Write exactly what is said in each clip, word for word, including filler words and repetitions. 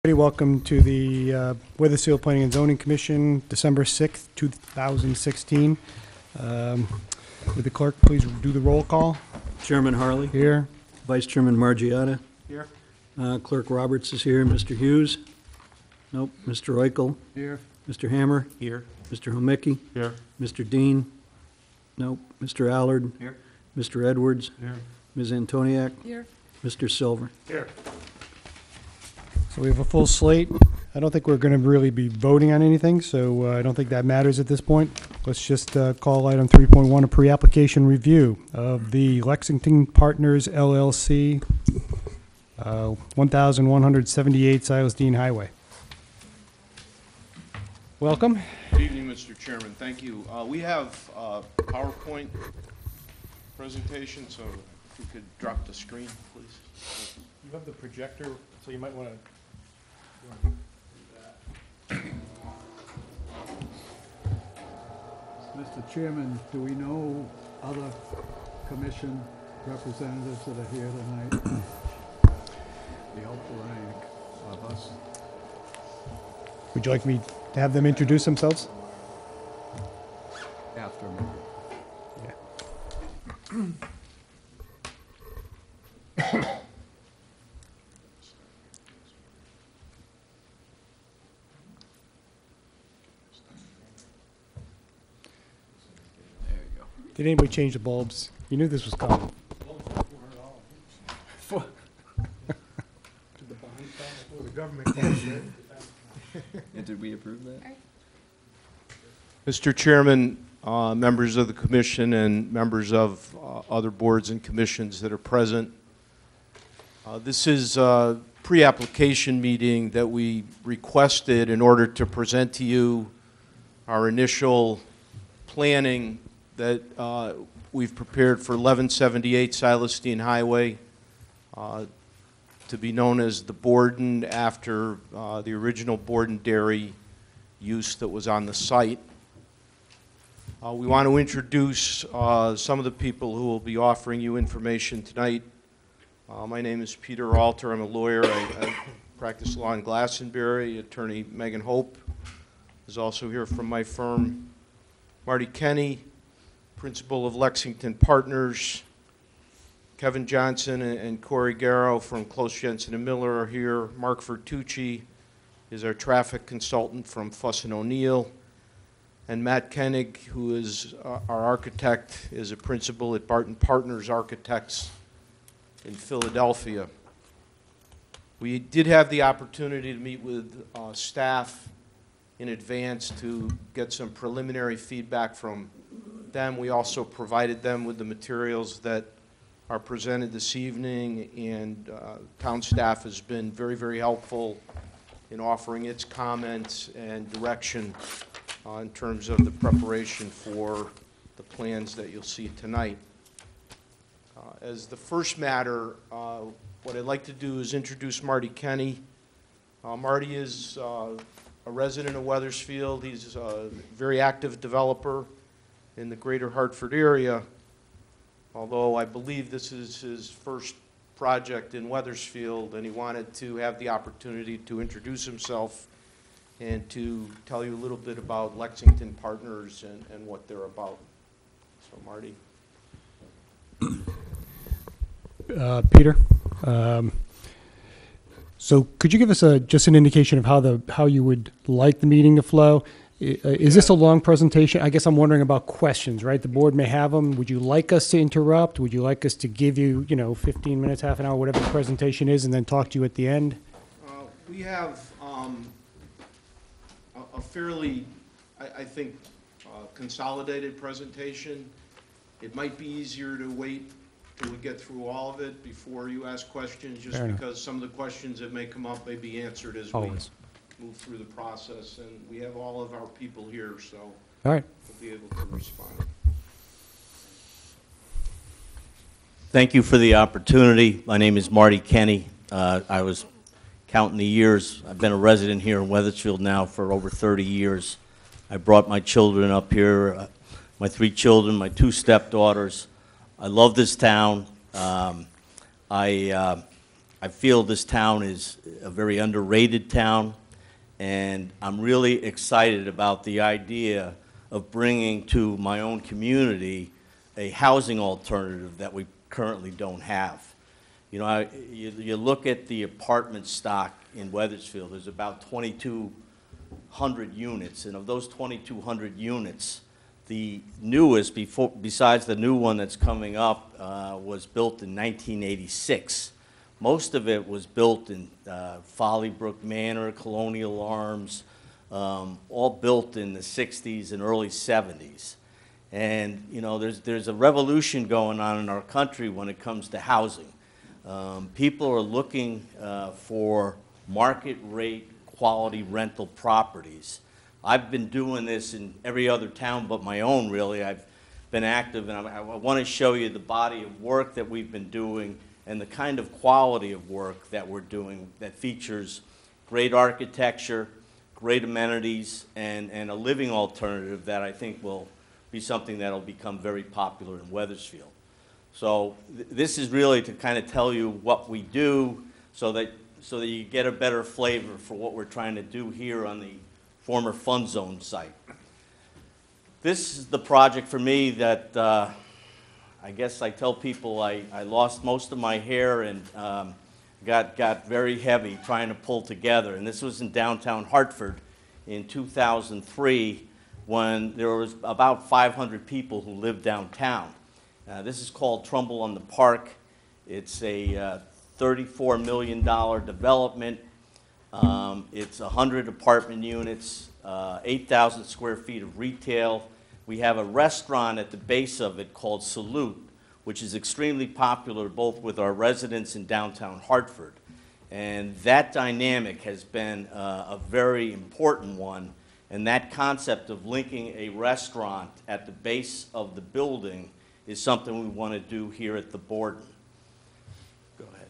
Welcome to the uh, Wethersfield Planning and Zoning Commission, December sixth, two thousand sixteen. Um, Would the clerk please do the roll call? Chairman Harley. Here. Vice Chairman Margiotta. Here. Uh, Clerk Roberts is here. Mister Hughes. Nope. Mister Oikel. Here. Mister Hammer. Here. Mister Homicki. Here. Mister Dean. Nope. Mister Allard. Here. Mister Edwards. Here. Miz Antoniak. Here. Mister Silver. Here. So we have a full slate. I don't think we're going to really be voting on anything, so uh, I don't think that matters at this point. Let's just uh, call item three point one a pre-application review of the Lexington Partners L L C, uh, one thousand one hundred seventy-eight Silas Deane Highway. Welcome. Good evening, Mister Chairman. Thank you. Uh, we have a PowerPoint presentation, so if you could drop the screen, please. You have the projector, so you might want to. Mister Chairman, do we know other commission representatives that are here tonight? The whole rank of us. Would you like me to have them introduce themselves? After me. Did anybody change the bulbs? You knew this was coming. And did we approve that? Mister Chairman, uh, members of the commission, and members of uh, other boards and commissions that are present, uh, this is a pre-application meeting that we requested in order to present to you our initial planning that uh, we've prepared for eleven seventy-eight Silas Deane Highway, uh, to be known as the Borden, after uh, the original Borden dairy use that was on the site. Uh, we want to introduce uh, some of the people who will be offering you information tonight. Uh, my name is Peter Alter. I'm a lawyer. I, I practice law in Glastonbury. Attorney Megan Hope is also here from my firm. Marty Kenny, principal of Lexington Partners. Kevin Johnson and, and Corey Garrow from Close Jensen and Miller are here. Mark Vertucci is our traffic consultant from Fuss and O'Neill. And Matt Koenig, who is uh, our architect, is a principal at Barton Partners Architects in Philadelphia. We did have the opportunity to meet with uh, staff in advance to get some preliminary feedback from them. We also provided them with the materials that are presented this evening, and uh, town staff has been very, very helpful in offering its comments and direction uh, in terms of the preparation for the plans that you'll see tonight. Uh, as the first matter, uh, what I'd like to do is introduce Marty Kenny. Uh, Marty is uh, a resident of Wethersfield. He's a very active developer in the greater Hartford area, although I believe this is his first project in Wethersfield, and he wanted to have the opportunity to introduce himself and to tell you a little bit about Lexington Partners and, and what they're about. So, Marty. Uh, Peter, um, so could you give us a just an indication of how the how you would like the meeting to flow? I- uh, Is this a long presentation? I guess I'm wondering about questions, right? The board may have them. Would you like us to interrupt? Would you like us to give you, you know, fifteen minutes, half an hour, whatever the presentation is, and then talk to you at the end? Uh, we have um, a, a fairly, I, I think, uh, consolidated presentation. It might be easier to wait till we get through all of it before you ask questions, just Fair enough. because some of the questions that may come up may be answered as Always. we move through the process. And we have all of our people here, so All right. we'll be able to respond. Thank you for the opportunity. My name is Marty Kenny. Uh, I was counting the years. I've been a resident here in Wethersfield now for over thirty years. I brought my children up here, uh, my three children, my two stepdaughters. I love this town. Um, I uh, I feel this town is a very underrated town, and I'm really excited about the idea of bringing to my own community a housing alternative that we currently don't have. You know, I, you, you look at the apartment stock in Wethersfield, there's about twenty-two hundred units, and of those twenty-two hundred units, the newest, before, besides the new one that's coming up, uh, was built in nineteen eighty-six. Most of it was built in uh, Folly-Brook Manor, Colonial Arms, um, all built in the sixties and early seventies. And, you know, there's, there's a revolution going on in our country when it comes to housing. Um, people are looking uh, for market rate quality rental properties. I've been doing this in every other town but my own, really. I've been active, and I, I want to show you the body of work that we've been doing and the kind of quality of work that we're doing that features great architecture, great amenities, and, and a living alternative that I think will be something that will become very popular in Wethersfield. So th this is really to kind of tell you what we do so that, so that you get a better flavor for what we're trying to do here on the former Fun Zone site. This is the project for me that uh, I guess I tell people I, I lost most of my hair and um, got, got very heavy trying to pull together. And this was in downtown Hartford in two thousand three when there was about five hundred people who lived downtown. Uh, this is called Trumbull on the Park. It's a uh, thirty-four million dollar development. Um, it's one hundred apartment units, uh, eight thousand square feet of retail. We have a restaurant at the base of it called Salute, which is extremely popular both with our residents in downtown Hartford. And that dynamic has been uh, a very important one. And that concept of linking a restaurant at the base of the building is something we want to do here at the Borden. Go ahead.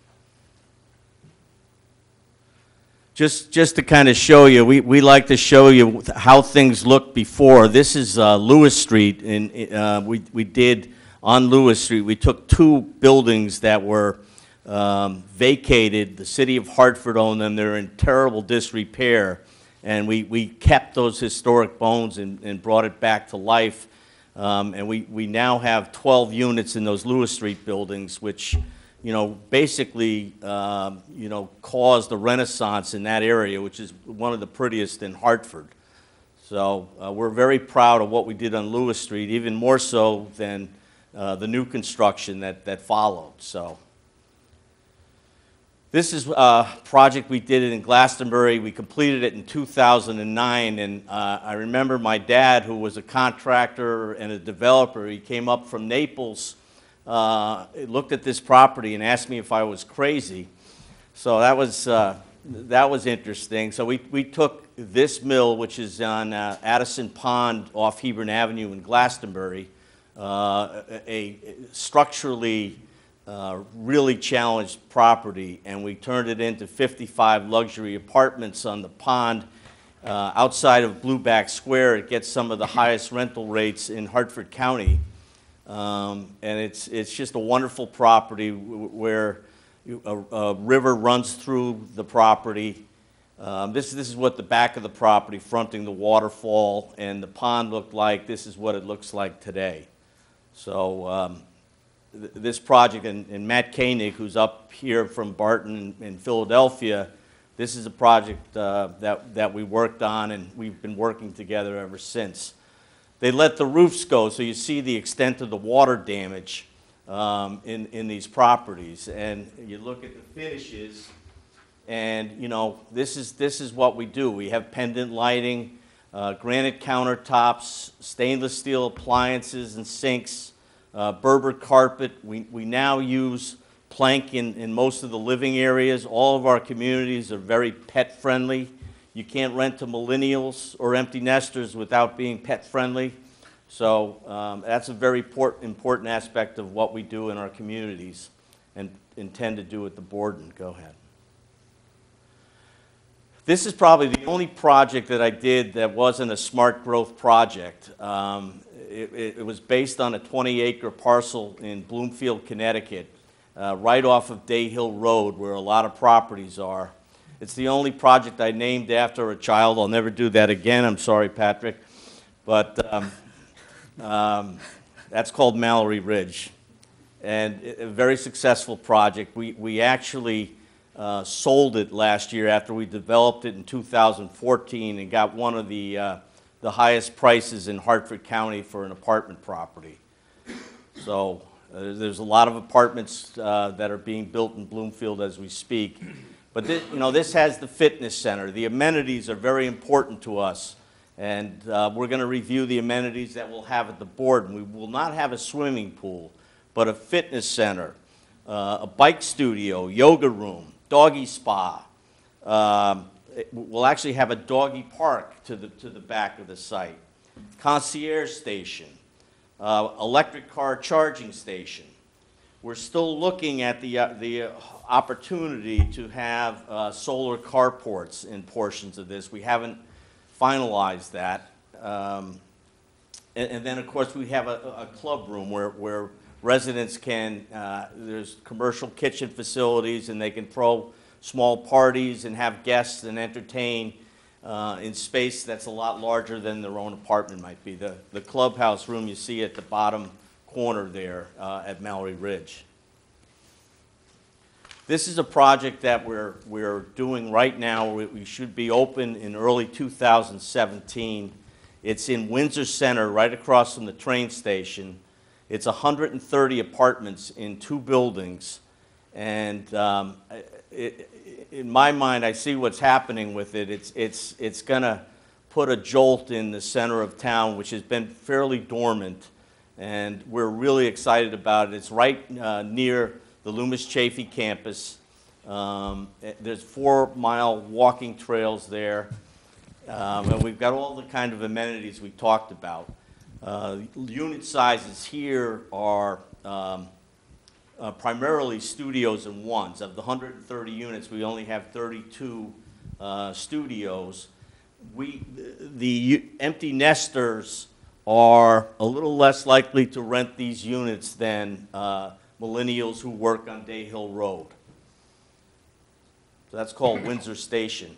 Just, just to kind of show you, we, we like to show you how things looked before. This is uh, Lewis Street, and uh, we, we did on Lewis Street, we took two buildings that were um, vacated. The city of Hartford owned them. They're in terrible disrepair. And we, we kept those historic bones and, and brought it back to life. Um, and we, we now have twelve units in those Lewis Street buildings, which, you know, basically, um, you know, caused a renaissance in that area, which is one of the prettiest in Hartford. So uh, we're very proud of what we did on Lewis Street, even more so than uh, the new construction that, that followed. So. This is a project we did it in Glastonbury. We completed it in two thousand nine, and uh, I remember my dad, who was a contractor and a developer, he came up from Naples, uh, looked at this property and asked me if I was crazy. So that was, uh, that was interesting. So we, we took this mill, which is on uh, Addison Pond off Hebron Avenue in Glastonbury, uh, a, a structurally Uh, really challenged property, and we turned it into fifty-five luxury apartments on the pond. Uh, outside of Blueback Square, it gets some of the highest rental rates in Hartford County. Um, and it's, it's just a wonderful property where a, a river runs through the property. Um, this, this is what the back of the property fronting the waterfall and the pond looked like. This is what it looks like today. So um, this project, and, and Matt Koenig, who's up here from Barton in, in Philadelphia, this is a project uh, that, that we worked on, and we've been working together ever since. They let the roofs go, so you see the extent of the water damage um, in, in these properties. And you look at the finishes, and you know, this is, this is what we do. We have pendant lighting, uh, granite countertops, stainless steel appliances and sinks, Uh, Berber carpet. We, we now use plank in, in most of the living areas. All of our communities are very pet friendly. You can't rent to millennials or empty nesters without being pet friendly. So um, that's a very port, important aspect of what we do in our communities and intend to do at the Borden. Go ahead. This is probably the only project that I did that wasn't a smart growth project. Um, It, it was based on a twenty acre parcel in Bloomfield, Connecticut. uh, right off of Day Hill Road, where a lot of properties are. It's the only project I named after a child. I'll never do that again. I'm sorry, Patrick. But um, um, that's called Mallory Ridge. And a very successful project. We, we actually uh, sold it last year after we developed it in two thousand fourteen and got one of the, uh, the highest prices in Hartford County for an apartment property. So uh, there's a lot of apartments uh, that are being built in Bloomfield as we speak. But this, you know, this has the fitness center. The amenities are very important to us. And uh, we're going to review the amenities that we'll have at the board. And we will not have a swimming pool, but a fitness center, uh, a bike studio, yoga room, doggy spa. Um, it- we'll actually have a doggy park to the, to the back of the site, concierge station, uh, electric car charging station. We're still looking at the, uh, the uh, opportunity to have uh, solar carports in portions of this. We haven't finalized that. Um, and, and then, of course, we have a, a club room where, where residents can, uh, there's commercial kitchen facilities, and they can throw small parties and have guests and entertain uh, in space that's a lot larger than their own apartment might be. The, the clubhouse room you see at the bottom corner there uh, at Mallory Ridge. This is a project that we're, we're doing right now. We, we should be open in early two thousand seventeen. It's in Windsor Center, right across from the train station. It's one hundred thirty apartments in two buildings. And um, it, in my mind, I see what's happening with it. It's, it's, it's going to put a jolt in the center of town, which has been fairly dormant. And we're really excited about it. It's right uh, near the Loomis Chafee campus. Um, there's four-mile walking trails there. Um, and we've got all the kind of amenities we talked about. Uh, unit sizes here are um, uh, primarily studios and ones. Of the one hundred thirty units, we only have thirty-two uh, studios. We, the empty nesters are a little less likely to rent these units than uh, millennials who work on Day Hill Road. So that's called Windsor Station.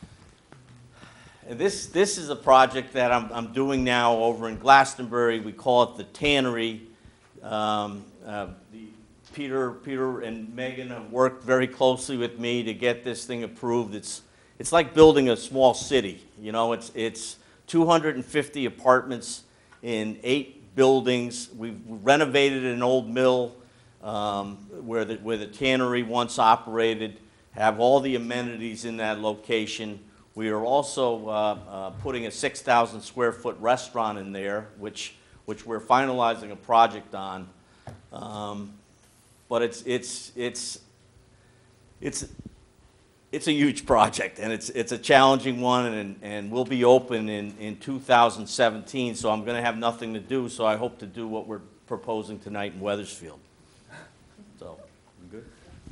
And this, this is a project that I'm, I'm doing now over in Glastonbury. We call it the Tannery. Um, uh, the, Peter, Peter and Megan have worked very closely with me to get this thing approved. It's, it's like building a small city. You know, it's, it's two hundred fifty apartments in eight buildings. We've renovated an old mill um, where, the, where the tannery once operated, have all the amenities in that location. We are also uh, uh, putting a six thousand square foot restaurant in there, which, which we're finalizing a project on. Um, but it's, it's, it's, it's, it's a huge project, and it's, it's a challenging one, and, and we'll be open in, in two thousand seventeen, so I'm going to have nothing to do, so I hope to do what we're proposing tonight in Wethersfield. So, you good?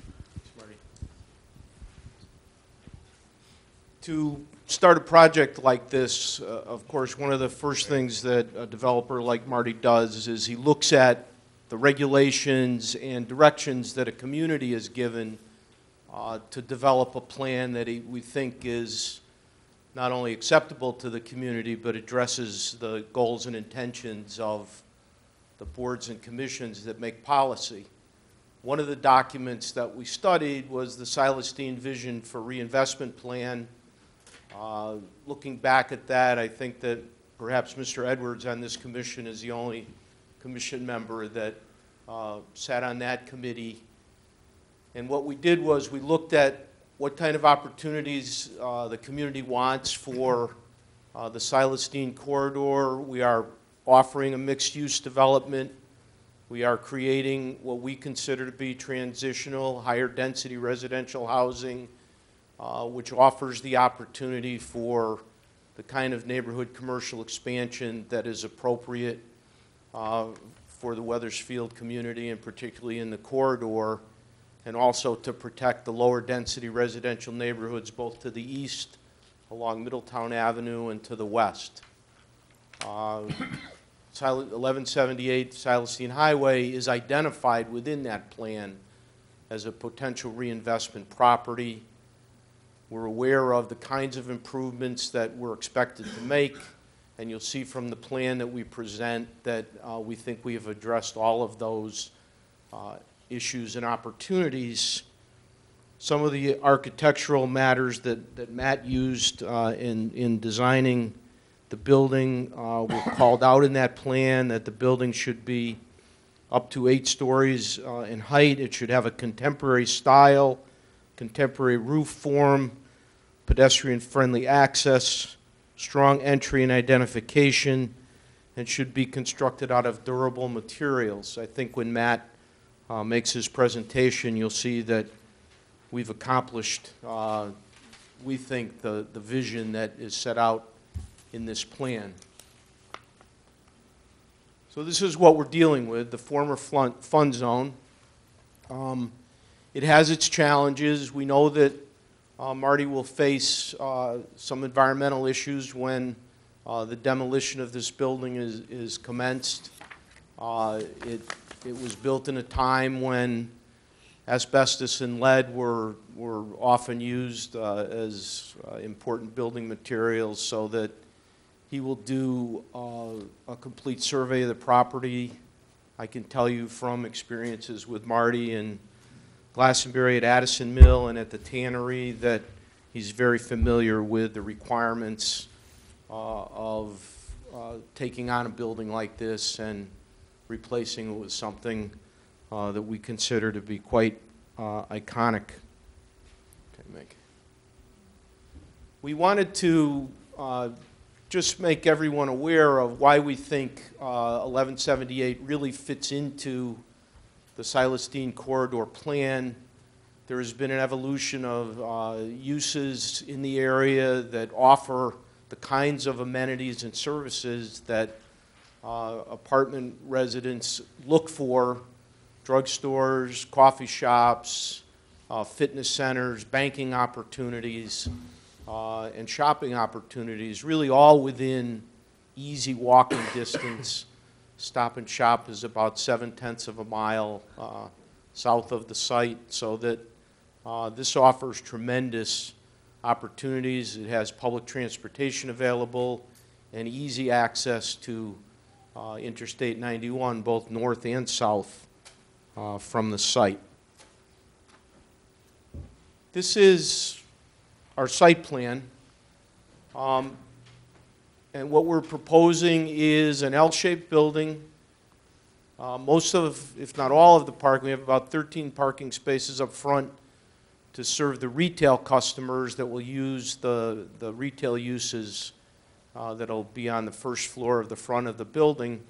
To start a project like this, uh, of course, one of the first things that a developer like Marty does is he looks at the regulations and directions that a community is given uh, to develop a plan that he, we think is not only acceptable to the community, but addresses the goals and intentions of the boards and commissions that make policy. One of the documents that we studied was the Silestein Vision for Reinvestment Plan. Uh, looking back at that, I think that perhaps Mister Edwards on this commission is the only commission member that uh, sat on that committee. And what we did was we looked at what kind of opportunities uh, the community wants for uh, the Silestein corridor. We are offering a mixed-use development. We are creating what we consider to be transitional, higher-density residential housing, Uh, which offers the opportunity for the kind of neighborhood commercial expansion that is appropriate uh, for the Wethersfield community, and particularly in the corridor, and also to protect the lower density residential neighborhoods both to the east along Middletown Avenue and to the west. Uh, eleven seventy-eight Silestein Highway is identified within that plan as a potential reinvestment property. We're aware of the kinds of improvements that we're expected to make, and you'll see from the plan that we present that uh, we think we have addressed all of those uh, issues and opportunities. Some of the architectural matters that, that Matt used uh, in, in designing the building uh, were called out in that plan, that the building should be up to eight stories uh, in height. It should have a contemporary style, contemporary roof form, pedestrian-friendly access, strong entry and identification, and should be constructed out of durable materials. I think when Matt uh, makes his presentation, you'll see that we've accomplished, uh, we think, the, the vision that is set out in this plan. So this is what we're dealing with, the former fun, fun zone. Um, it has its challenges. We know that uh, Marty will face uh, some environmental issues when uh, the demolition of this building is, is commenced. Uh, it, it was built in a time when asbestos and lead were, were often used uh, as uh, important building materials, so that he will do uh, a complete survey of the property. I can tell you from experiences with Marty in Glastonbury at Addison Mill and at the tannery that he's very familiar with the requirements uh, of uh, taking on a building like this and replacing it with something uh, that we consider to be quite uh, iconic. Okay, Meg. We wanted to uh, just make everyone aware of why we think uh, eleven seventy-eight really fits into the Silas Deane corridor plan. There has been an evolution of uh, uses in the area that offer the kinds of amenities and services that uh, apartment residents look for: drugstores, coffee shops, uh, fitness centers, banking opportunities, Uh, and shopping opportunities, really all within easy walking distance. Stop and Shop is about seven-tenths of a mile uh, south of the site, so that uh, this offers tremendous opportunities. It has public transportation available and easy access to uh, Interstate ninety-one, both north and south uh, from the site. This is our site plan, um, and what we're proposing is an L-shaped building. Uh, most of, if not all of the parking, we have about thirteen parking spaces up front to serve the retail customers that will use the, the retail uses uh, that'll be on the first floor of the front of the building,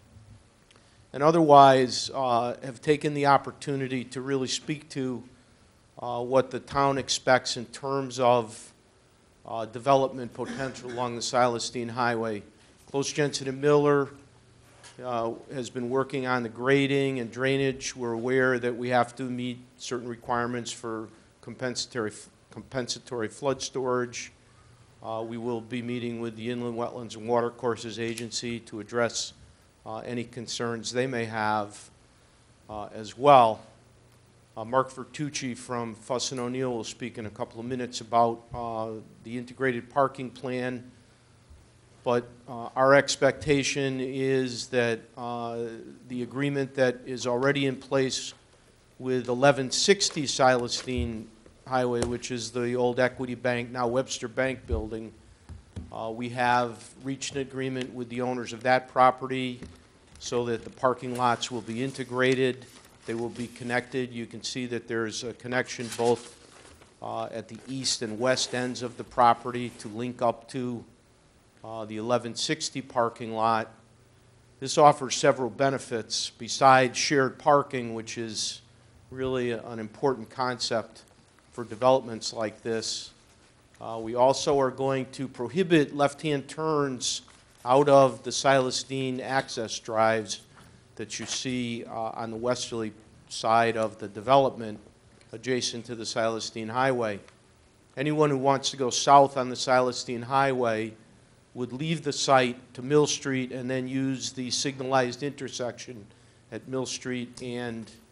and otherwise uh, have taken the opportunity to really speak to Uh, what the town expects in terms of uh, development potential along the Silas Deane Highway. Close Jensen and Miller uh, has been working on the grading and drainage. We're aware that we have to meet certain requirements for compensatory, compensatory flood storage. Uh, we will be meeting with the Inland Wetlands and Watercourses Agency to address uh, any concerns they may have uh, as well. Uh, Mark Vertucci from Fuss and O'Neill will speak in a couple of minutes about uh, the integrated parking plan. But uh, our expectation is that uh, the agreement that is already in place with eleven sixty Silas Deane Highway, which is the old Equity Bank, now Webster Bank building, uh, we have reached an agreement with the owners of that property so that the parking lots will be integrated. They will be connected. You can see that there's a connection both uh, at the east and west ends of the property to link up to uh, the eleven sixty parking lot. This offers several benefits besides shared parking, which is really an important concept for developments like this. Uh, we also are going to prohibit left-hand turns out of the Silas Deane access drives that you see uh, on the westerly side of the development adjacent to the Silas Deane Highway. Anyone who wants to go south on the Silas Deane Highway would leave the site to Mill Street and then use the signalized intersection at Mill Street and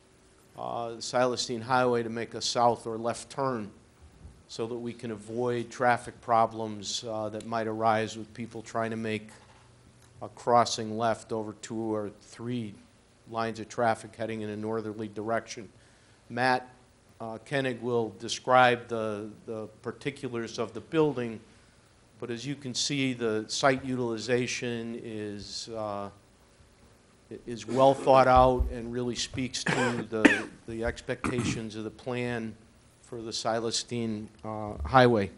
uh, the Silestine Highway to make a south or left turn so that we can avoid traffic problems uh, that might arise with people trying to make a crossing left over two or three lines of traffic heading in a northerly direction. Matt uh, Koenig will describe the, the particulars of the building, but as you can see, the site utilization is, uh, is well thought out and really speaks to the, the expectations of the plan for the Silestine uh, Highway.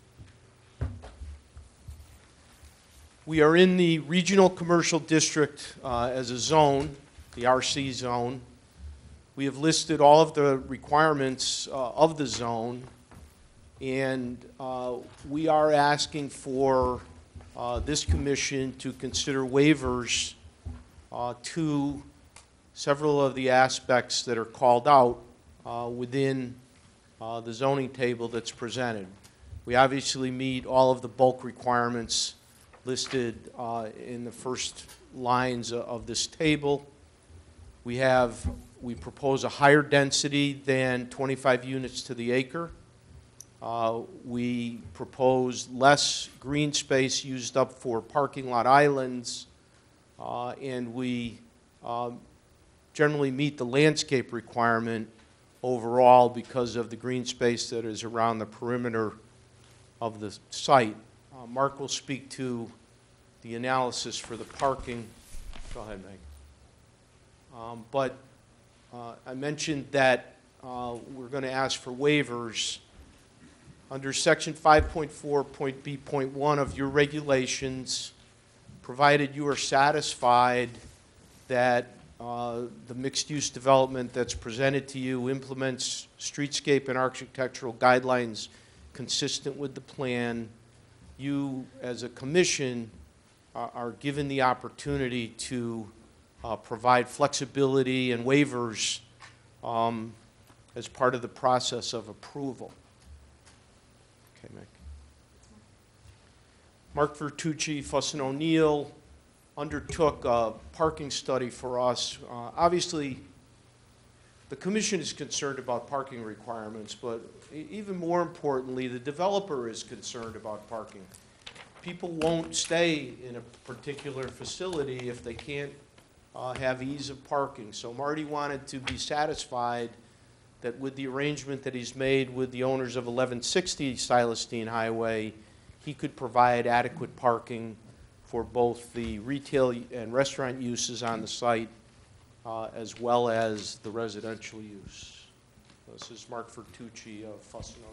We are in the Regional Commercial District uh, as a zone, the R C zone. We have listed all of the requirements uh, of the zone, and uh, we are asking for uh, this commission to consider waivers uh, to several of the aspects that are called out uh, within uh, the zoning table that's presented. We obviously meet all of the bulk requirements listed uh, in the first lines of this table. We have, we propose a higher density than twenty-five units to the acre. Uh, we propose less green space used up for parking lot islands, uh, and we um, generally meet the landscape requirement overall because of the green space that is around the perimeter of the site. Uh, Mark will speak to the analysis for the parking. Go ahead, Meg. Um, but uh, I mentioned that uh, we're going to ask for waivers under section five point four point B point one of your regulations, provided you are satisfied that uh, the mixed-use development that's presented to you implements streetscape and architectural guidelines consistent with the plan. You, as a commission, are, are given the opportunity to uh, provide flexibility and waivers um, as part of the process of approval. Okay, Mick. Mark Vertucci, Fuss and O'Neill undertook a parking study for us. Uh, obviously, the commission is concerned about parking requirements, but e even more importantly, the developer is concerned about parking. People won't stay in a particular facility if they can't uh, have ease of parking. So Marty wanted to be satisfied that with the arrangement that he's made with the owners of eleven sixty Silestine Highway, he could provide adequate parking for both the retail and restaurant uses on the site, uh, as well as the residential use. This is Mark Vertucci of Fuss and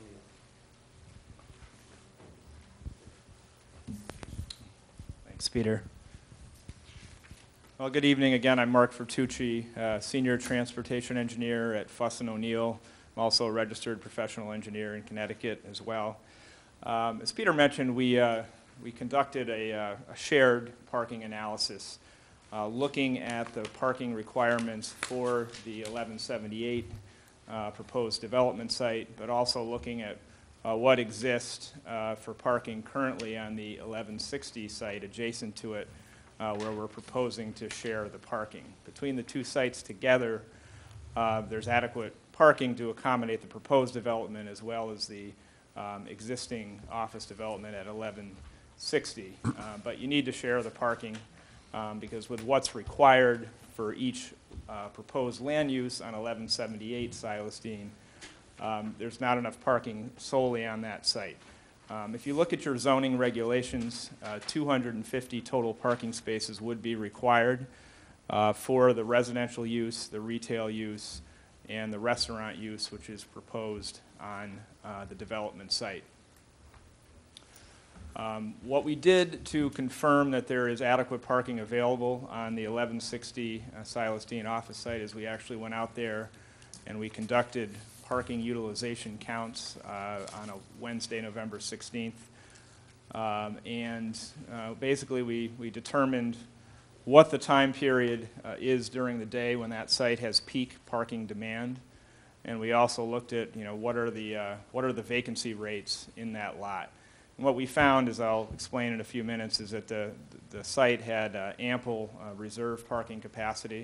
O'Neill. Thanks, Peter. Well, good evening again. I'm Mark Vertucci, uh, Senior Transportation Engineer at Fuss and O'Neill. I'm also a registered professional engineer in Connecticut as well. Um, as Peter mentioned, we, uh, we conducted a, uh, a shared parking analysis uh, looking at the parking requirements for the eleven seventy-eight uh, proposed development site, but also looking at uh, what exists uh, for parking currently on the eleven sixty site adjacent to it, uh, where we're proposing to share the parking. Between the two sites together, uh, there's adequate parking to accommodate the proposed development as well as the um, existing office development at eleven sixty. Uh, but you need to share the parking um, because with what's required for each uh, proposed land use on eleven seventy-eight Silestine, um, there's not enough parking solely on that site. Um, if you look at your zoning regulations, uh, two hundred fifty total parking spaces would be required uh, for the residential use, the retail use, and the restaurant use, which is proposed on uh, the development site. Um, what we did to confirm that there is adequate parking available on the eleven sixty uh, Silestine office site is we actually went out there and we conducted parking utilization counts uh, on a Wednesday, November sixteenth. Um, and uh, basically we, we determined what the time period uh, is during the day when that site has peak parking demand. And we also looked at, you know, what are the, uh, what are the vacancy rates in that lot. And what we found, as I'll explain in a few minutes, is that the, the site had uh, ample uh, reserve parking capacity.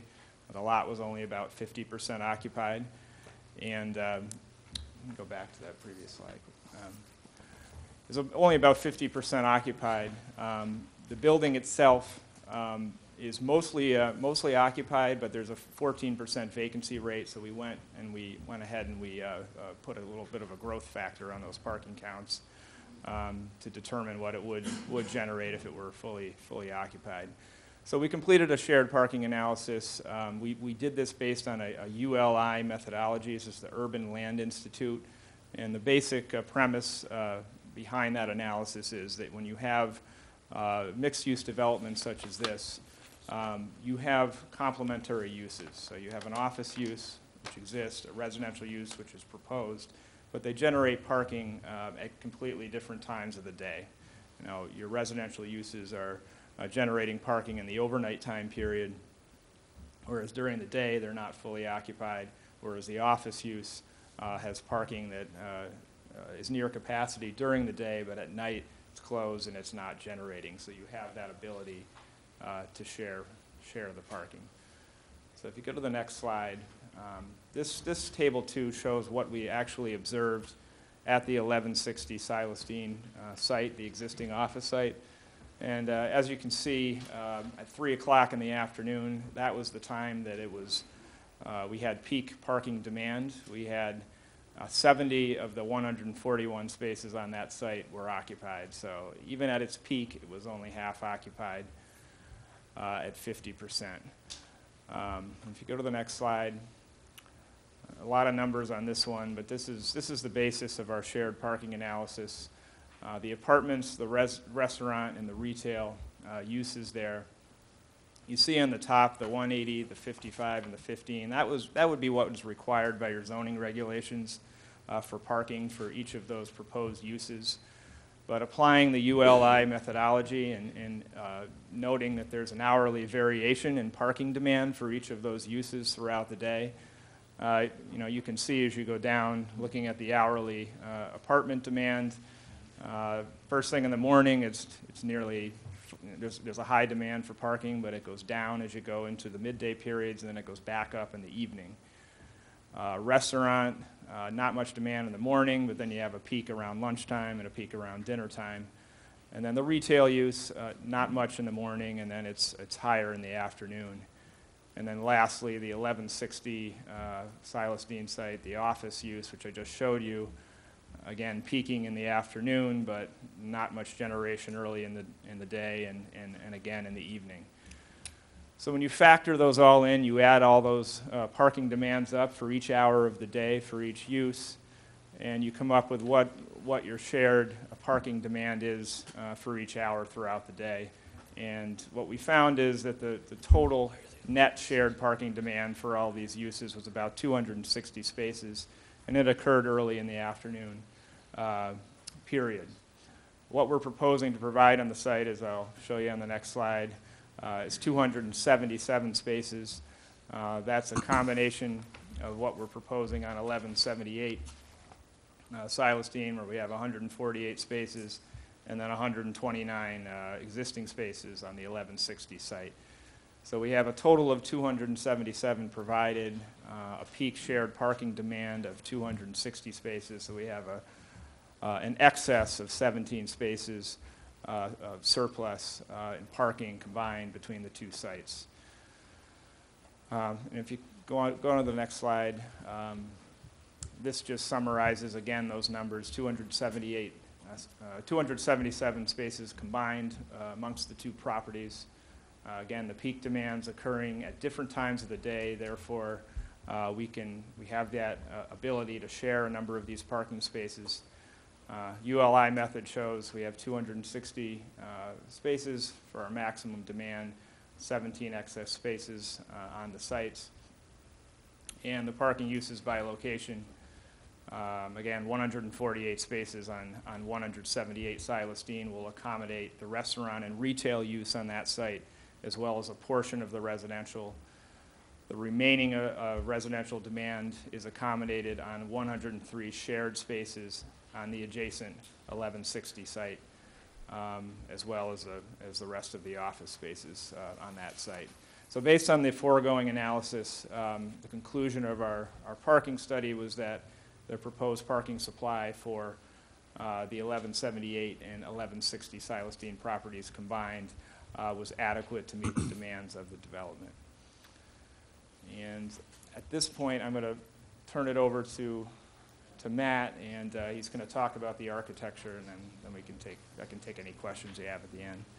The lot was only about fifty percent occupied. And um, let me go back to that previous slide. Um, it was only about fifty percent occupied. Um, the building itself um, is mostly uh, mostly occupied, but there's a fourteen percent vacancy rate. So we went and we went ahead and we uh, uh, put a little bit of a growth factor on those parking counts um, to determine what it would would generate if it were fully fully occupied. So we completed a shared parking analysis. Um, we, we did this based on a, a U L I methodology. This is the Urban Land Institute. And the basic uh, premise uh, behind that analysis is that when you have uh, mixed-use development such as this, um, you have complementary uses. So you have an office use, which exists, a residential use, which is proposed, but they generate parking uh, at completely different times of the day. You know, your residential uses are Uh, generating parking in the overnight time period, whereas during the day they're not fully occupied, whereas the office use uh, has parking that uh, uh, is near capacity during the day, but at night it's closed and it's not generating. So you have that ability uh, to share, share the parking. So if you go to the next slide, um, this, this table two shows what we actually observed at the eleven sixty Silas Deane uh, site, the existing office site. And uh, as you can see, um, at three o'clock in the afternoon, that was the time that it was, uh, we had peak parking demand. We had uh, seventy of the one hundred forty-one spaces on that site were occupied. So even at its peak, it was only half occupied uh, at fifty percent. Um, if you go to the next slide, a lot of numbers on this one, but this is, this is the basis of our shared parking analysis. Uh, the apartments, the res restaurant, and the retail uh, uses there. You see on the top the one eighty, the fifty-five, and the fifteen. That was that would be what was required by your zoning regulations uh, for parking for each of those proposed uses. But applying the U L I methodology and, and uh, noting that there's an hourly variation in parking demand for each of those uses throughout the day, uh, you know, you can see as you go down, looking at the hourly uh, apartment demand. Uh, first thing in the morning, it's, it's nearly, there's, there's a high demand for parking, but it goes down as you go into the midday periods, and then it goes back up in the evening. Uh, restaurant, uh, not much demand in the morning, but then you have a peak around lunchtime and a peak around dinner time. And then the retail use, uh, not much in the morning, and then it's, it's higher in the afternoon. And then lastly, the eleven sixty uh, Silas Deane site, the office use, which I just showed you, again, peaking in the afternoon, but not much generation early in the, in the day and, and, and again in the evening. So when you factor those all in, you add all those uh, parking demands up for each hour of the day, for each use, and you come up with what, what your shared uh, parking demand is uh, for each hour throughout the day. And what we found is that the, the total net shared parking demand for all these uses was about two hundred sixty spaces, and it occurred early in the afternoon uh, period. What we're proposing to provide on the site, as I'll show you on the next slide, uh, is two hundred seventy-seven spaces. Uh, that's a combination of what we're proposing on eleven seventy-eight uh, Silas Deane, where we have one hundred forty-eight spaces, and then one hundred twenty-nine uh, existing spaces on the eleven sixty site. So we have a total of two hundred seventy-seven provided, uh, a peak shared parking demand of two hundred sixty spaces. So we have a, uh, an excess of seventeen spaces uh, of surplus uh, in parking combined between the two sites. Um, and if you go on, go on to the next slide, um, this just summarizes again those numbers: two hundred seventy-eight, uh, two hundred seventy-seven spaces combined uh, amongst the two properties. Uh, again, the peak demands occurring at different times of the day. Therefore, uh, we can we have that uh, ability to share a number of these parking spaces. Uh, U L I method shows we have two hundred sixty uh, spaces for our maximum demand, seventeen excess spaces uh, on the sites, and the parking uses by location. Um, again, one hundred forty-eight spaces on on one hundred seventy-eight Silas Deane will accommodate the restaurant and retail use on that site, as well as a portion of the residential. The remaining uh, uh, residential demand is accommodated on one hundred three shared spaces on the adjacent eleven sixty site, um, as well as, a, as the rest of the office spaces uh, on that site. So based on the foregoing analysis, um, the conclusion of our, our parking study was that the proposed parking supply for uh, the eleven seventy-eight and eleven sixty Silas Dean properties combined uh, was adequate to meet the demands of the development. And at this point, I'm going to turn it over to, to Matt, and uh, he's going to talk about the architecture, and then, then we can take, I can take any questions you have at the end.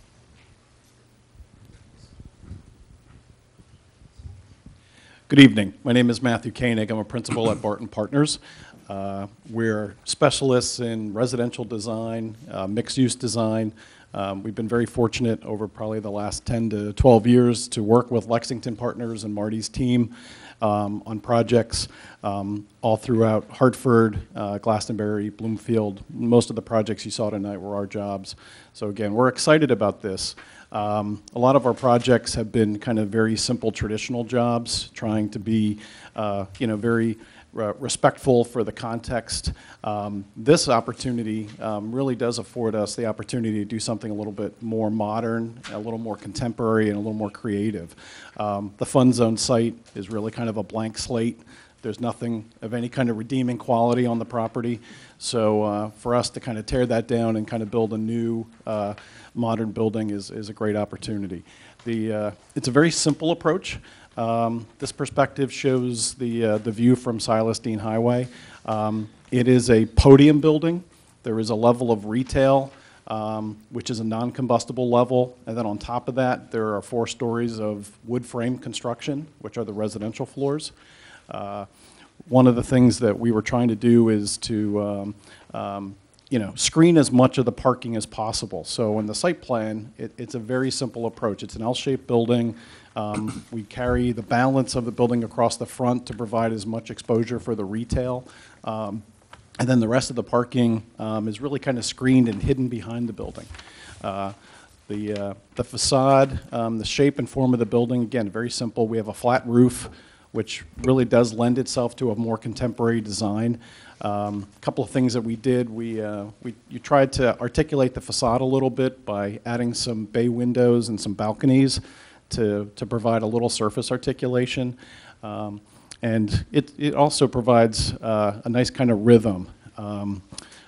Good evening. My name is Matthew Koenig. I'm a principal at Barton Partners. Uh, we're specialists in residential design, uh, mixed-use design. Um, we've been very fortunate over probably the last ten to twelve years to work with Lexington Partners and Marty's team um, on projects um, all throughout Hartford, uh, Glastonbury, Bloomfield. Most of the projects you saw tonight were our jobs. So again, we're excited about this. Um, a lot of our projects have been kind of very simple traditional jobs, trying to be, uh, you know, very uh, respectful for the context. Um, this opportunity um, really does afford us the opportunity to do something a little bit more modern, a little more contemporary, and a little more creative. Um, the Fun Zone site is really kind of a blank slate. There's nothing of any kind of redeeming quality on the property. So uh, for us to kind of tear that down and kind of build a new uh, modern building is, is a great opportunity. The, uh, it's a very simple approach. Um, this perspective shows the, uh, the view from Silas Dean Highway. Um, it is a podium building. There is a level of retail, um, which is a non-combustible level. And then on top of that, there are four stories of wood frame construction, which are the residential floors. Uh, one of the things that we were trying to do is to um, um, you know, screen as much of the parking as possible. So in the site plan, it, it's a very simple approach. It's an L-shaped building. Um, we carry the balance of the building across the front to provide as much exposure for the retail. Um, and then the rest of the parking um, is really kind of screened and hidden behind the building. Uh, the, uh, the facade, um, the shape and form of the building, again, very simple. We have a flat roof, which really does lend itself to a more contemporary design. Um, a couple of things that we did, we, uh, we you tried to articulate the facade a little bit by adding some bay windows and some balconies to, to provide a little surface articulation. Um, and it, it also provides uh, a nice kind of rhythm. Um,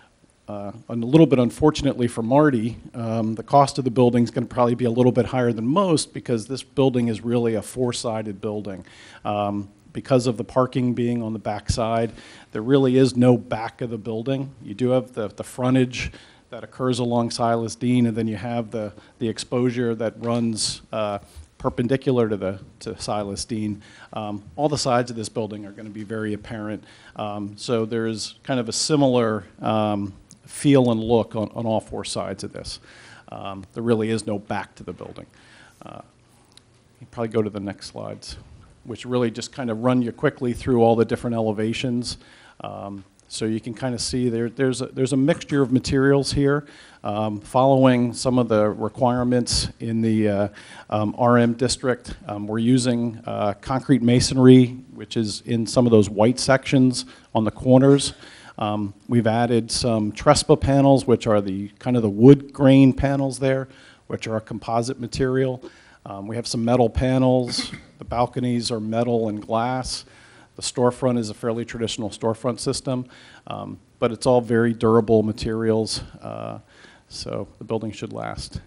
Uh, and a little bit unfortunately for Marty, um, the cost of the building is going to probably be a little bit higher than most because this building is really a four-sided building. Um, because of the parking being on the back side, there really is no back of the building. You do have the, the frontage that occurs along Silas Dean, and then you have the, the exposure that runs uh, perpendicular to the to Silas Dean. Um, all the sides of this building are going to be very apparent. Um, so there's kind of a similar um, feel and look on, on all four sides of this. Um, there really is no back to the building. Uh, you probably go to the next slides, which really just kind of run you quickly through all the different elevations. Um, so you can kind of see there, there's, a, there's a mixture of materials here, um, following some of the requirements in the uh, um, R M district. Um, we're using uh, concrete masonry, which is in some of those white sections on the corners. Um, we've added some Trespa panels, which are the kind of the wood grain panels there, which are a composite material. Um, we have some metal panels. The balconies are metal and glass. The storefront is a fairly traditional storefront system, um, but it's all very durable materials, uh, so the building should last.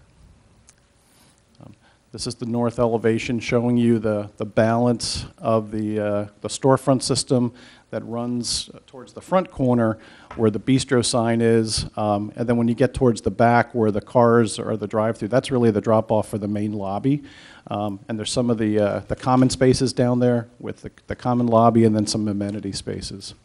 Um, this is the north elevation showing you the, the balance of the, uh, the storefront system that runs towards the front corner where the bistro sign is, um, and then when you get towards the back where the cars or the drive-through, that's really the drop-off for the main lobby. Um, and there's some of the, uh, the common spaces down there with the, the common lobby and then some amenity spaces.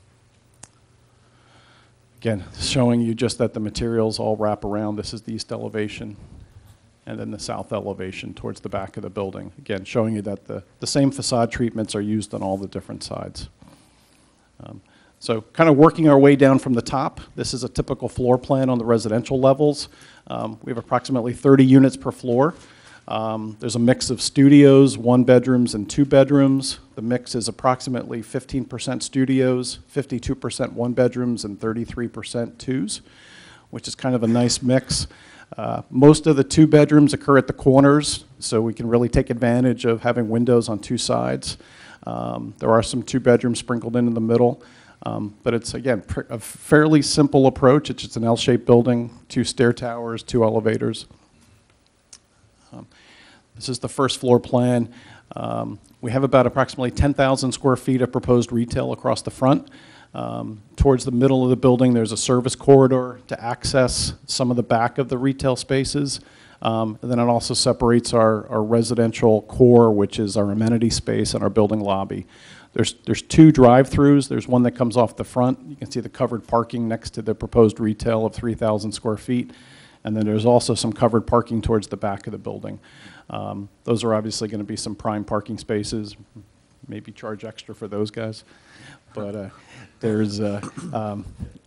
Again, showing you just that the materials all wrap around. This is the east elevation, and then the south elevation towards the back of the building. Again, showing you that the, the same facade treatments are used on all the different sides. Um, so kind of working our way down from the top, this is a typical floor plan on the residential levels. Um, we have approximately thirty units per floor. Um, there's a mix of studios, one bedrooms, and two bedrooms. The mix is approximately fifteen percent studios, fifty-two percent one bedrooms, and thirty-three percent twos. which is kind of a nice mix. Uh, Most of the two bedrooms occur at the corners, so we can really take advantage of having windows on two sides. Um, There are some two bedrooms sprinkled in in the middle, um, but it's, again, pr- a fairly simple approach. It's just an L-shaped building, two stair towers, two elevators. Um, This is the first floor plan. Um, We have about approximately ten thousand square feet of proposed retail across the front. Um, Towards the middle of the building, there's a service corridor to access some of the back of the retail spaces. Um, And then it also separates our, our residential core, which is our amenity space, and our building lobby. There's, there's two drive-throughs. There's one that comes off the front. You can see the covered parking next to the proposed retail of three thousand square feet. And then there's also some covered parking towards the back of the building. Um, Those are obviously going to be some prime parking spaces. Maybe charge extra for those guys. But uh, there's, uh, um,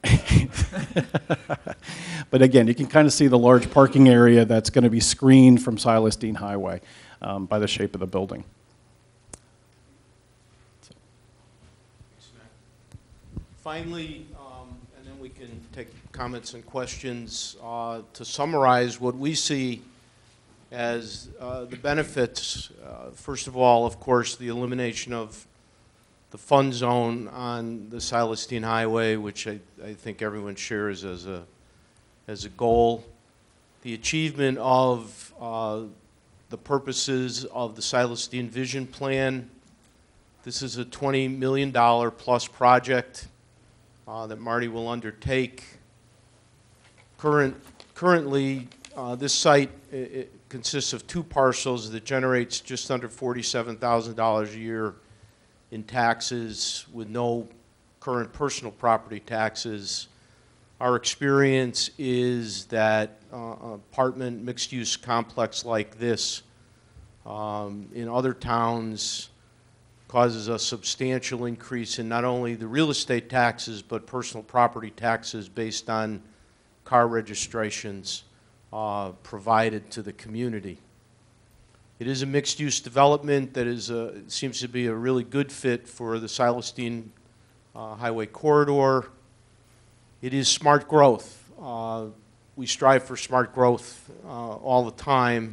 but again, you can kind of see the large parking area that's going to be screened from Silas Deane Highway um, by the shape of the building. Finally, um, and then we can take comments and questions, uh, to summarize what we see as uh, the benefits. Uh, first of all, of course, the elimination of the fun zone on the Silas Deane Highway, which I, I think everyone shares as a, as a goal. The achievement of uh, the purposes of the Silas Deane Vision Plan. This is a twenty million dollars plus project uh, that Marty will undertake. Current, currently, uh, this site it, it consists of two parcels that generates just under forty-seven thousand dollars a year in taxes with no current personal property taxes. Our experience is that uh, apartment mixed-use complex like this um, in other towns causes a substantial increase in not only the real estate taxes but personal property taxes based on car registrations uh, provided to the community. It is a mixed-use development that is a, seems to be a really good fit for the Silas Deane uh, Highway corridor. It is smart growth. Uh, we strive for smart growth uh, all the time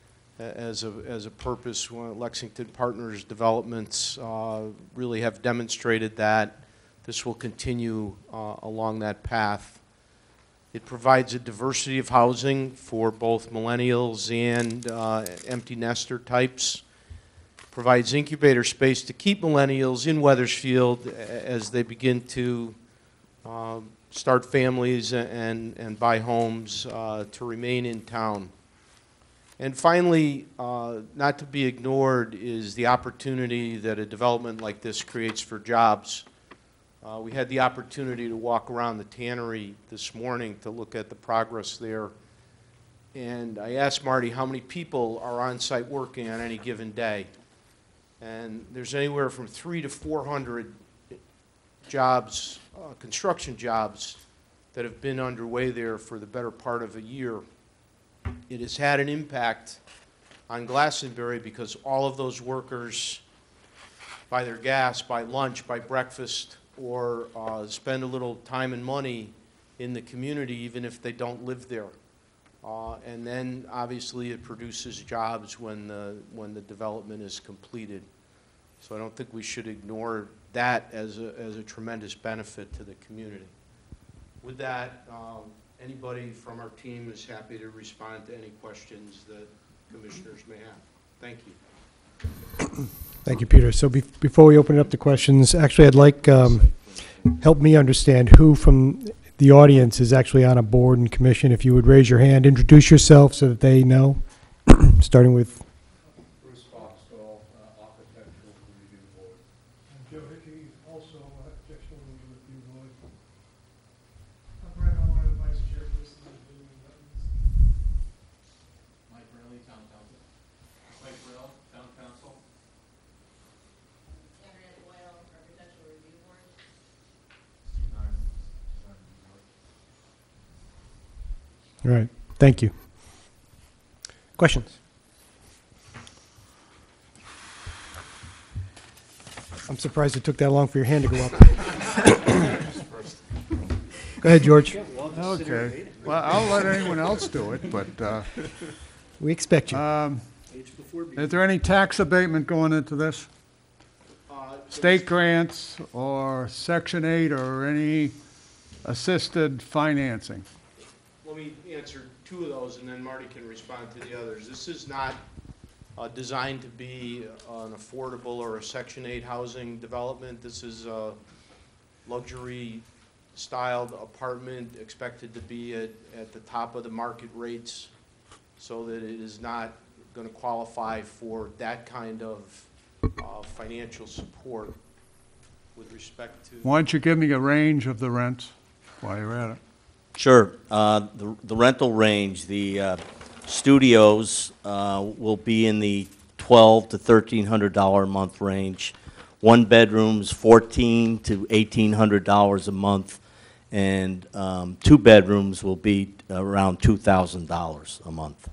as a, as a purpose. Lexington Partners developments uh, really have demonstrated that. This will continue uh, along that path. It provides a diversity of housing for both millennials and uh, empty nester types. Provides incubator space to keep millennials in Wethersfield as they begin to uh, start families and, and buy homes uh, to remain in town. And finally, uh, not to be ignored is the opportunity that a development like this creates for jobs. Uh, we had the opportunity to walk around the tannery this morning to look at the progress there. And I asked Marty how many people are on site working on any given day. And there's anywhere from three to four hundred jobs, uh, construction jobs, that have been underway there for the better part of a year. It has had an impact on Glastonbury because all of those workers buy their gas, buy lunch, buy breakfast, or uh, spend a little time and money in the community even if they don't live there. Uh, and then obviously it produces jobs when the, when the development is completed. So I don't think we should ignore that as a, as a tremendous benefit to the community. With that, um, anybody from our team is happy to respond to any questions that commissioners may have. Thank you. Thank you, Peter. So be before we open it up to questions, actually, I'd like, um, help me understand who from the audience is actually on a board and commission. If you would raise your hand, introduce yourself so that they know, starting with. Bruce Foxall, uh, Architectural Review Board. And Joe Hickey, also Architectural Review Board. I'm Brett Owen, Vice Chairperson of the Building and Governance. Mike Burley, Town Council. Mike Brill, Town Council. Henriette Boyle, Architectural Review Board. Steve Narn, Design Review Board. All right. Thank you. Questions? I'm surprised it took that long for your hand to go up. Go ahead, George. Well Okay, well, I'll let anyone else do it, but, uh, We expect you. um, is there any tax abatement going into this? State grants or Section eight or any assisted financing? Let me answer two of those, and then Marty can respond to the others. This is not uh, designed to be an affordable or a Section eight housing development. This is a luxury-styled apartment expected to be at, at the top of the market rates, so that it is not going to qualify for that kind of uh, financial support with respect to. Why don't you give me a range of the rents while you're at it? Sure. Uh, The the rental range, the uh, studios uh, will be in the twelve to thirteen hundred dollar a month range. One bedrooms, fourteen to eighteen hundred dollars a month, and um, two bedrooms will be around two thousand dollars a month.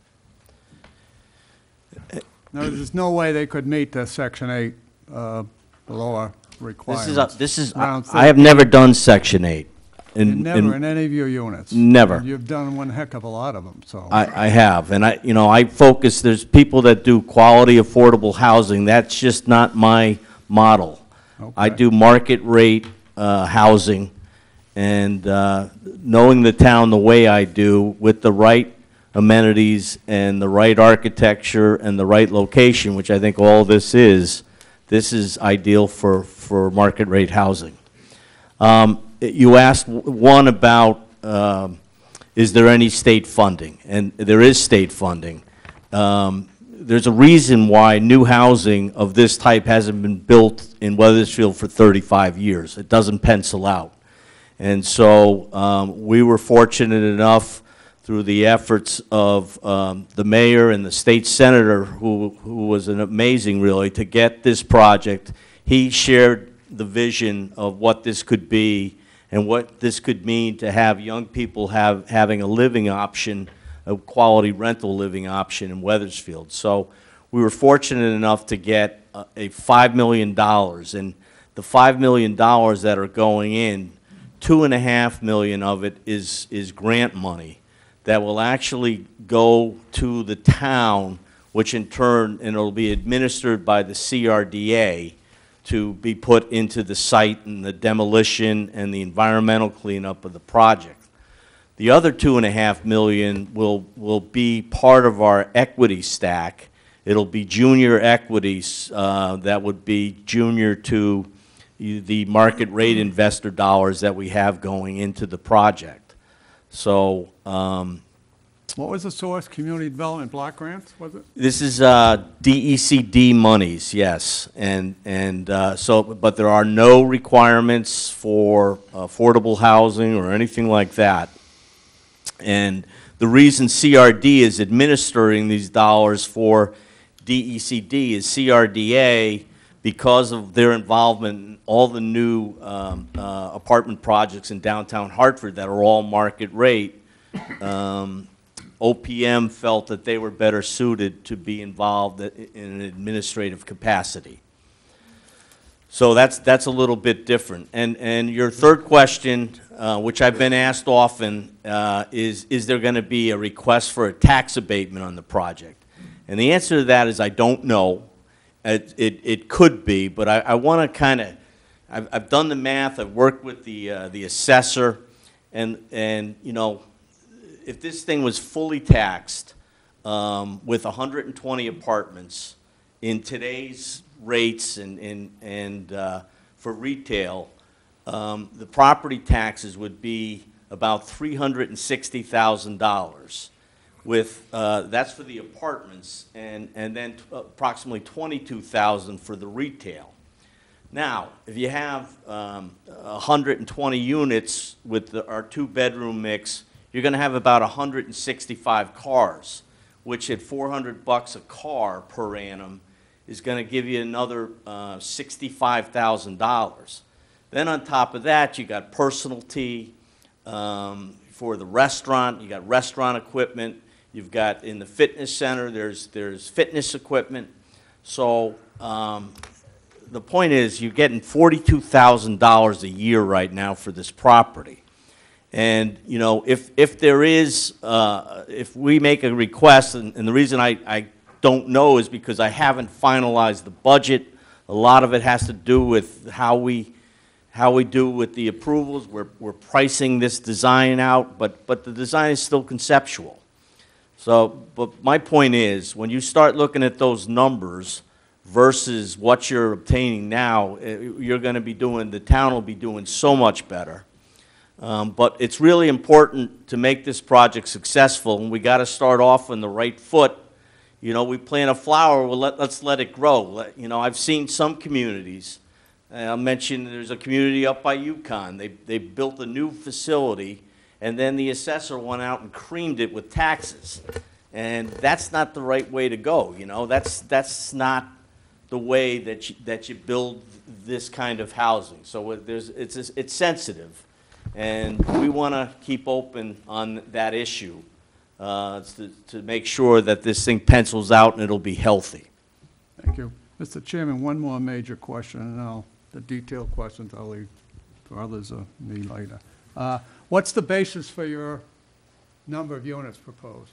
No, there's no way they could meet the Section eight uh, below our This requirements. is, a- this is, I Around I have never done Section eight. in- And never in- in any of your units? Never. And you've done one heck of a lot of them, so. I, I have, and I, you know, I focus, there's people that do quality, affordable housing, that's just not my model. I Okay. do market rate, uh, housing, and, uh, knowing the town the way I do, with the right amenities and the right architecture and the right location, which I think all this is, this is ideal for, for market rate housing. Um, you asked w- one about, um, is there any state funding? And there is state funding. Um, there's a reason why new housing of this type hasn't been built in Wethersfield for thirty-five years. It doesn't pencil out. And so um, we were fortunate enough through the efforts of um, the mayor and the state senator, who, who was an amazing, really, to get this project. He shared the vision of what this could be and what this could mean to have young people have, having a living option, a quality rental living option in Wethersfield. So we were fortunate enough to get a, a five million dollars, and the five million dollars that are going in, two and a half million of it is, is grant money that will actually go to the town, which in turn, and it'll be administered by the C R D A to be put into the site and the demolition and the environmental cleanup of the project. The other two and a half million will, will be part of our equity stack. It'll be junior equities uh, that would be junior to the market rate investor dollars that we have going into the project. So um, What was the source? Community Development Block Grants, was it? this is uh, D E C D monies, yes, and and uh, so, but there are no requirements for affordable housing or anything like that. And the reason C R D is administering these dollars for D E C D is C R D A, because of their involvement in all the new um, uh, apartment projects in downtown Hartford that are all market rate. Um, O P M felt that they were better suited to be involved in an administrative capacity. So that's, that's a little bit different. And, and your third question, uh, which I've been asked often, uh, is, is there going to be a request for a tax abatement on the project? And the answer to that is I don't know. It, it, it could be, but I, I want to kind of, I've, I've done the math, I've worked with the, uh, the assessor, and, and, you know, if this thing was fully taxed um, with one hundred twenty apartments in today's rates and, and, and uh, for retail, um, the property taxes would be about three hundred sixty thousand dollars. With, uh, that's for the apartments, and, and then t- approximately twenty-two thousand dollars for the retail. Now, if you have um, one hundred twenty units with the, our two-bedroom mix, you're going to have about one hundred sixty-five cars, which at four hundred bucks a car per annum is going to give you another uh, sixty-five thousand dollars. Then on top of that, you got personalty um, for the restaurant. You got restaurant equipment. You've got in the fitness center, there's, there's fitness equipment. So um, the point is you're getting forty-two thousand dollars a year right now for this property. And, you know, if, if there is, uh, if we make a request, and, and the reason I, I don't know is because I haven't finalized the budget. A lot of it has to do with how we, how we do with the approvals. We're, we're pricing this design out, but, but the design is still conceptual. So, but my point is, when you start looking at those numbers versus what you're obtaining now, eh, you're going to be doing, the town will be doing so much better. Um, but it's really important to make this project successful, and we got to start off on the right foot. You know, we plant a flower, well, let, let's let it grow. Let, you know, I've seen some communities, and I'll mention there's a community up by Yukon. They, they built a new facility, and then the assessor went out and creamed it with taxes. And that's not the right way to go, you know. That's, that's not the way that you, that you build this kind of housing. So it- there's, it's, it's sensitive. And we want to keep open on that issue uh, to, to make sure that this thing pencils out and it'll be healthy. Thank you. Mister Chairman, one more major question, and I'll, the detailed questions I'll leave for others or me later. Uh, What's the basis for your number of units proposed?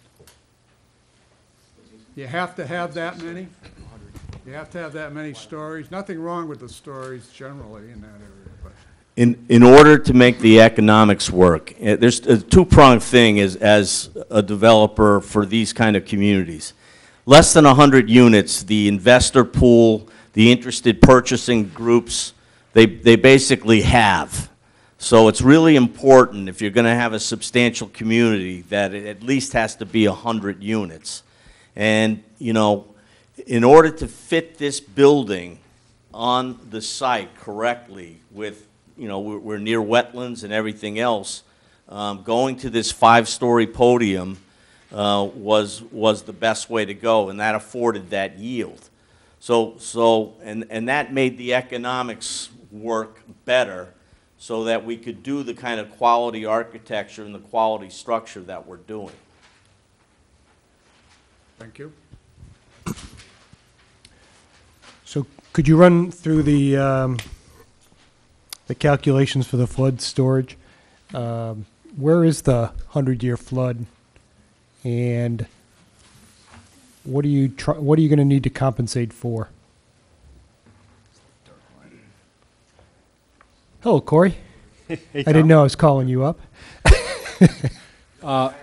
You have to have that many? You have to have that many stories? Nothing wrong with the stories generally in that area, but. In, in order to make the economics work, eh, there's a two-pronged thing as, as a developer for these kind of communities. Less than one hundred units, the investor pool, the interested purchasing groups, they, they basically have. So it's really important, if you're going to have a substantial community, that it at least has to be one hundred units. And, you know, in order to fit this building on the site correctly with, you know, we're, we're near wetlands and everything else, um, going to this five-story podium uh, was, was the best way to go, and that afforded that yield. So, so and, and that made the economics work better so that we could do the kind of quality architecture and the quality structure that we're doing. Thank you. So could you run through the, um, the calculations for the flood storage? Um, Where is the hundred-year flood? And what are you try, what are you going to need to compensate for? Hello, Corey. Hey, I didn't know I was calling you up. Uh,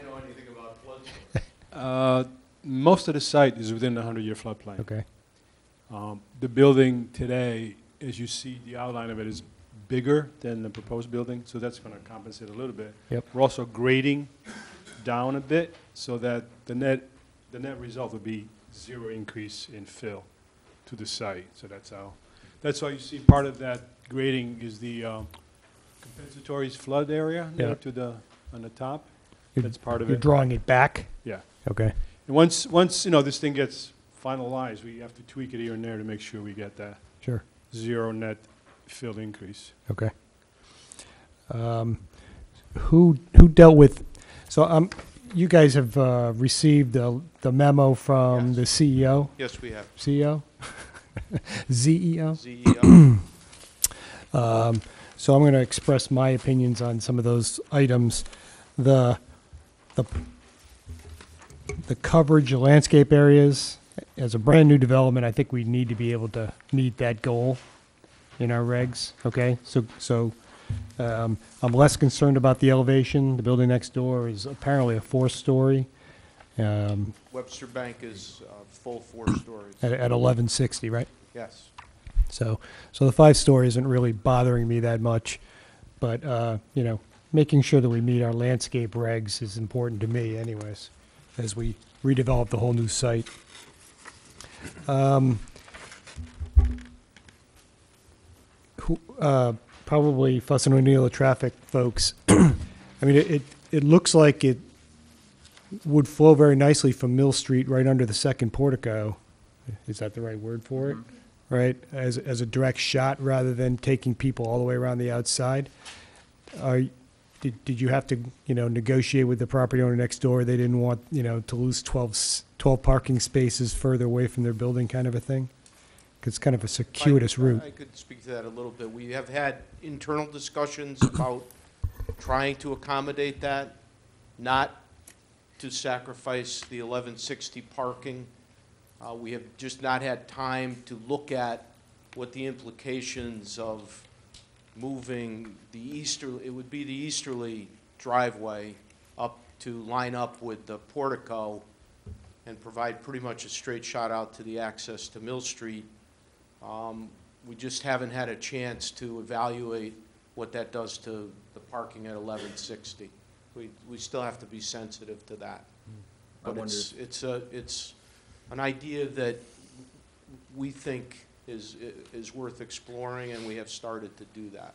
uh, Most of the site is within the hundred-year floodplain. Okay. Um, The building today, as you see, the outline of it is bigger than the proposed building, so that's going to compensate a little bit. Yep. We're also grading down a bit so that the net, the net result will be zero increase in fill to the site. So that's how, that's why you see part of that grading is the um, compensatory flood area there Yeah. to the, on the top. You're- That's part of You're it. drawing it back? Yeah. Okay. And once, once, you know, this thing gets finalized, we have to tweak it here and there to make sure we get that Sure. zero net fill increase. Okay. Um, Who, who dealt with, so um, you guys have uh, received the the memo from Yes. the C E O? Yes, we have. C E O? Z E O? Z E O. Um, So I'm going to express my opinions on some of those items. The, the, the coverage, the landscape areas, as a brand-new development, I think we need to be able to meet that goal in our regs, okay? So, so um, I'm less concerned about the elevation. The building next door is apparently a four-story um, Webster Bank is uh, full four stories. at, at eleven sixty, right? Yes. So, so the five-story isn't really bothering me that much, but, uh, you know, making sure that we meet our landscape regs is important to me anyways, as we redevelop the whole new site. Um, who, uh, probably Fuss and O'Neill, the traffic folks. I mean, it, it, it looks like it would flow very nicely from Mill Street right under the second portico. Is that the right word for it? Right, as, as a direct shot rather than taking people all the way around the outside. Are, did, did you have to, you know, negotiate with the property owner next door? They didn't want, you know, to lose twelve, s- twelve parking spaces further away from their building kind of a thing? 'Cause it's kind of a circuitous I- route. I could speak to that a little bit. We have had internal discussions about trying to accommodate that, not to sacrifice the eleven sixty parking. Uh, We have just not had time to look at what the implications of moving the easterly, it would be the easterly driveway up to line up with the portico and provide pretty much a straight shot out to the access to Mill Street. Um, We just haven't had a chance to evaluate what that does to the parking at eleven sixty. We, we still have to be sensitive to that. I But wonder it's, it's a, it's an idea that we think is, is worth exploring, and we have started to do that.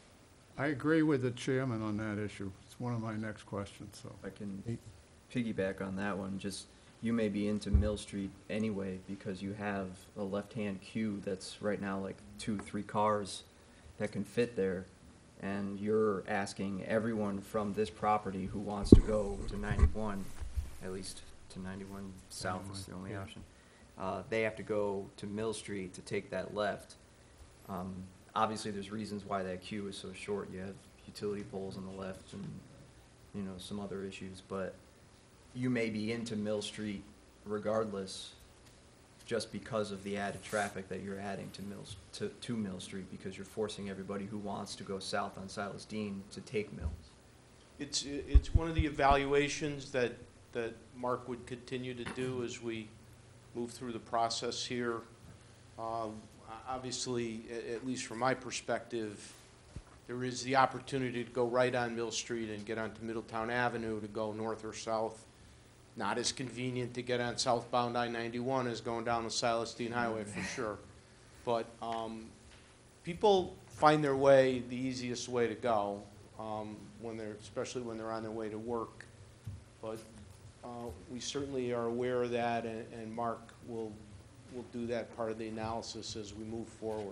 I agree with the chairman on that issue. It's one of my next questions, so. I can piggyback on that one, just, you may be into Mill Street anyway, because you have a left-hand queue that's right now like two, three cars that can fit there, and you're asking everyone from this property who wants to go to ninety-one, at least to ninety-one south is the only option, uh, they have to go to Mill Street to take that left. Um, obviously, there's reasons why that queue is so short. You have utility poles on the left and, you know, some other issues, but you may be into Mill Street regardless, just because of the added traffic that you're adding to Mills, to, to Mill Street, because you're forcing everybody who wants to go south on Silas Dean to take Mills. It's, it's one of the evaluations that, that Mark would continue to do as we move through the process here. Um, Obviously, a- at least from my perspective, there is the opportunity to go right on Mill Street and get onto Middletown Avenue to go north or south. Not as convenient to get on southbound I ninety-one as going down the Silas Dean Highway, for sure. But um, people find their way the easiest way to go, um, when they're, especially when they're on their way to work. But uh, we certainly are aware of that, and, and Mark will, will do that part of the analysis as we move forward.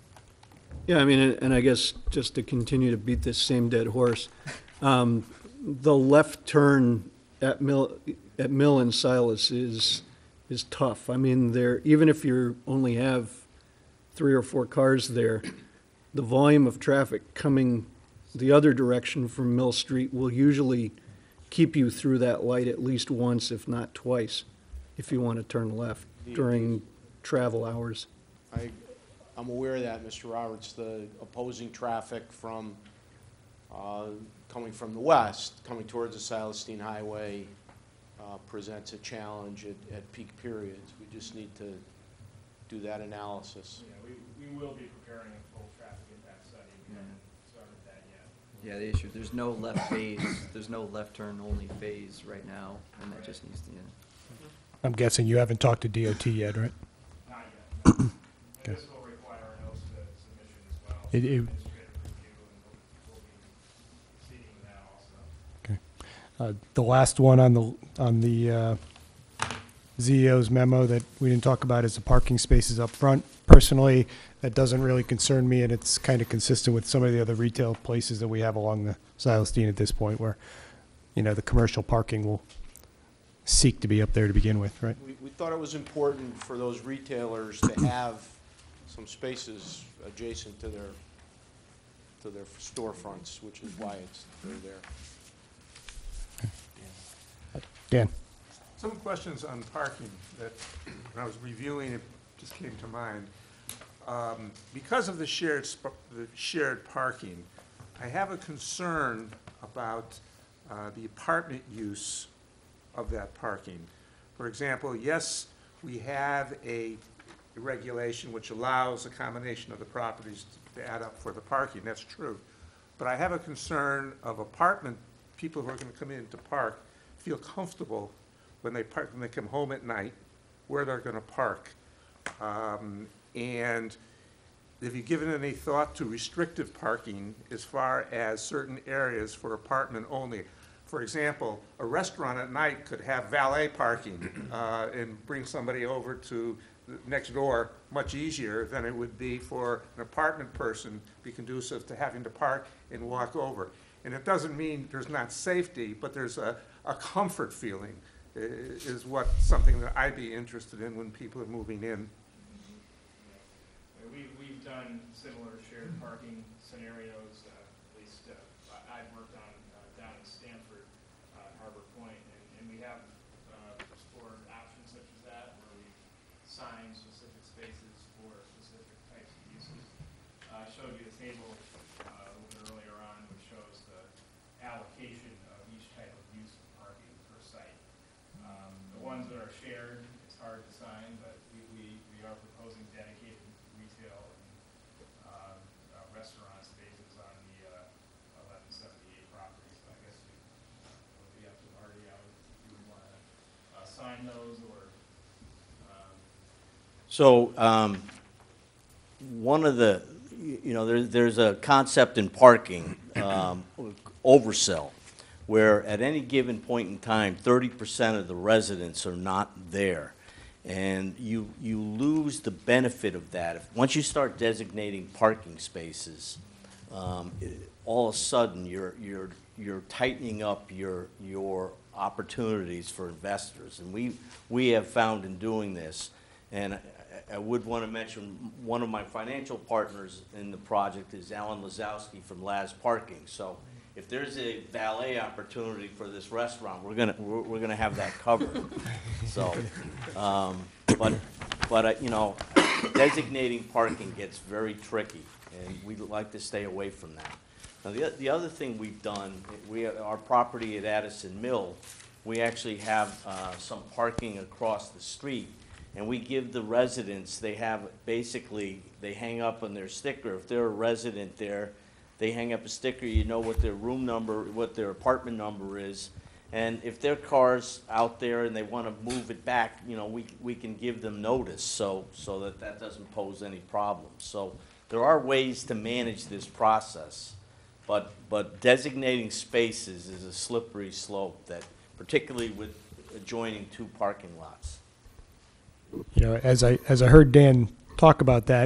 Yeah, I mean, and and I guess just to continue to beat this same dead horse, um, the left turn at Mill, at Mill and Silas is, is tough. I mean, there, even if you only have three or four cars there, the volume of traffic coming the other direction from Mill Street will usually keep you through that light at least once, if not twice, if you want to turn left during travel hours. I, I'm aware of that, Mister Roberts. The opposing traffic from, uh, coming from the west, coming towards the Silas Dean Highway, uh, presents a challenge at, at peak periods. We just need to do that analysis. Yeah, we, we will be preparing a full traffic impact study. We haven't started that yet. Yeah, the issue, there's no left phase, there's no left turn only phase right now, and that just needs to, yeah. I'm guessing you haven't talked to D O T yet, right? Not yet. no. Okay. Uh, And this will require a notice of submission as well. It- so it- administrative review, and we'll, we'll be seeking that also. Okay. Uh, The last one on the, on the uh, Z E O's memo that we didn't talk about is the parking spaces up front. Personally, that doesn't really concern me, and it's kind of consistent with some of the other retail places that we have along the Silas Dean at this point, where, you know, the commercial parking will seek to be up there to begin with, right? We, we thought it was important for those retailers to have some spaces adjacent to their, to their storefronts, which is why it's, they're there. Dan? Some questions on parking that, when I was reviewing it, just came to mind. Um, Because of the shared, sp- the shared parking, I have a concern about uh, the apartment use of that parking. For example, yes, we have a regulation which allows a combination of the properties to add up for the parking, that's true. But I have a concern of apartment, people who are gonna come in to park, feel comfortable when they park, when they come home at night, where they're gonna park. Um, And have you given any thought to restrictive parking as far as certain areas for apartment only? For example, a restaurant at night could have valet parking uh, and bring somebody over to the next door much easier than it would be for an apartment person, be conducive to having to park and walk over. And it doesn't mean there's not safety, but there's a, a comfort feeling i- is what, something that I'd be interested in when people are moving in. We, we've done similar shared parking scenarios, uh, at least uh, I- I've worked I showed you a table uh, a little bit earlier on, which shows the allocation of each type of use of parking per site. Um, the ones that are shared, it's hard to sign, but we, we, we are proposing dedicated retail and uh, uh, restaurant spaces on the uh, eleven seventy-eight property. So I guess you, it would be up to Marty how you would want to uh, sign those or. Um, So, um, one of the, you know, there, there's a concept in parking, um, oversell, where at any given point in time, thirty percent of the residents are not there. And you, you lose the benefit of that. If, once you start designating parking spaces, um, it- all of a sudden, you're, you're, you're tightening up your, your opportunities for investors. And we, we have found in doing this, and I, I would want to mention, one of my financial partners in the project is Alan Lazowski from Laz Parking. So if there's a valet opportunity for this restaurant, we're gonna, we're, we're gonna have that covered. So, um, but, but, uh, you know, designating parking gets very tricky, and we'd like to stay away from that. Now, the, the other thing we've done, we, our property at Addison Mill, we actually have, uh, some parking across the street. And we give the residents, they have, basically, they hang up on their sticker. If they're a resident there, they hang up a sticker, you know what their room number, what their apartment number is. And if their car's out there and they want to move it back, you know, we, we can give them notice so, so that that doesn't pose any problems. So there are ways to manage this process, but, but designating spaces is a slippery slope that, particularly with adjoining two parking lots. You know, as I, as I heard Dan talk about that,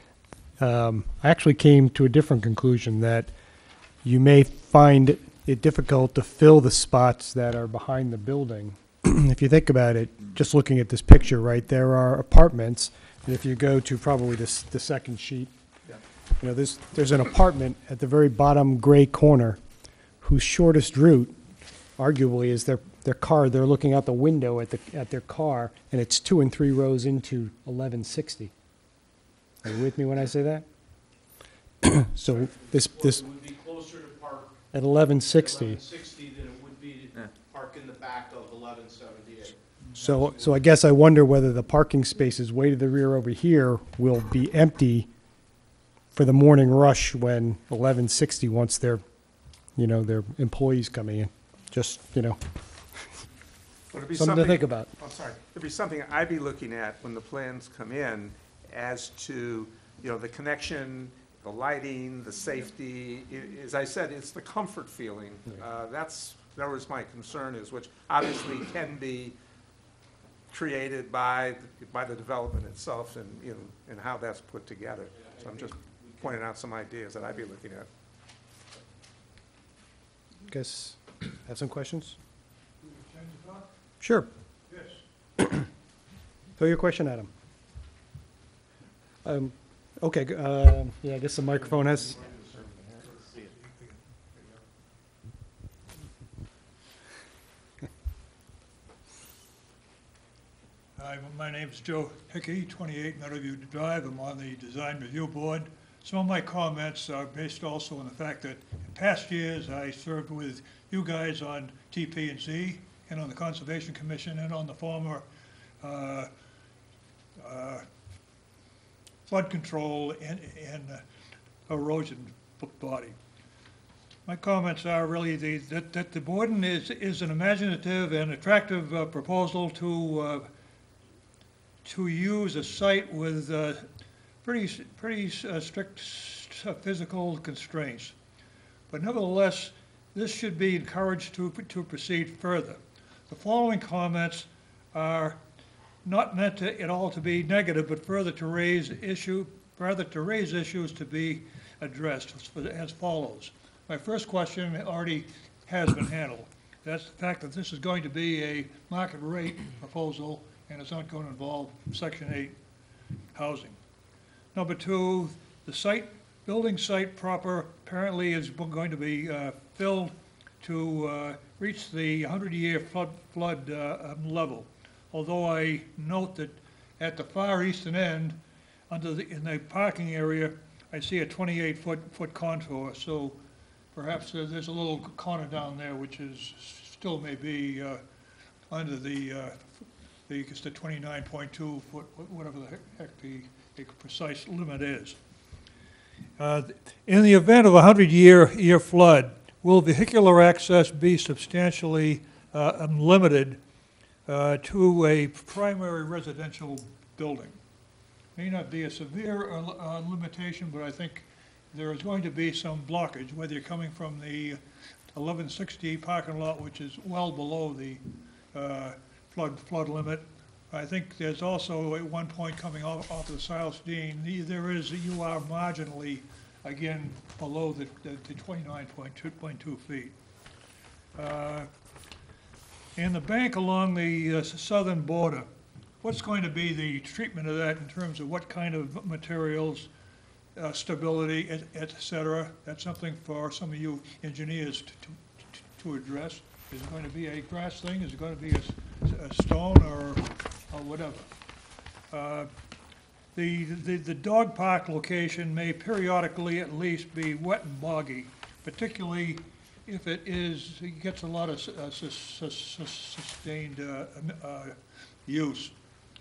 um, I actually came to a different conclusion, that you may find it difficult to fill the spots that are behind the building. If you think about it, just looking at this picture, right, there are apartments, and if you go to probably this, the second sheet, you know, there's, there's an apartment at the very bottom gray corner whose shortest route, arguably, is their their car. They're looking out the window at the at their car, and it's two and three rows into eleven sixty. Are you with me when I say that? So this this It would be closer to park at eleven sixty. eleven sixty than it would be to park in the back of eleven seventy-eight. So so I guess I wonder whether the parking spaces way to the rear over here will be empty for the morning rush when eleven sixty wants their, you know, their employees coming in. Just, you know. Well, it'd be Something to think about. I'm sorry. It'd be something I'd be looking at when the plans come in as to, you know, the connection, the lighting, the safety. I- As I said, it's the comfort feeling. Uh, That's, that was my concern is, which obviously can be created by, by the development itself and, you know, and how that's put together. So I'm just pointing out some ideas that I'd be looking at. Guess, have some questions? Change the thought? Sure. Yes. Throw your question at him. Um, okay, g- uh, yeah, I guess the microphone has. Hi, my name is Joe Hickey, twenty-eight Meadowview Drive. I'm on the Design Review Board. Some of my comments are based also on the fact that in past years, I served with you guys on T P and Z and on the Conservation Commission and on the former uh, uh, flood control and, and uh, erosion b- body. My comments are really the, that, that the Borden is, is an imaginative and attractive uh, proposal to uh, to use a site with uh, pretty, s- pretty uh, strict s- uh, physical constraints. But nevertheless, this should be encouraged to, to proceed further. The following comments are not meant to, at all to be negative, but further to raise issue, rather to raise issues to be addressed as- as follows. My first question already has been handled. That's the fact that this is going to be a market rate proposal and it's not going to involve Section eight housing. Number two, the site, building site proper apparently is going to be uh, filled to uh, reach the hundred-year flood, flood uh, um, level. Although I note that at the far eastern end, under the, in the parking area, I see a twenty-eight foot, foot contour, so perhaps there- there's a little corner down there which is, still may be uh, under the, uh, the, it's the twenty-nine point two foot, whatever the heck the the precise limit is. Uh, In the event of a hundred-year year flood, will vehicular access be substantially uh, limited uh, to a primary residential building? May not be a severe uh, uh, limitation, but I think there is going to be some blockage, whether you're coming from the eleven sixty parking lot, which is well below the uh, flood, flood limit. I think there's also at one point coming off, off of the Silas Dean, the- there is, you are marginally, again, below the, the the twenty-nine point two feet. Uh, And the bank along the uh, southern border, what's going to be the treatment of that in terms of what kind of materials, uh, stability, et, et cetera? That's something for some of you engineers to, to, to address. Is it going to be a grass thing? Is it going to be a, s- a stone or, or whatever? Uh, The, the, the dog park location may periodically at least be wet and boggy, particularly if it is, it gets a lot of su- uh, sus- sus- sus- sustained uh, uh, use.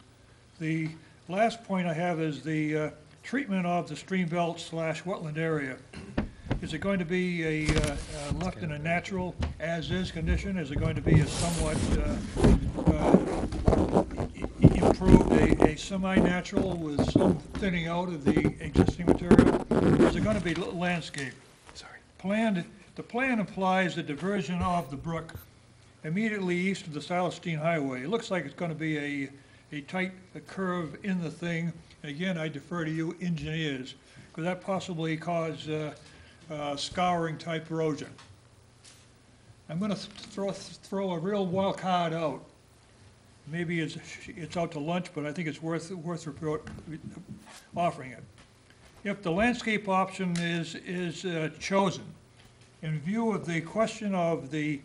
The last point I have is the uh, treatment of the stream belt slash wetland area. Is it going to be a, uh, uh, left in a natural as-is condition? Is it going to be a somewhat uh, uh, i- improved, a, a semi-natural with some thinning out of the existing material? Is it going to be l- landscape? Sorry. Planned, the plan implies the diversion of the brook immediately east of the Silestein Highway. It looks like it's going to be a, a tight curve in the thing. And again, I defer to you engineers. Could that possibly cause uh, uh, scouring type erosion? I'm going to throw, throw a real wild card out. Maybe it's, it's out to lunch, but I think it's worth, worth report, offering it. If the landscape option is, is uh, chosen, in view of the question of the,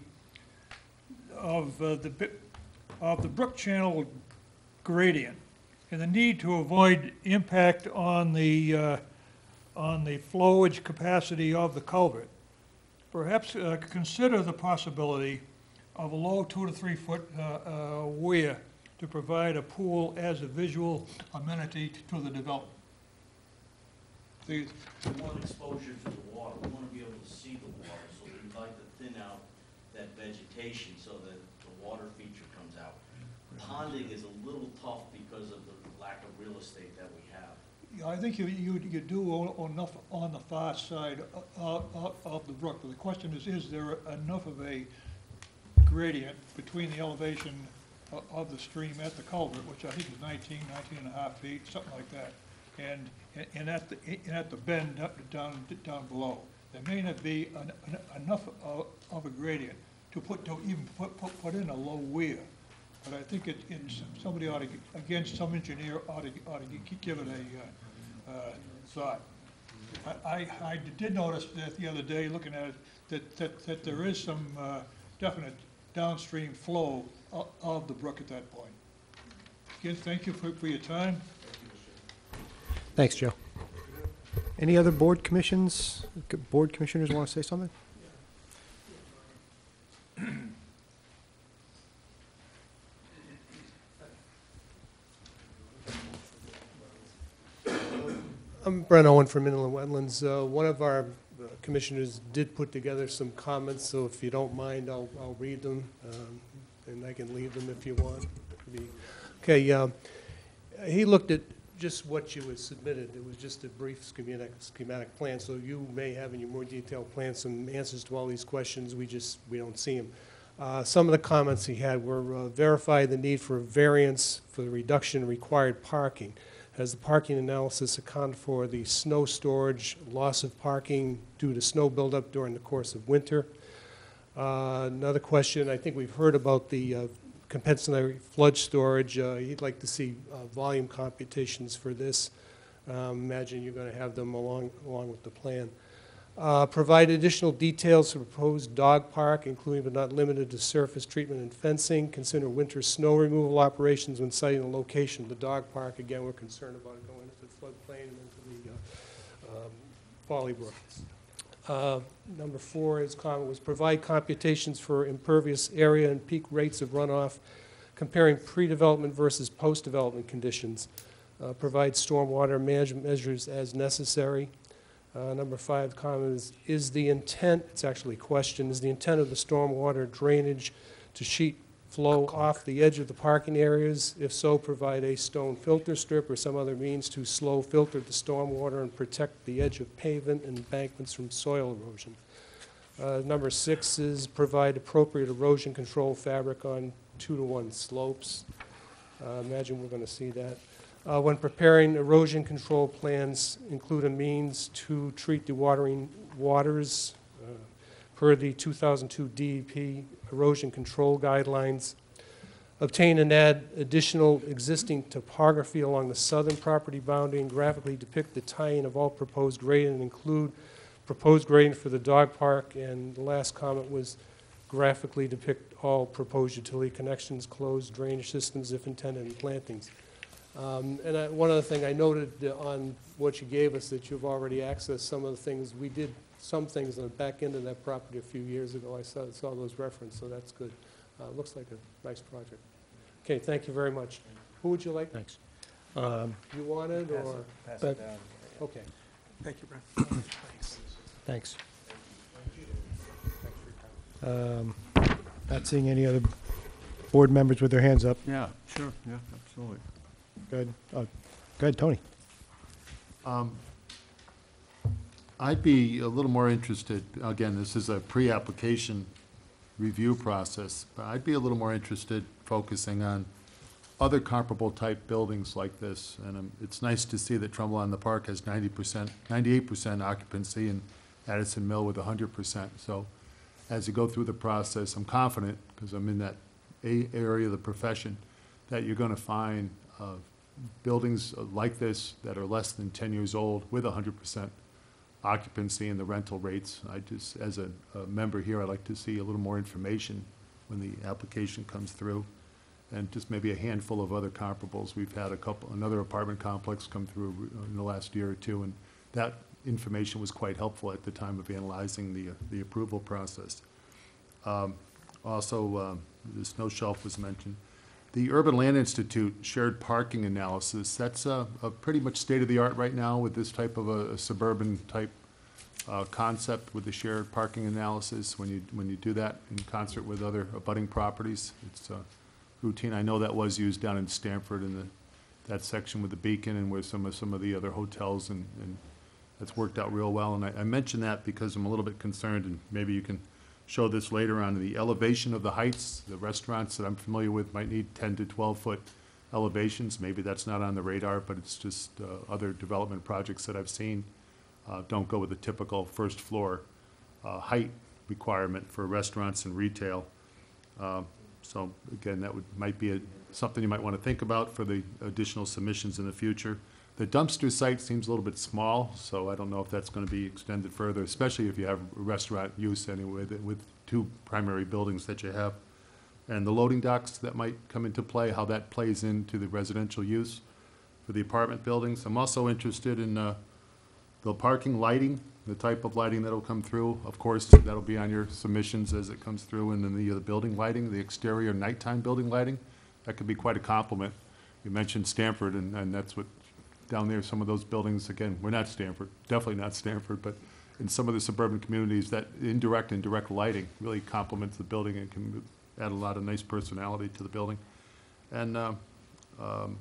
of uh, the, bi- of the brook channel gradient and the need to avoid impact on the, uh, on the flowage capacity of the culvert, perhaps uh, consider the possibility of a low two to three foot uh, uh, weir to provide a pool as a visual amenity to the development. The, We want exposure to the water, we want to be able to see the water, so we'd like to thin out that vegetation so that the water feature comes out. Ponding is a little tough because of the lack of real estate that we have. Yeah, I think you, you, you do o- enough on the far side of, of, of the brook, but the question is, is there enough of a gradient between the elevation o- of the stream at the culvert, which I think is nineteen, nineteen and a half feet, something like that, and, and at the, and at the bend do- down, down below. There may not be en- en- enough of, of a gradient to put, to even put, put, put in a low weir. But I think it, it's, somebody ought to, again, some engineer ought to, ought to gi- give it a, uh, uh, thought. I, I, I did notice that the other day, looking at it, that, that, that there is some, uh, definite downstream flow of, of the brook at that point. Again, thank you for, for your time. Thanks, Joe. Any other board commissions, board commissioners want to say something? I'm Brent Owen from Inland Wetlands. Uh, One of our uh, commissioners did put together some comments, so if you don't mind, I'll, I'll read them, um, and I can leave them if you want. Be- Okay, um, he looked at just what you had submitted. It was just a brief schematic, schematic plan, so you may have in your more detailed plan some answers to all these questions. We just, we don't see them. Uh, Some of the comments he had were uh, verify the need for a variance for the reduction in required parking. Has the parking analysis account for the snow storage, loss of parking due to snow buildup during the course of winter? Uh, Another question, I think we've heard about the uh, compensatory flood storage. Uh, He'd like to see uh, volume computations for this. Um, Imagine you're going to have them along, along with the plan. Uh, Provide additional details for proposed dog park, including but not limited to surface treatment and fencing. Consider winter snow removal operations when siting the location of the dog park. Again, we're concerned about it going into the floodplain and into the uh, um, Folleybrook. Uh, Number four is comment was provide computations for impervious area and peak rates of runoff, comparing pre-development versus post-development conditions. Uh, Provide stormwater management measures as necessary. Uh, Number five comment is, is the intent, it's actually a question, is the intent of the stormwater drainage to sheet flow off the edge of the parking areas? If so, provide a stone filter strip or some other means to slow filter the stormwater and protect the edge of pavement and embankments from soil erosion. Uh, Number six is provide appropriate erosion control fabric on two to one slopes. Uh, Imagine we're going to see that. Uh, When preparing erosion control plans, include a means to treat dewatering waters uh, per the two thousand two D E P erosion control guidelines. Obtain and add additional existing topography along the southern property boundary and graphically depict the tie-in of all proposed grading and include proposed grading for the dog park. And the last comment was graphically depict all proposed utility connections, closed drainage systems if intended, and plantings. Um, And I, one other thing, I noted uh, on what you gave us that you've already accessed some of the things. We did some things on the back end of that property a few years ago. I saw, saw those referenced, so that's good. Uh, Looks like a nice project. Okay, thank you very much. Who would you like? Thanks. Um, You want it, or? Pass it down. Okay. Thank you, Brent. Thanks. Um, Not seeing any other board members with their hands up. Yeah, sure, yeah, absolutely. Go ahead. Uh, Go ahead, Tony. Um, I'd be a little more interested, again, this is a pre-application review process, but I'd be a little more interested focusing on other comparable type buildings like this. And um, it's nice to see that Trumbull on the Park has ninety percent, ninety-eight percent occupancy and Addison Mill with one hundred percent. So as you go through the process, I'm confident, because I'm in that a area of the profession, that you're going to find uh, buildings like this that are less than ten years old with one hundred percent occupancy and the rental rates. I just, as a, a member here, I'd like to see a little more information when the application comes through, and just maybe a handful of other comparables. We've had a couple, another apartment complex come through in the last year or two, and that information was quite helpful at the time of analyzing the, the approval process. Um, also, um, the snow shelf was mentioned. The Urban Land Institute shared parking analysis, that's a, a pretty much state-of-the-art right now with this type of a, a suburban type uh, concept with the shared parking analysis. When you, when you do that in concert with other abutting properties, it's uh, routine. I know that was used down in Stamford in the, that section with the Beacon and with some of, some of the other hotels, and, and that's worked out real well. And I, I mention that because I'm a little bit concerned, and maybe you can show this later on, the elevation of the heights. The restaurants that I'm familiar with might need ten to twelve foot elevations. Maybe that's not on the radar, but it's just uh, other development projects that I've seen uh, don't go with the typical first floor uh, height requirement for restaurants and retail. Uh, so again, that would might be a, something you might want to think about for the additional submissions in the future. The dumpster site seems a little bit small, so I don't know if that's going to be extended further, especially if you have restaurant use anyway, that with two primary buildings that you have. And the loading docks that might come into play, how that plays into the residential use for the apartment buildings. I'm also interested in uh, the parking lighting, the type of lighting that'll come through. Of course, that'll be on your submissions as it comes through, and then the, uh, building lighting, the exterior nighttime building lighting. That could be quite a compliment. You mentioned Stamford, and, and that's what down there, some of those buildings, again, we're not Stamford, definitely not Stamford, but in some of the suburban communities, that indirect and direct lighting really complements the building and can add a lot of nice personality to the building. And uh, um,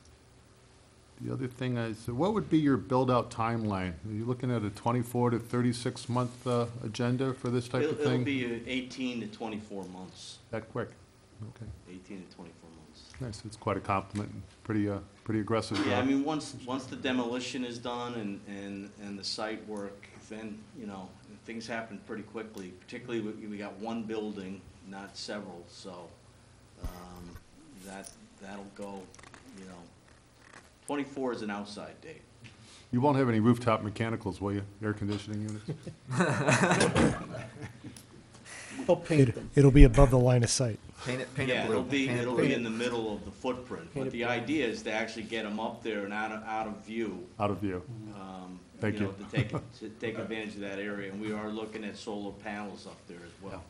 the other thing is, what would be your build-out timeline? Are you looking at a twenty-four to thirty-six month uh, agenda for this type It'll, of thing? it'll be uh, eighteen to twenty-four months. That quick? Okay. eighteen to twenty-four months. Nice, it's quite a compliment, and pretty, uh, pretty aggressive. Yeah, uh, I mean, once, once the demolition is done and, and, and the site work, then, you know, things happen pretty quickly. Particularly, we, we got one building, not several, so, um, that, that'll go, you know, twenty-four is an outside date. You won't have any rooftop mechanicals, will you? Air conditioning units? It- It'll be above the line of sight. Paint it, paint it Yeah, blue. it'll be, Paint it it'll blue. be in the middle of the footprint, Paint but it the blue. idea is to actually get them up there and out of, out of view, Out of view. um, Thank know, you. to take, to take advantage of that area. And we are looking at solar panels up there as well.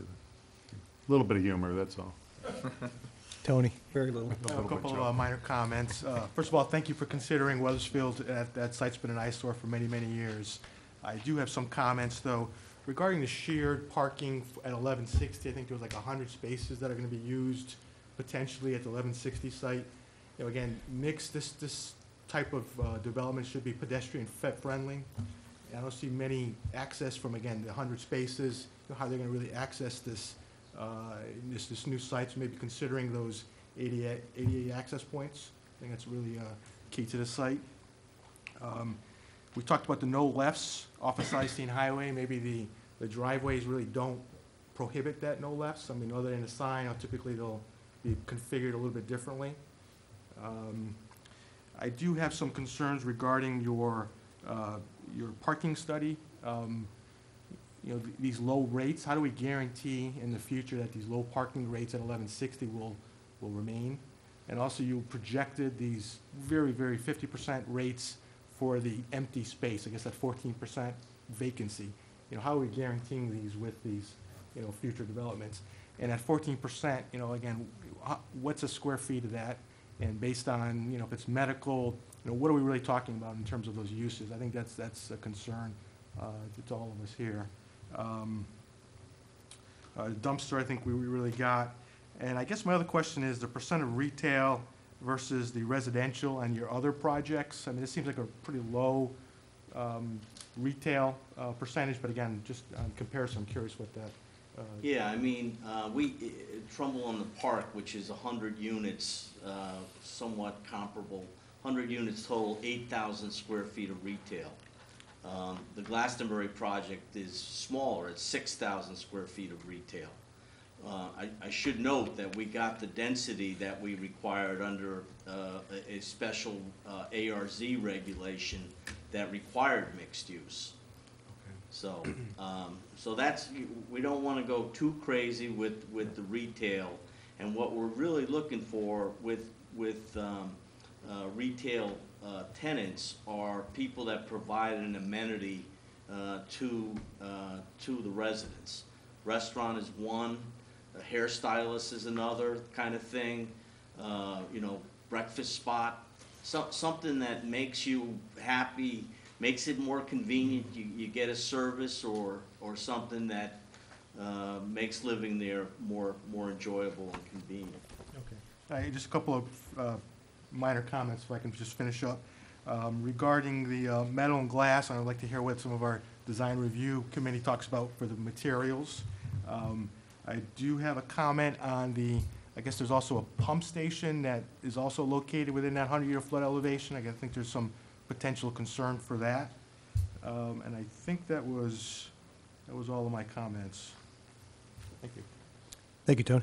A little bit of humor, that's all. Tony? Very little. I have a couple of uh, minor comments. Uh, First of all, thank you for considering Wethersfield. That, that site's been an eyesore for many, many years. I do have some comments, though, regarding the shared parking at eleven sixty. I think there was like one hundred spaces that are going to be used potentially at the eleven sixty site. You know, again, mixed, this, this type of uh, development should be pedestrian fe- friendly. I don't see many access from, again, the one hundred spaces, you know, how they're going to really access this Uh, this, this new site, so maybe considering those A D A, A D A access points. I think that's really uh, key to the site. Um, We talked about the no lefts off of Silestein Highway. Maybe the, the driveways really don't prohibit that no lefts. I mean, other than the sign, uh, typically they'll be configured a little bit differently. Um, I do have some concerns regarding your, uh, your parking study. Um, You know, th- these low rates, how do we guarantee in the future that these low parking rates at eleven sixty will, will remain? And also, you projected these very, very fifty percent rates for the empty space, I guess that fourteen percent vacancy. You know, how are we guaranteeing these with these, you know, future developments? And at fourteen percent, you know, again, ho- what's a square feet of that? And based on, you know, if it's medical, you know, what are we really talking about in terms of those uses? I think that's, that's a concern uh, to all of us here. Um, uh, Dumpster, I think we we really got. And I guess my other question is the percent of retail versus the residential and your other projects. I mean, this seems like a pretty low um, retail uh, percentage, but again, just on comparison, I'm curious what that. uh, Yeah, I mean, uh, we, i- i- Trumbull on the Park, which is one hundred units, uh, somewhat comparable, one hundred units total, eight thousand square feet of retail. Um, The Glastonbury project is smaller, it's six thousand square feet of retail. Uh, I, I should note that we got the density that we required under uh, a, a special uh, A R Z regulation that required mixed use. So, um, so that's, we don't want to go too crazy with, with the retail. And what we're really looking for with, with um, uh, retail uh, tenants are people that provide an amenity uh, to, uh, to the residents. Restaurant is one, a hairstylist is another kind of thing, uh, you know, breakfast spot, so, something that makes you happy, makes it more convenient, you, you get a service or, or something that uh, makes living there more, more enjoyable and convenient. Okay. Uh, Just a couple of uh, minor comments, if I can just finish up. Um, Regarding the uh, metal and glass, I would like to hear what some of our design review committee talks about for the materials. Um, I do have a comment on the, I guess there's also a pump station that is also located within that hundred-year flood elevation. I gotta think there's some potential concern for that. Um, And I think that was, that was all of my comments. Thank you. Thank you, Tony.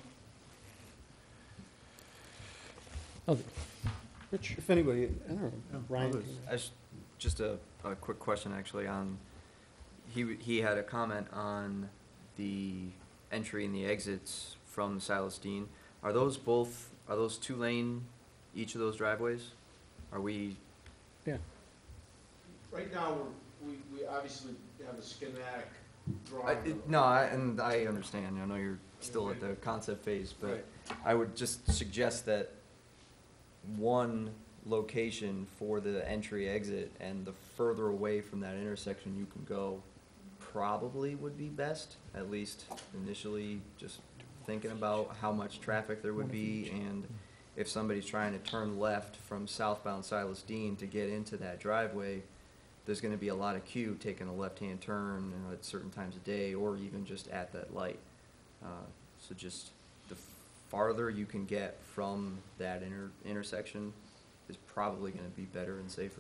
Oh, Rich, if anybody, I don't know, Ryan? I just, just a, a quick question actually on, he, w- he had a comment on the entry and the exits from Silas Dean. Are those both, are those two lane, each of those driveways? Are we, Yeah. Right now, we're, we, we obviously have a schematic I, drawing. it- of- no, I, and I understand, I know you're still at the concept phase, but Right. I would just suggest that one location for the entry exit and the further away from that intersection you can go probably would be best, at least initially, just thinking about how much traffic there would be and if somebody's trying to turn left from southbound Silas Dean to get into that driveway, there's gonna be a lot of queue taking a left-hand turn you know, at certain times of day or even just at that light. Uh, So just the farther you can get from that inter- intersection is probably gonna be better and safer.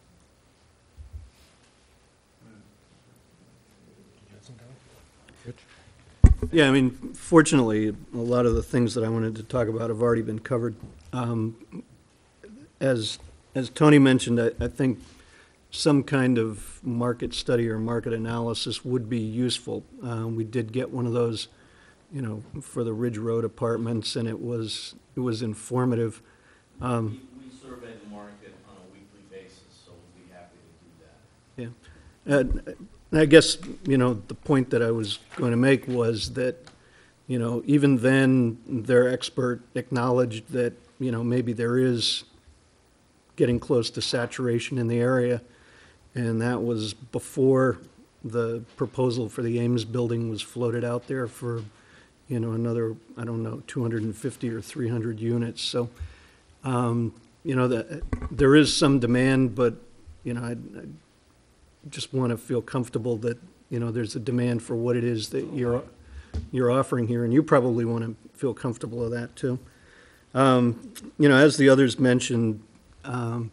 Yeah, I mean, fortunately, a lot of the things that I wanted to talk about have already been covered. Um, As, as Tony mentioned, I, I think some kind of market study or market analysis would be useful. Uh, We did get one of those, you know, for the Ridge Road apartments, and it was, it was informative. Um, We we survey the market on a weekly basis, so we'll be happy to do that. Yeah. And I guess, you know, the point that I was going to make was that, you know, even then, their expert acknowledged that, you know, maybe there is getting close to saturation in the area, and that was before the proposal for the Ames building was floated out there for, you know, another, I don't know, two hundred fifty or three hundred units. So, um, you know, the, there is some demand, but, you know, I, I just want to feel comfortable that, you know, there's a demand for what it is that you're you're offering here, and you probably want to feel comfortable with that too. Um, you know, as the others mentioned, um,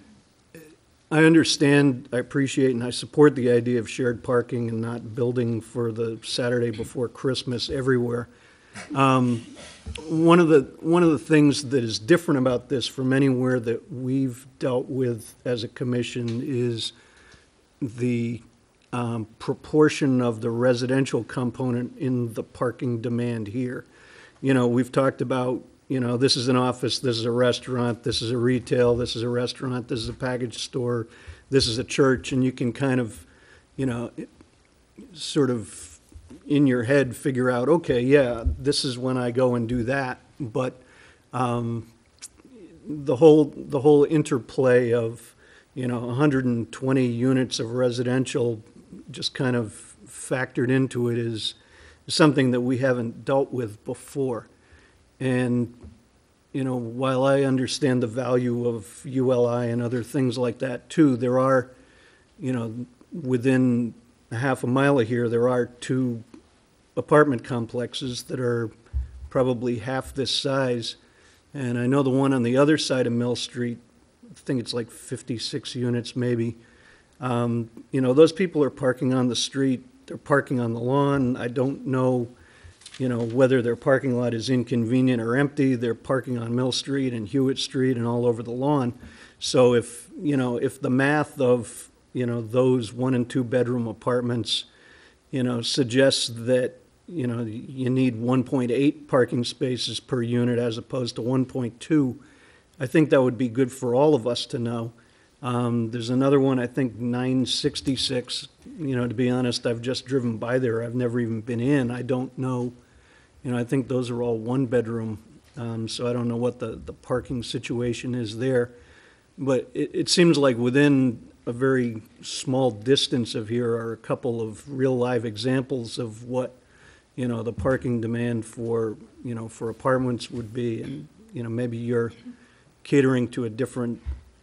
I understand, I appreciate, and I support the idea of shared parking and not building for the Saturday before Christmas everywhere. Um, one of the one of the things that is different about this from anywhere that we've dealt with as a commission is the um, proportion of the residential component in the parking demand here. You know, we've talked about, you know, this is an office, this is a restaurant, this is a retail, this is a restaurant, this is a package store, this is a church, and you can kind of, you know, sort of in your head figure out, okay, yeah, this is when I go and do that. But um, the whole the whole interplay of, you know, one hundred twenty units of residential just kind of factored into it is something that we haven't dealt with before. And, you know, while I understand the value of U L I and other things like that too, there are, you know, within a half a mile of here, there are two apartment complexes that are probably half this size. And I know the one on the other side of Mill Street, I think it's like fifty-six units maybe. Um, you know, those people are parking on the street, they're parking on the lawn. I don't know, you know, whether their parking lot is inconvenient or empty. They're parking on Mill Street and Hewitt Street and all over the lawn. So if, you know, if the math of, you know, those one and two bedroom apartments, you know, suggests that, you know, you need one point eight parking spaces per unit as opposed to one point two, I think that would be good for all of us to know. Um, there's another one, I think nine sixty-six, you know, to be honest, I've just driven by there. I've never even been in. I don't know, you know, I think those are all one bedroom. Um, so I don't know what the, the parking situation is there. But it, it seems like within a very small distance of here are a couple of real live examples of what, you know, the parking demand for, you know, for apartments would be. And, you know, maybe you're catering to a different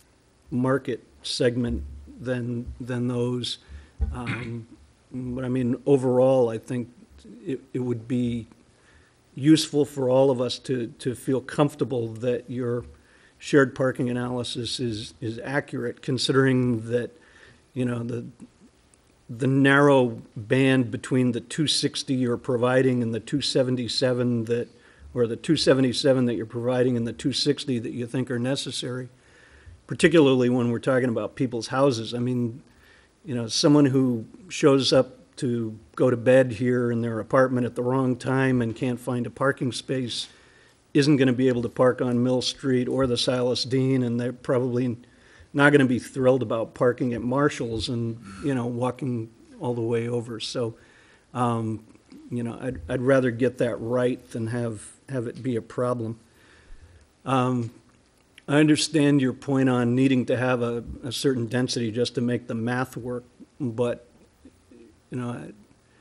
market segment than than those. Um, but I mean, overall, I think it, it would be useful for all of us to, to feel comfortable that your shared parking analysis is, is accurate, considering that, you know, the the narrow band between the two sixty you're providing and the two seventy-seven that, or the two seventy-seven that you're providing and the two sixty that you think are necessary, particularly when we're talking about people's houses. I mean, you know, someone who shows up to go to bed here in their apartment at the wrong time and can't find a parking space isn't going to be able to park on Mill Street or the Silas Dean, and they're probably not going to be thrilled about parking at Marshall's and, you know, walking all the way over. So, um, you know, I'd, I'd rather get that right than have, have it be a problem. Um, I understand your point on needing to have a, a certain density just to make the math work, but, you know,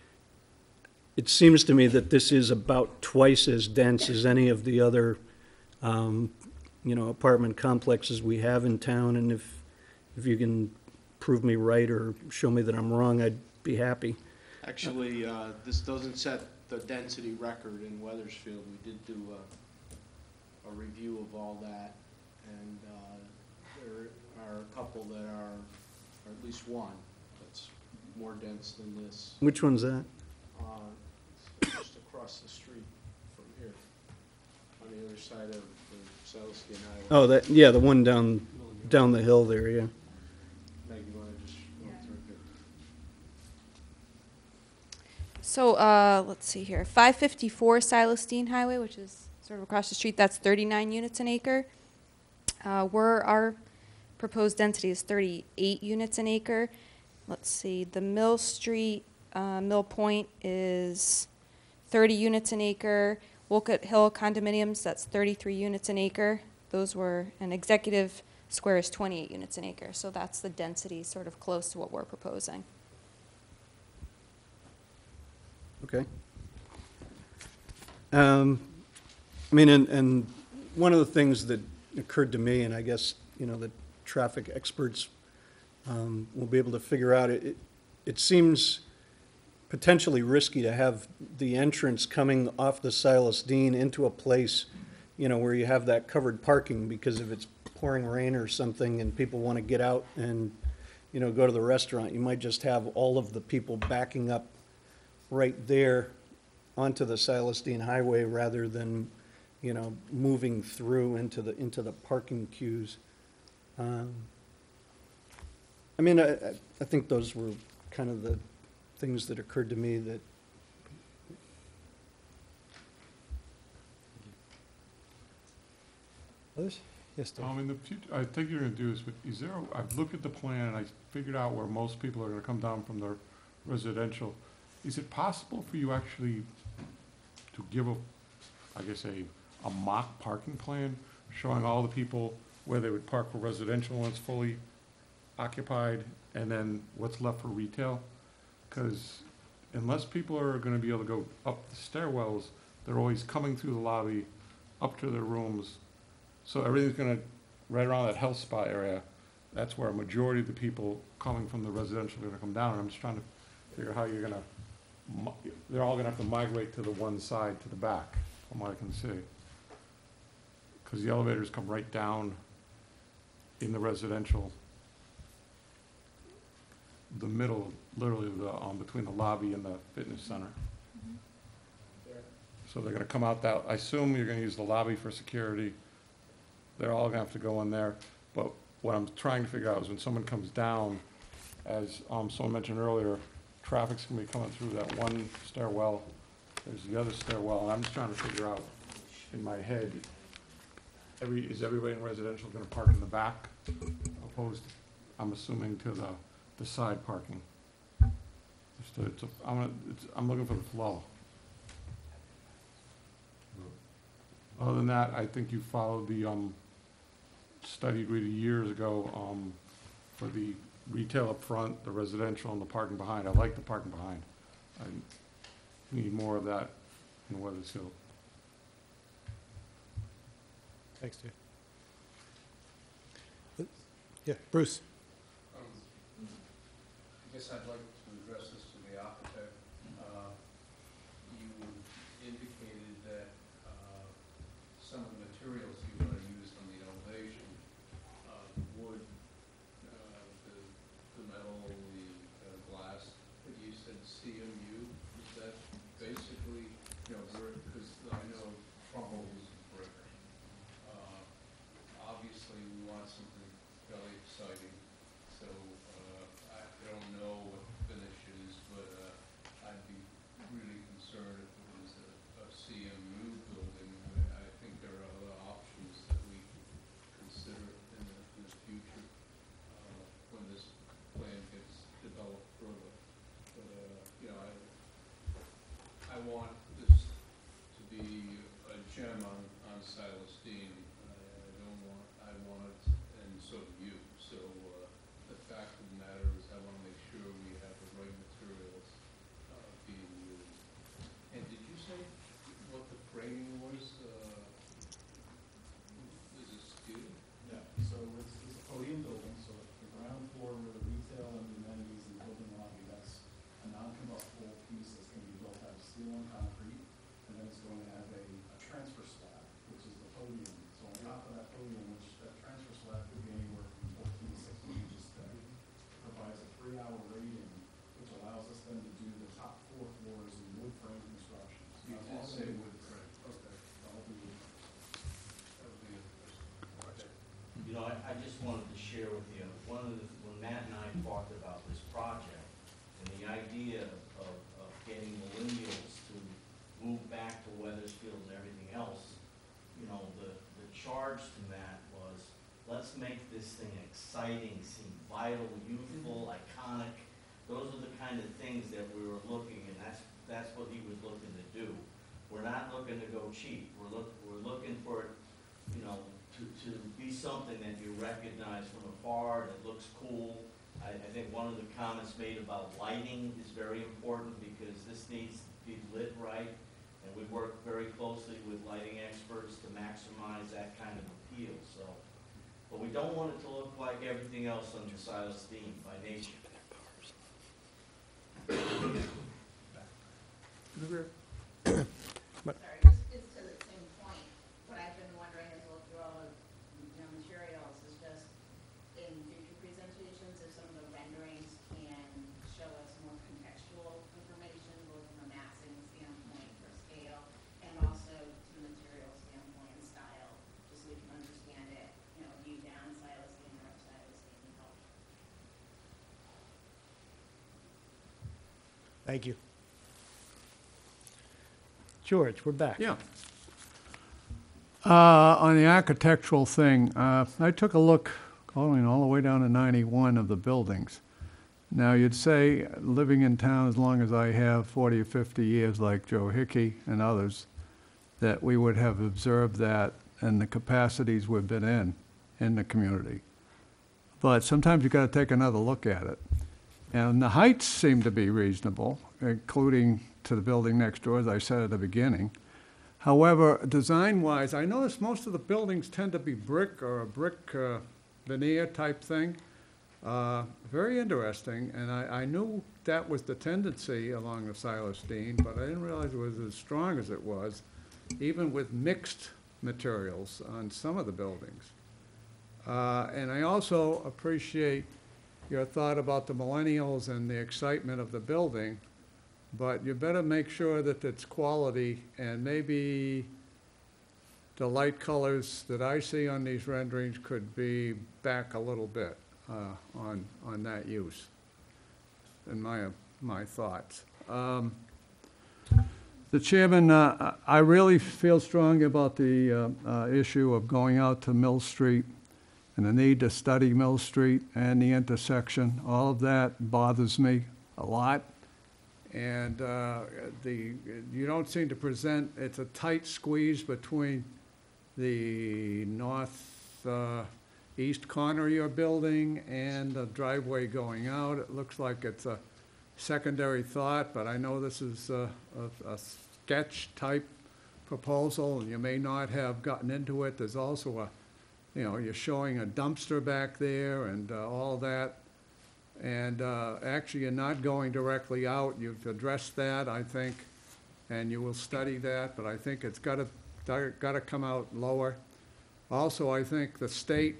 it seems to me that this is about twice as dense as any of the other, um, you know, apartment complexes we have in town, and if, if you can prove me right or show me that I'm wrong, I'd be happy. Actually, uh, this doesn't set the density record in Wethersfield. We did do a, a review of all that. And uh, there are a couple that are, or at least one, that's more dense than this. Which one's that? Uh, it's just across the street from here, on the other side of the Celestine Highway. Oh, that, yeah, the one down, down the hill there, yeah. Meg, you want to just go through it? So uh, let's see here, five fifty-four Silas Dean Highway, which is sort of across the street, that's thirty-nine units an acre. Uh, where our proposed density is thirty-eight units an acre, let's see, the Mill Street, uh, Mill Point is thirty units an acre. Wolcott Hill condominiums, that's thirty-three units an acre. Those were, and Executive Square is twenty-eight units an acre. So that's the density, sort of close to what we're proposing. Okay. Um, I mean, and, and one of the things that occurred to me, and I guess, you know, the traffic experts um, will be able to figure out, it, it, it seems potentially risky to have the entrance coming off the Silas Dean into a place, you know, where you have that covered parking, because if it's pouring rain or something and people want to get out and, you know, go to the restaurant, you might just have all of the people backing up right there onto the Silas Dean Highway rather than, you know, moving through into the, into the parking queues. Um, I mean, I, I- I think those were kind of the things that occurred to me that. Others? Yes, Dave. Um, in the future, I think you're gonna do is, is there, a- I've looked at the plan and I figured out where most people are gonna come down from their residential. Is it possible for you actually to give a, I guess, a, a mock parking plan showing all the people where they would park for residential when it's fully occupied, and then what's left for retail? Because unless people are gonna be able to go up the stairwells, they're always coming through the lobby, up to their rooms. So everything's gonna, right around that health spa area, that's where a majority of the people coming from the residential are gonna come down. And I'm just trying to figure out how you're gonna, mi- they're all gonna have to migrate to the one side, to the back, from what I can see. Because the elevators come right down in the residential, the middle, literally the, um, between the lobby and the fitness center. So they're gonna come out that, I assume you're gonna use the lobby for security. They're all gonna have to go in there. But what I'm trying to figure out is when someone comes down, as, um, someone mentioned earlier, traffic's gonna be coming through that one stairwell. There's the other stairwell, and I'm just trying to figure out in my head, every, is everybody in residential gonna park in the back? Opposed, I'm assuming, to the, the side parking. Just to, it's a, I'm gonna, it's, I'm looking for the flow. Other than that, I think you followed the, um, study we did years ago, um, for the retail up front, the residential, and the parking behind. I like the parking behind. I need more of that in Wethersfield. Thanks, Dave. Yeah, Bruce. Um, I guess I'd like to address this to the architect. Uh, You indicated that uh, some of the materials you're going to use on the elevation, uh, the wood, uh, the the metal, the uh, glass, but you said C M U. Is that basically, you know, because I know Trumbull is brick. Uh, Obviously, we want something fairly exciting, so uh, I don't know what the finish is, but uh, I'd be really concerned if it was a, a C M U building. I think there are other options that we could consider in the, in the future uh, when this plan gets developed further. But, uh, you know, I, I want this to be a gem on, on Silas Dean. I, I don't want, I want it, and so do you. So uh, the fact of the matter is I want to make sure we have the right materials uh, being used. And did you say what the framing was? Uh, is it steel? Yeah, so it's, it's a podium building, so the ground floor where the retail and the amenities and the building lobby, that's a non-combustible piece that's gonna be built out of steel and concrete, and then it's going to have a, a transfer slab, which is the podium. So on top of that podium, which that transfer slab could be anywhere from fourteen to sixteen inches thick, provides a three-hour rating, which allows us then to do the top four floors in wood frame construction. So You that's did all say gonna be- wood frame. Okay. That'll be wood. That would be interesting. Okay. You know, I, I just wanted to share with you, one of the, when Matt and I talked about this project, and the idea of, of getting millennials to move back to Wethersfield and everything else, you know, the, the charge to Matt was, let's make this thing exciting, seem vital, youthful, iconic, Those are the kind of things that we were looking, and that's, that's what he was looking to do. We're not looking to go cheap. We're look, we're looking for it, you know, to, to be something that you recognize from afar, that looks cool. I, I think one of the comments made about lighting is very important because this needs to be lit right, and we work very closely with lighting experts to maximize that kind of appeal. So, but we don't want it to look like everything else on the Silas Dean by nature. Sorry, just, just to the same point, what I've been wondering as well through all of, you know, materials is just in future presentations, if some of the renderings can show us more contextual information, both from a massing standpoint for scale and also to the material standpoint and style, just so we can understand it, you know, view down Silas Dean or up Silas Dean help. Thank you. George, we're back. Yeah. Uh, on the architectural thing, uh, I took a look going all the way down to ninety-one of the buildings. Now, you'd say, living in town as long as I have, forty or fifty years, like Joe Hickey and others, that we would have observed that and the capacities we've been in, in the community. But sometimes you've got to take another look at it. And the heights seem to be reasonable, including to the building next door, as I said at the beginning. However, design-wise, I noticed most of the buildings tend to be brick or a brick uh, veneer type thing. Uh, very interesting, and I, I knew that was the tendency along the Silas Dean, but I didn't realize it was as strong as it was, even with mixed materials on some of the buildings. Uh, and I also appreciate your thought about the millennials and the excitement of the building, but you better make sure that it's quality, and maybe the light colors that I see on these renderings could be back a little bit uh, on, on that use, in my, my thoughts. Um, the chairman, uh, I really feel strongly about the uh, uh, issue of going out to Mill Street and the need to study Mill Street and the intersection. All of that bothers me a lot. And uh, the, you don't seem to present, it's a tight squeeze between the north uh, east corner of your building and the driveway going out. It looks like it's a secondary thought, but I know this is a, a, a sketch type proposal, and you may not have gotten into it. There's also a, you know, you're showing a dumpster back there and uh, all that. And uh, actually, you're not going directly out. You've addressed that, I think, and you will study that, but I think it's got to got to come out lower. Also, I think the state,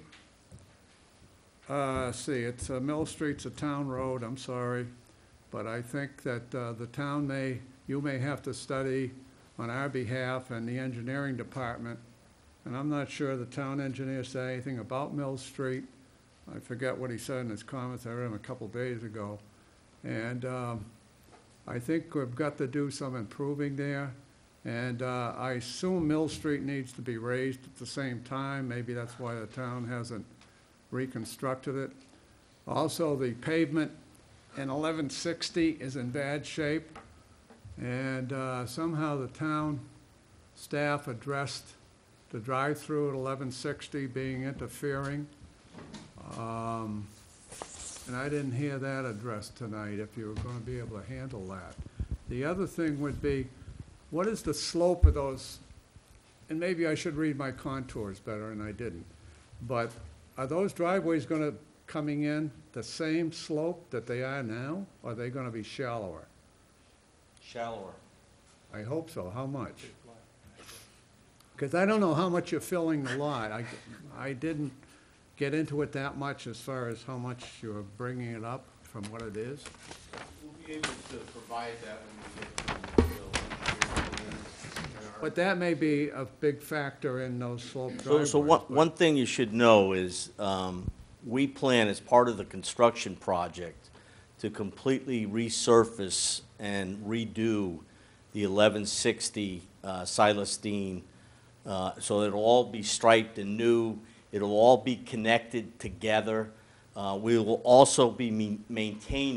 uh, see, it's uh, Mill Street's a town road, I'm sorry, but I think that uh, the town may, you may have to study on our behalf and the engineering department, and I'm not sure the town engineer said anything about Mill Street. I forget what he said in his comments. I read him a couple days ago. And um, I think we've got to do some improving there. And uh, I assume Mill Street needs to be raised at the same time. Maybe that's why the town hasn't reconstructed it. Also, the pavement in eleven sixty is in bad shape. And uh, somehow the town staff addressed the drive-through at eleven sixty being interfering. Um, and I didn't hear that addressed tonight, if you were going to be able to handle that. The other thing would be, what is the slope of those, and maybe I should read my contours better, and I didn't, but are those driveways going to, coming in, the same slope that they are now, or are they going to be shallower? Shallower. I hope so. How much? Because I don't know how much you're filling the lot. I, I didn't get into it that much as far as how much you're bringing it up from what it is. We'll be able to provide that when we get to the building. But that may be a big factor in those slope So, driveways. so one, but- one thing you should know is, um, we plan as part of the construction project to completely resurface and redo the eleven sixty uh, Silas Dean, uh, so it'll all be striped and new. It'll all be connected together. Uh, we will also be me- maintaining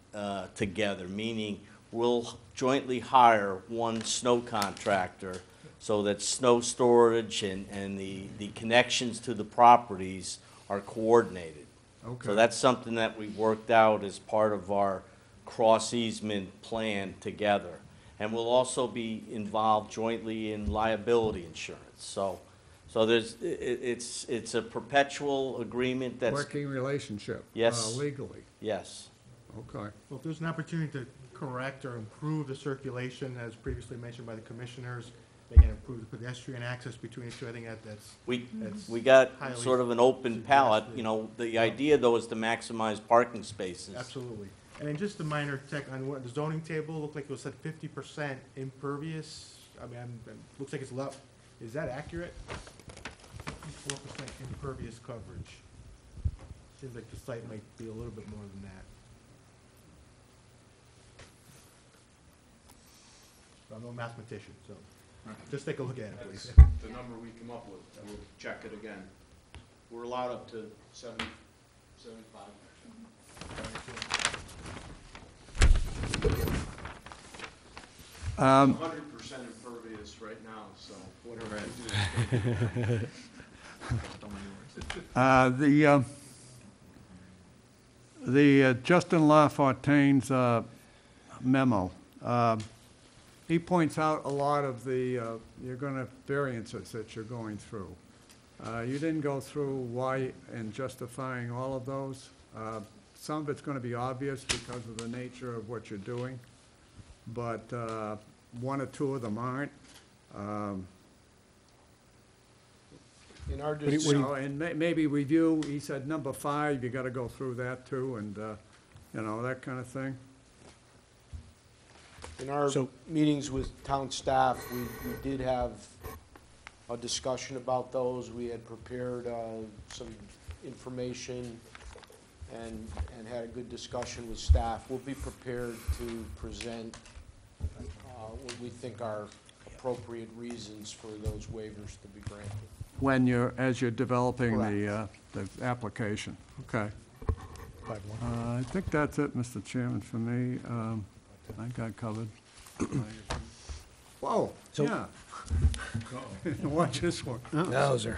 uh, together, meaning we'll jointly hire one snow contractor so that snow storage and, and the, the connections to the properties are coordinated. Okay. So that's something that we worked out as part of our cross easement plan together. And we'll also be involved jointly in liability insurance. So, so there's, i- i- it's, it's a perpetual agreement that's, Working relationship? Yes. uh, Legally? yes. Okay. Well, if there's an opportunity to correct or improve the circulation, as previously mentioned by the commissioners, they can improve the pedestrian access between the two, I think that, that's, We, that's we got highly sort of an open palette, suggested. you know, the idea though is to maximize parking spaces. Absolutely. And then just a minor tech on what, the zoning table, looked like it was at fifty percent impervious. I mean, I'm, it looks like it's low. Is that accurate? Fifty-four percent impervious coverage. Seems like the site might be a little bit more than that. I'm no mathematician, so just take a look at it, That's please. the number we come up with, and we'll check it again. We're allowed up to seventy, seventy-five. Um, hundred percent impervious right now, so whatever I do. Uh, The, uh, the uh, Justin LaFontaine's uh, memo, um, he points out a lot of the, uh, you're going to, variances that you're going through. Uh, You didn't go through why and justifying all of those. Uh, Some of it's going to be obvious because of the nature of what you're doing, but uh, one or two of them aren't. Um, In our, do you- dis- what do you- So, and may- maybe review, he said number five, you gotta go through that too, and, uh, you know, that kind of thing. in our So- meetings with town staff, we, we did have a discussion about those. We had prepared, uh, some information and, and had a good discussion with staff. We'll be prepared to present, uh, what we think are appropriate reasons for those waivers to be granted. When you're, as you're developing the, uh, the application, okay. Five one. Uh, I think that's it, Mister Chairman, for me. Um, I got covered. Whoa, So- yeah. Watch this one. Yowzer.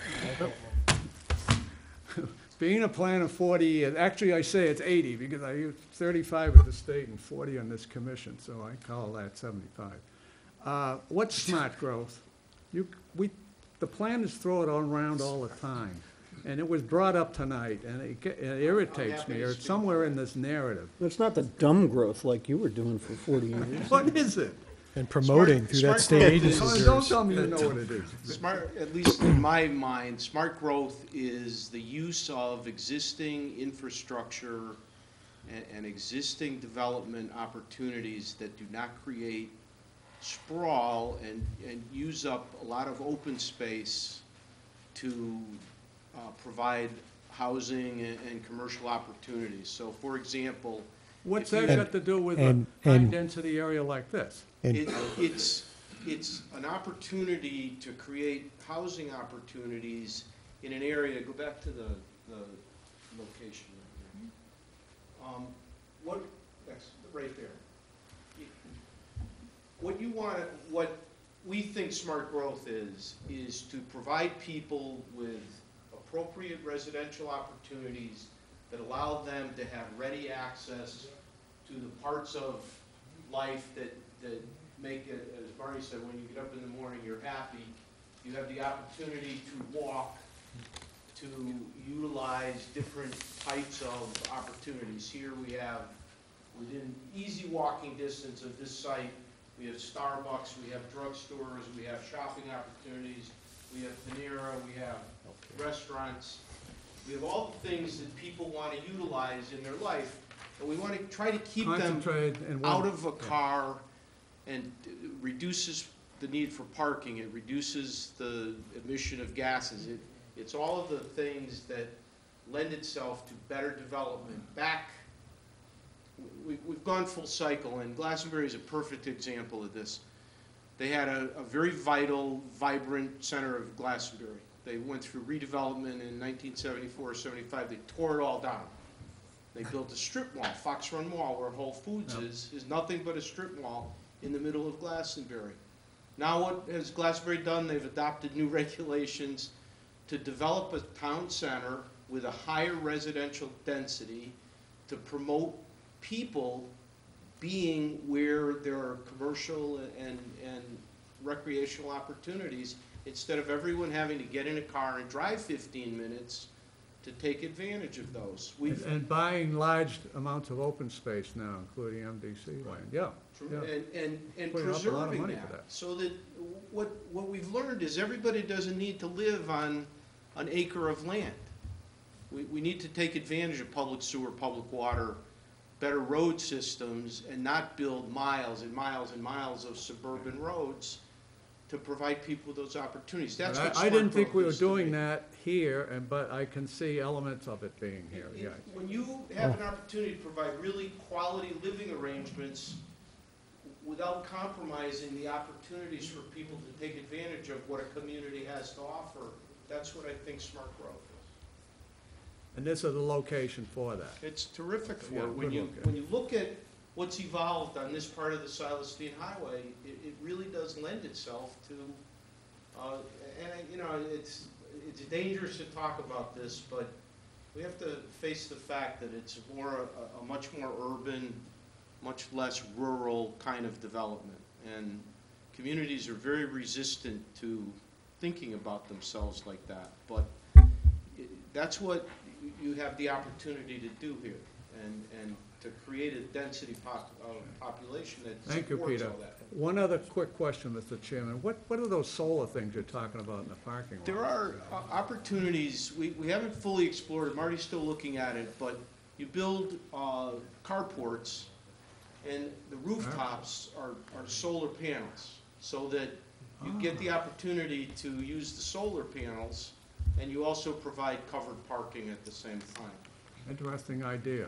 Being a planner forty years, actually, I say it's eighty, because I used thirty-five with the state and forty on this commission, so I call that seventy-five. Uh, What's smart growth? You, we, the planners throw it all around all the time, and it was brought up tonight, and it ge- it irritates me, or it's somewhere in this narrative. It's not the dumb growth like you were doing for forty years. What is it? And promoting through that smart state growth agency. is- Don't don't tell me you know what it is. Smart, at least in my mind, smart growth is the use of existing infrastructure and, and existing development opportunities that do not create sprawl and, and use up a lot of open space to uh, provide housing and, and commercial opportunities. So, for example, What's if you- that got to do with a And- and- high-density area like this? And It, it's, it's an opportunity to create housing opportunities in an area, go back to the, the location right here. Um, what, that's right there. What you want, what we think smart growth is, is to provide people with appropriate residential opportunities that allow them to have ready access to the parts of life that, that make it, as Barney said, when you get up in the morning, you're happy. You have the opportunity to walk, to utilize different types of opportunities. Here we have, within easy walking distance of this site, we have Starbucks, we have drugstores, we have shopping opportunities, we have Panera, we have restaurants. We have all the things that people want to utilize in their life, and we want to try to keep them Concentrate in one- out of a car, and it reduces the need for parking, it reduces the emission of gases. It, it's all of the things that lend itself to better development. Back, we, we've gone full cycle, and Glastonbury is a perfect example of this. They had a, a very vital, vibrant center of Glastonbury. They went through redevelopment in nineteen seventy-four, seventy-five, they tore it all down. They built a strip mall. Fox Run Mall, where Whole Foods Yep. is, is nothing but a strip mall in the middle of Glastonbury. Now what has Glastonbury done? They've adopted new regulations to develop a town center with a higher residential density to promote people being where there are commercial and, and recreational opportunities, instead of everyone having to get in a car and drive fifteen minutes to take advantage of those. And We've, and buying large amounts of open space now, including M D C land, yeah. yeah. and, and, and Putting up a lot of preserving money for that, that. so that what, what we've learned is everybody doesn't need to live on an acre of land. We, we need to take advantage of public sewer, public water, better road systems, and not build miles and miles and miles of suburban roads to provide people with those opportunities. That's But what I, I smart didn't think growth we were is to doing me. that here, and, but I can see elements of it being here, yeah. When you have an opportunity to provide really quality living arrangements without compromising the opportunities for people to take advantage of what a community has to offer, that's what I think smart growth is. And this is the location for that. It's terrific for Yeah, it. When good you, location. when you look at what's evolved on this part of the Silas Dean Highway, it, it really does lend itself to, uh, and, I- you know, it's, it's dangerous to talk about this, but we have to face the fact that it's more, a, a much more urban, much less rural kind of development. And communities are very resistant to thinking about themselves like that. But it, that's what you have the opportunity to do here, and, and to create a density pop, uh, population that Thank you, supports Peter. all that. One other quick question, Mister Chairman. What, what are those solar things you're talking about in the parking lot? There are uh, opportunities, we, we haven't fully explored it, Marty's still looking at it, but you build uh, carports, and the rooftops are, are solar panels, so that you get the opportunity to use the solar panels, and you also provide covered parking at the same time. Interesting idea.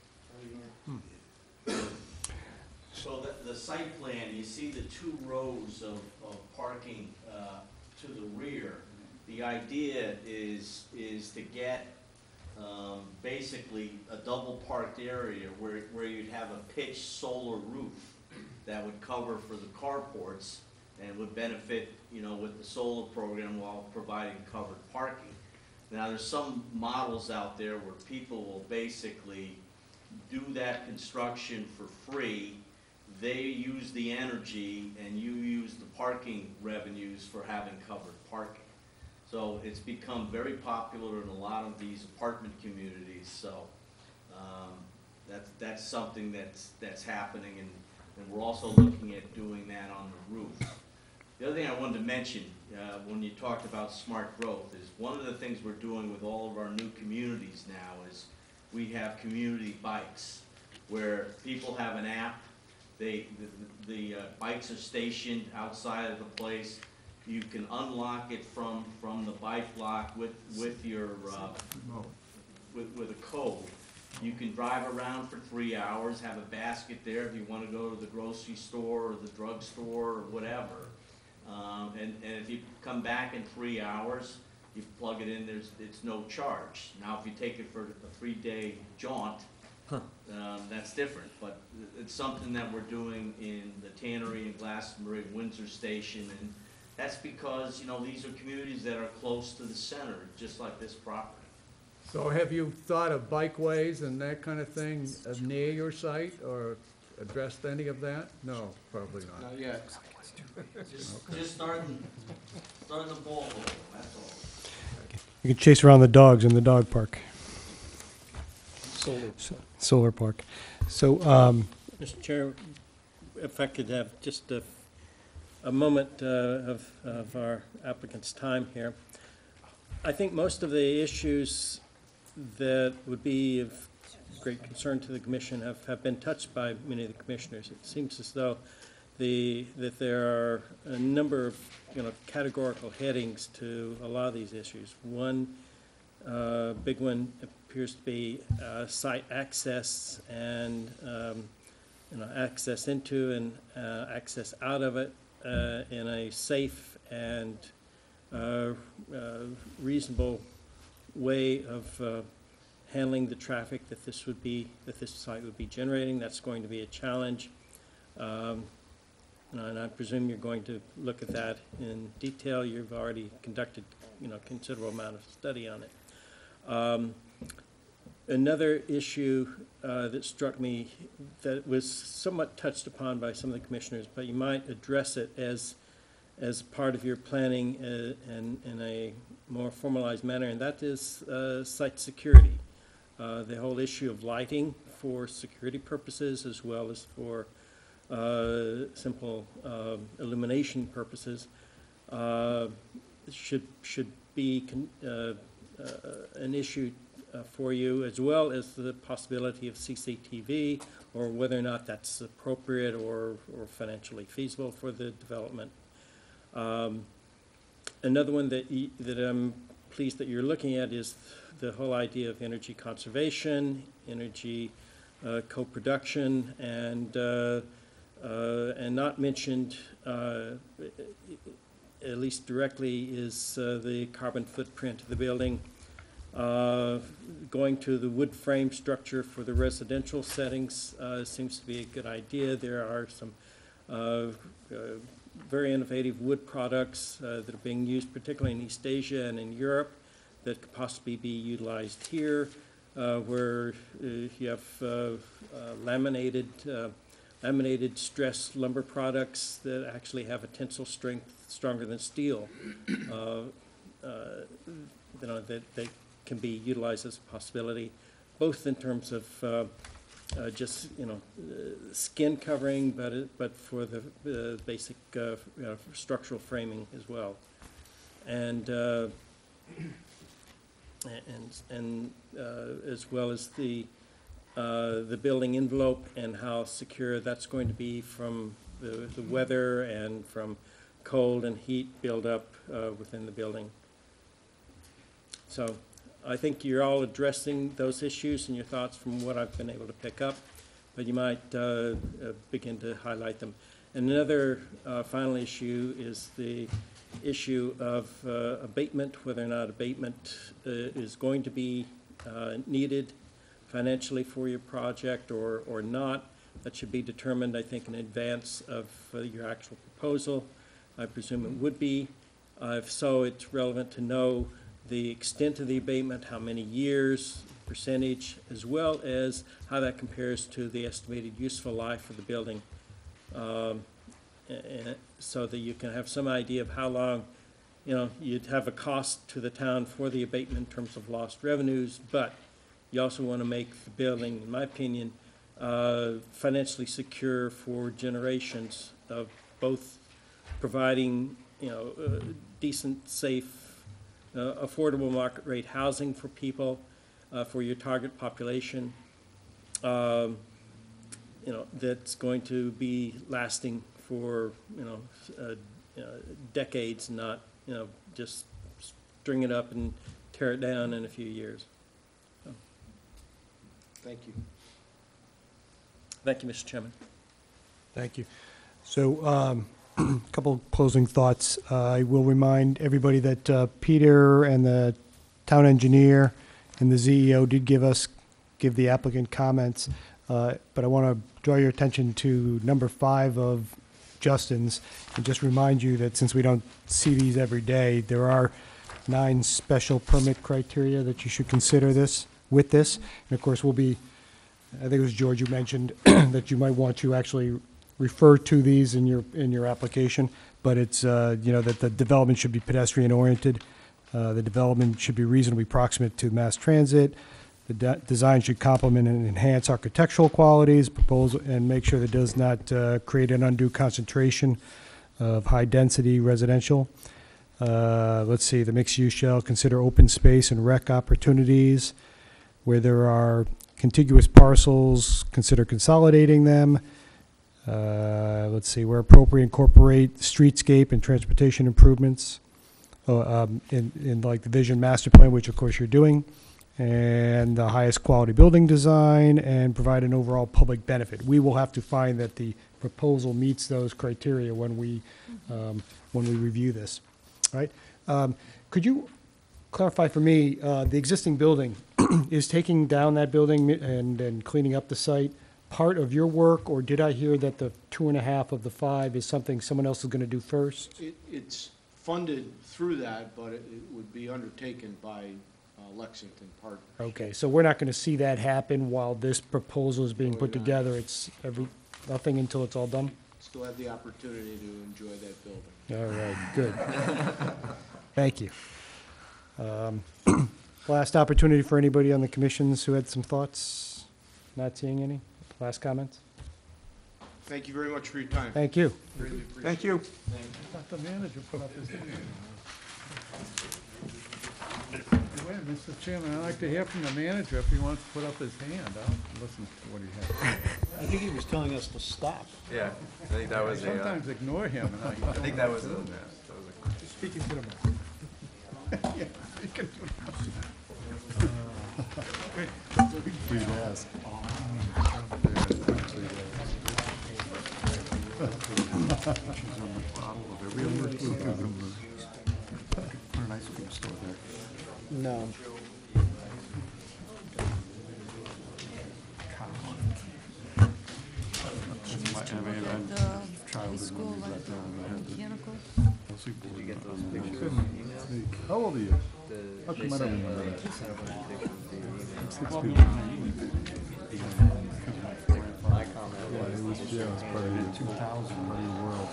So the, the site plan, you see the two rows of, of parking, uh, to the rear. The idea is, is to get, um, basically a double parked area where, where you'd have a pitched solar roof that would cover for the carports and would benefit, you know, with the solar program while providing covered parking. Now, there's some models out there where people will basically do that construction for free. They use the energy and you use the parking revenues for having covered parking. So it's become very popular in a lot of these apartment communities. So um, that's, that's something that's, that's happening, and, and we're also looking at doing that on the roof. The other thing I wanted to mention, uh, when you talked about smart growth, is one of the things we're doing with all of our new communities now is we have community bikes, where people have an app. They, the, the uh, bikes are stationed outside of the place. You can unlock it from, from the bike lock with, with your, uh, with, with a code. You can drive around for three hours, have a basket there if you want to go to the grocery store or the drugstore or whatever. Um, and, and if you come back in three hours, you plug it in, there's, it's no charge. Now, if you take it for a three-day jaunt, um, that's different. But it's something that we're doing in the Tannery in Glastonbury, Windsor Station, and that's because, you know, these are communities that are close to the center, just like this property. So have you thought of bikeways and that kind of thing uh, near your site, or addressed any of that? No, probably not. Not yet. Just, just starting, starting the ball rolling, that's all. You can chase around the dogs in the dog park, Solar. so- solar park. So, um, Mister Chair, if I could have just a, a moment uh, of, of our applicant's time here. I think most of the issues that would be of great concern to the commission have, have been touched by many of the commissioners. It seems as though the, that there are a number of, you know, categorical headings to a lot of these issues. One uh, big one appears to be uh, site access and, um, you know, access into and uh, access out of it uh, in a safe and uh, uh, reasonable way of uh, handling the traffic that this would be, that this site would be generating. That's going to be a challenge. Um, and I presume you're going to look at that in detail. You've already conducted, you know, considerable amount of study on it. Um, another issue uh, that struck me that was somewhat touched upon by some of the commissioners, but you might address it as as part of your planning uh, and in a more formalized manner, and that is uh, site security. Uh, the whole issue of lighting for security purposes as well as for uh, simple uh, illumination purposes uh, should should be con uh, uh, an issue uh, for you, as well as the possibility of C C T V, or whether or not that's appropriate or, or financially feasible for the development. Um, another one that, y that I'm pleased that you're looking at is the whole idea of energy conservation, energy uh, co-production, and uh, uh, and not mentioned, uh, at least directly, is uh, the carbon footprint of the building. Uh, going to the wood frame structure for the residential settings uh, seems to be a good idea. There are some uh, uh, very innovative wood products uh, that are being used particularly in East Asia and in Europe that could possibly be utilized here, uh, where uh, you have uh, uh, laminated, uh, laminated stress lumber products that actually have a tensile strength stronger than steel. Uh, uh, you know, that they can be utilized as a possibility, both in terms of uh, uh, just, you know, uh, skin covering, but it, but for the uh, basic uh, you know, structural framing as well, and uh, and and uh, as well as the uh, the building envelope and how secure that's going to be from the, the weather and from cold and heat buildup uh, within the building. So I think you're all addressing those issues and your thoughts from what I've been able to pick up, but you might uh, uh, begin to highlight them. And another uh, final issue is the issue of uh, abatement, whether or not abatement uh, is going to be uh, needed financially for your project or, or not. That should be determined, I think, in advance of uh, your actual proposal. I presume it would be. Uh, if so, it's relevant to know the extent of the abatement, how many years, percentage, as well as how that compares to the estimated useful life of the building, um, and so that you can have some idea of how long, you know, you'd have a cost to the town for the abatement in terms of lost revenues, but you also want to make the building, in my opinion, uh, financially secure for generations of both providing, you know, uh, decent, safe, Uh, affordable market rate housing for people, uh, for your target population, um, you know, that's going to be lasting for, you know, uh, uh, decades, not, you know, just string it up and tear it down in a few years. So. Thank you. Thank you, Mister Chairman. Thank you. So, um, a couple closing thoughts. Uh, I will remind everybody that uh, Peter and the town engineer and the Z E O did give us, give the applicant comments, uh, but I want to draw your attention to number five of Justin's, and just remind you that since we don't see these every day, there are nine special permit criteria that you should consider this, with this. And of course, we'll be, I think it was George you mentioned, that you might want to actually refer to these in your in your application, but it's uh, you know that the development should be pedestrian oriented, uh, the development should be reasonably proximate to mass transit, the de design should complement and enhance architectural qualities, proposal, and make sure that it does not uh, create an undue concentration of high density residential. Uh, let's see, the mixed use shall consider open space and rec opportunities. Where there are contiguous parcels, consider consolidating them. Uh, let's see, where appropriate, incorporate streetscape and transportation improvements uh, um, in, in like the vision master plan, which of course you're doing, and the highest quality building design, and provide an overall public benefit. We will have to find that the proposal meets those criteria when we, um, when we review this, right? Um, could you clarify for me, uh, the existing building, is taking down that building and, and cleaning up the site part of your work, or did I hear that the two and a half of the five is something someone else is going to do first? It, it's funded through that, but it, it would be undertaken by uh, Lexington Partners. Okay, so we're not going to see that happen while this proposal is being put together. It's every, nothing until it's all done? Still have the opportunity to enjoy that building. All right, good. Thank you. Um, Last opportunity for anybody on the commissions who had some thoughts? Not seeing any? Last comments? Thank you very much for your time. Thank you. Greatly appreciate Thank you. it. Let the manager put up his hand. Wait, Mister Chairman, I'd like to hear from the manager if he wants to put up his hand. I'll listen to what he has. I think he was telling us to stop. Yeah, I think that was a, uh, Sometimes ignore him. and I think that was a, that was a Speaking to the Yeah, you can do We'd ask. Put an ice cream store there. No. School, mechanical. Did you get those pictures? How old are you? The, How they come I don't sent, remember uh, that? they sent a bunch of pictures via Six email. people. My comment Yeah, it was, was, yeah, it was part of your, two thousand, part of your world.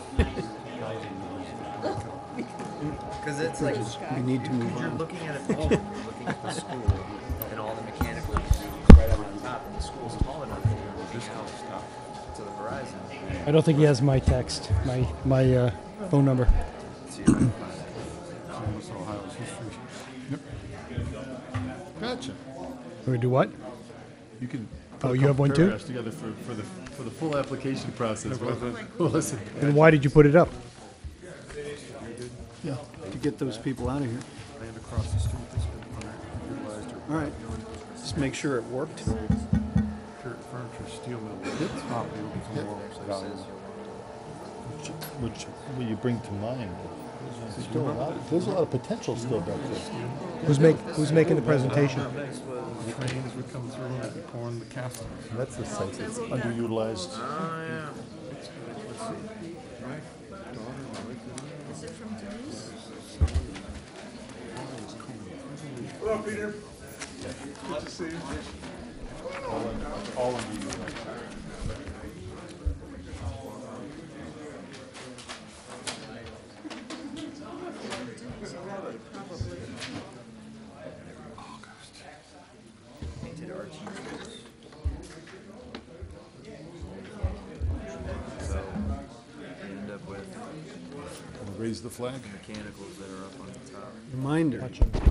because it's like, We need to move you're on. looking at a picture, and you're looking at the school, and all the mechanical right up on top, and the school's tall enough that you're looking out to the horizon. I don't think he has my text, my, my uh, phone number. See if I can find it. Almost Ohio's history. Yep. Gotcha. We're going to do what? You can. Oh, put a you couple have one too? paragraphs together for, for the, for the full application process. Well, well, listen. And why did you put it up? Yeah, to get those people out of here. Land across the street that's been underutilized or All right, just make sure it worked. dirt furniture, steel mill. It's property will become more valuable. Which, what you bring to mind, there's still a lot, there's a lot of potential still back there. Who's make, who's making the presentation? The trains would come through and the corn, the castings. That's the site that's underutilized. Oh, yeah. Is it from Denise? Hello, Peter. Good to see you. All of you. Painted our teachers. So, you end up with Raise the flag. mechanicals that are up on the top. Reminder.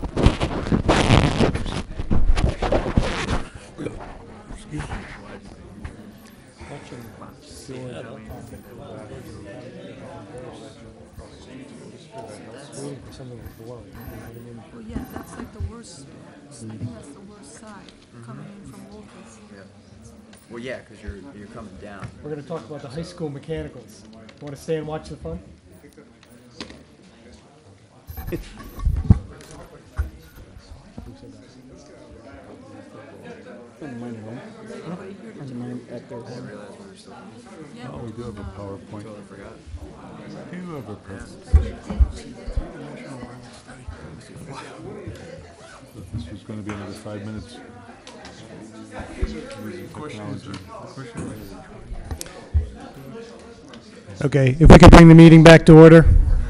Excuse me. Well, yeah, that's like the worst, I think that's the worst side, coming in from Wolcott. Yeah. Well, yeah, because you're, you're coming down. We're going to talk about the high school mechanicals. Want to stay and watch the fun? Oh, we do have a PowerPoint. Totally forgot. We do have a presentation. This was going to be another five minutes. Using technology. Okay, if we could bring the meeting back to order.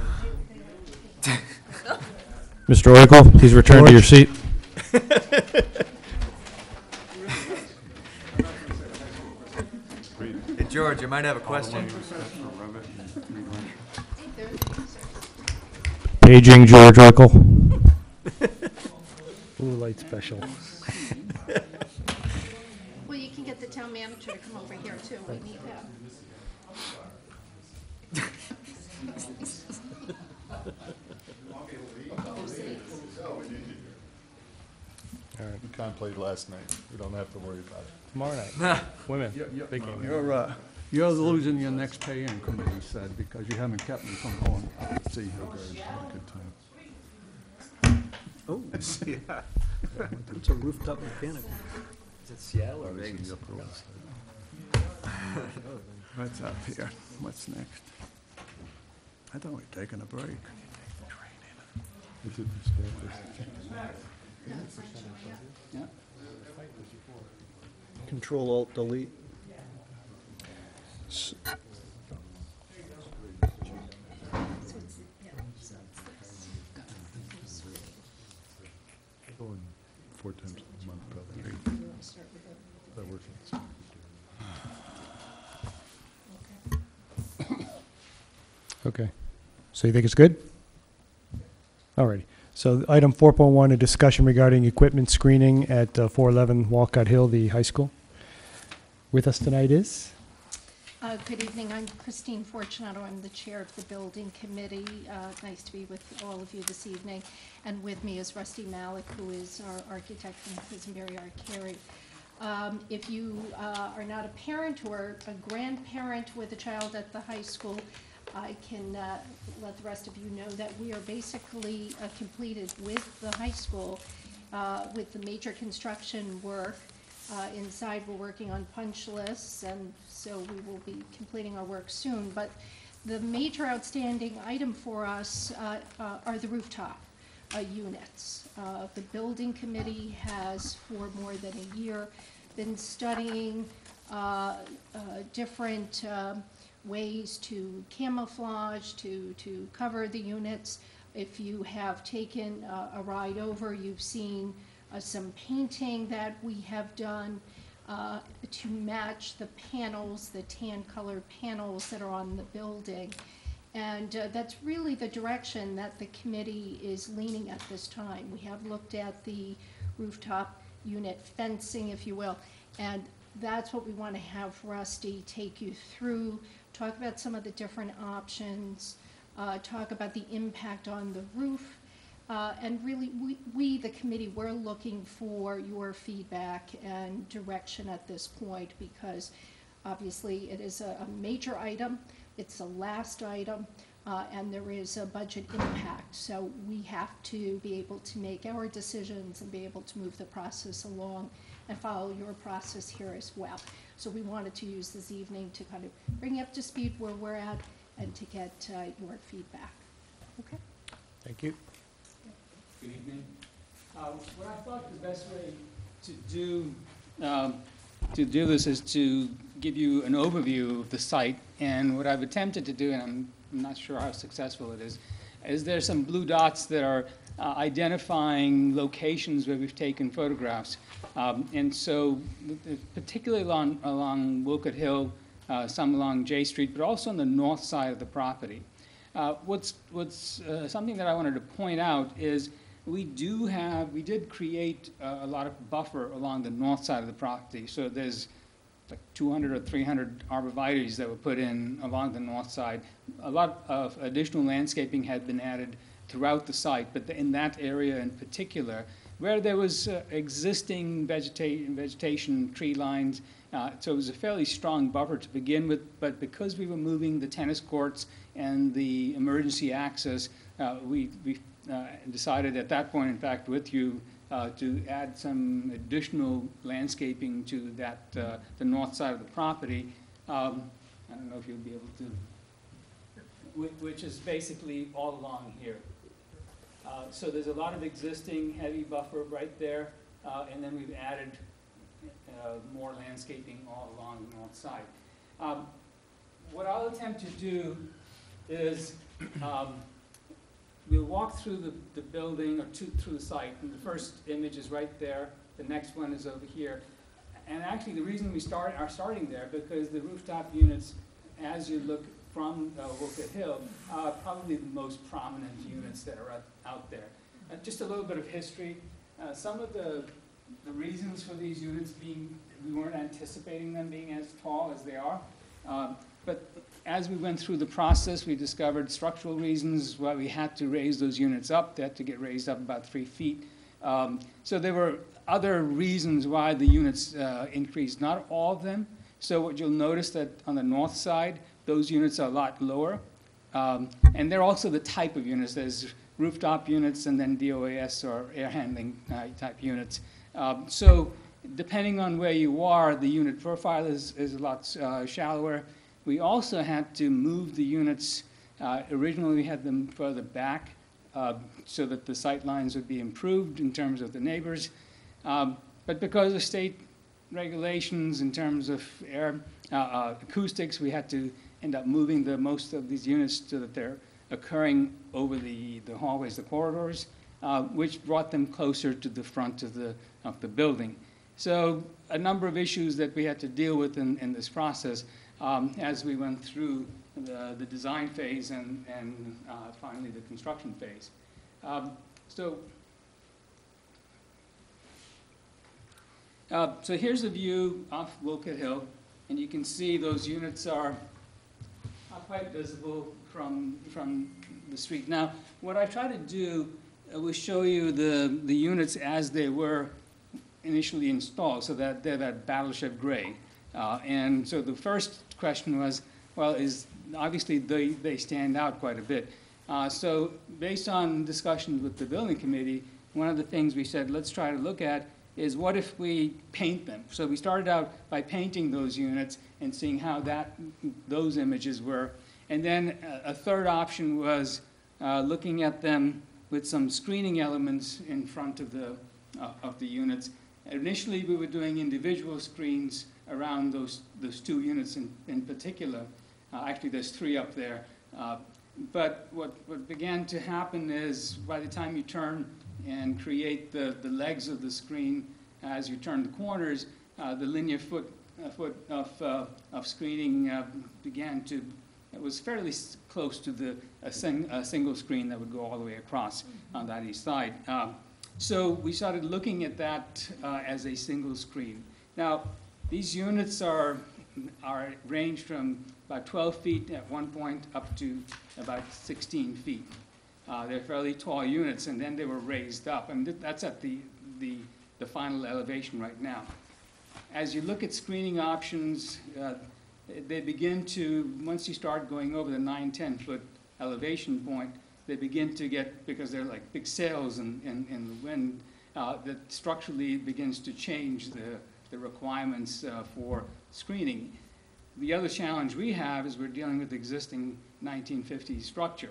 Mister Oracle, please return to your seat. Hey, George, you might have a question. Paging George Oracle. Blue light special. Well, you can get the town manager to come over here too, we need him. We contemplated last night. We don't have to worry about it. Tomorrow night. Women. Big game. You're, uh, you're losing your next pay-in committee, said, because you haven't kept me from going. See, Had a good time. Oh, yeah. It's a rooftop mechanic. Is it Seattle or Vegas? What's up here? What's next? I thought we were taking a break. Yeah. Control Alt Delete. Going four times a month, probably. That works. Okay. So you think it's good? All righty. So item four point one, a discussion regarding equipment screening at uh, four eleven Walcott Hill, the high school. With us tonight is? Uh, Good evening. I'm Christine Fortunato. I'm the chair of the building committee. Uh, Nice to be with all of you this evening. And with me is Rusty Malik, who is our architect from Quisenberry Arcari. Um, If you uh, are not a parent or a grandparent with a child at the high school, I can uh, let the rest of you know that we are basically uh, completed with the high school uh, with the major construction work. Uh, Inside, we're working on punch lists, and so we will be completing our work soon. But the major outstanding item for us uh, uh, are the rooftop uh, units. Uh, The building committee has, for more than a year, been studying uh, uh, different um, ways to camouflage, to, to cover the units. If you have taken uh, a ride over, you've seen Uh, some painting that we have done uh, to match the panels, the tan-colored panels that are on the building. And uh, that's really the direction that the committee is leaning at this time. We have looked at the rooftop unit fencing, if you will, and that's what we want to have Rusty take you through, talk about some of the different options, uh, talk about the impact on the roof. Uh, and really, we, we, the committee, we're looking for your feedback and direction at this point, because obviously it is a, a major item, it's the last item, uh, and there is a budget impact. So we have to be able to make our decisions and be able to move the process along and follow your process here as well. So we wanted to use this evening to kind of bring you up to speed where we're at and to get uh, your feedback. Okay? Thank you. Good evening. Uh, What I thought the best way to do, um, to do this is to give you an overview of the site. And what I've attempted to do, and I'm not sure how successful it is, is there's some blue dots that are uh, identifying locations where we've taken photographs. Um, And so particularly along, along Wolcott Hill, uh, some along J Street, but also on the north side of the property. Uh, What's, what's uh, something that I wanted to point out is we do have, we did create uh, a lot of buffer along the north side of the property. So there's like two hundred or three hundred arborvitaes that were put in along the north side. A lot of additional landscaping had been added throughout the site, but in that area in particular, where there was uh, existing vegetation, vegetation, tree lines, uh, so it was a fairly strong buffer to begin with, but because we were moving the tennis courts and the emergency access, uh, we, we uh, decided at that point, in fact, with you, uh, to add some additional landscaping to that, uh, the north side of the property. Um, I don't know if you'll be able to, which, which is basically all along here. Uh, so there's a lot of existing heavy buffer right there, uh, and then we've added uh, more landscaping all along the north side. Um, what I'll attempt to do is um, we'll walk through the, the building or to, through the site, and the first image is right there. The next one is over here. And actually the reason we start, are starting there, because the rooftop units, as you look from uh, Wolcott Hill, are probably the most prominent units that are out, out there. Uh, just a little bit of history. Uh, some of the, the reasons for these units being, we weren't anticipating them being as tall as they are. Um, but as we went through the process, we discovered structural reasons why we had to raise those units up. They had to get raised up about three feet. Um, so there were other reasons why the units uh, increased, not all of them. So what you'll notice that on the north side, those units are a lot lower. Um, and they're also the type of units. There's rooftop units and then D O A S or air handling uh, type units. Um, so depending on where you are, the unit profile is, is a lot uh, shallower. We also had to move the units. Uh, originally, we had them further back uh, so that the sight lines would be improved in terms of the neighbors. Um, but because of state regulations in terms of air uh, uh, acoustics, we had to end up moving the most of these units so that they're occurring over the, the hallways, the corridors, uh, which brought them closer to the front of the, of the building. So a number of issues that we had to deal with in, in this process um, as we went through the, the design phase and, and uh, finally the construction phase. Um, so, uh, so here's a view off Wilkett Hill, and you can see those units are, are quite visible from, from the street. Now, what I try to do uh, was show you the, the units as they were initially installed, so that they're that battleship gray. Uh, and so the first question was, well, is obviously they, they stand out quite a bit. Uh, so based on discussions with the building committee, one of the things we said, let's try to look at is what if we paint them? So we started out by painting those units and seeing how that, those images were. And then a, a third option was uh, looking at them with some screening elements in front of the, uh, of the units. Initially, we were doing individual screens around those, those two units in, in particular. Uh, actually, there's three up there. Uh, but what, what began to happen is by the time you turn and create the, the legs of the screen, as you turn the corners, uh, the linear foot, uh, foot of, uh, of screening uh, began to, it was fairly close to the, a, sing, a single screen that would go all the way across on that east side. Uh, So we started looking at that uh, as a single screen. Now, these units are, are range from about twelve feet at one point up to about sixteen feet. Uh, they're fairly tall units, and then they were raised up. And th that's at the, the, the final elevation right now. As you look at screening options, uh, they begin to, once you start going over the nine, ten foot elevation point, they begin to get, because they're like big sails in, in, in the wind, uh, that structurally begins to change the, the requirements uh, for screening. The other challenge we have is we're dealing with existing nineteen fifties structure.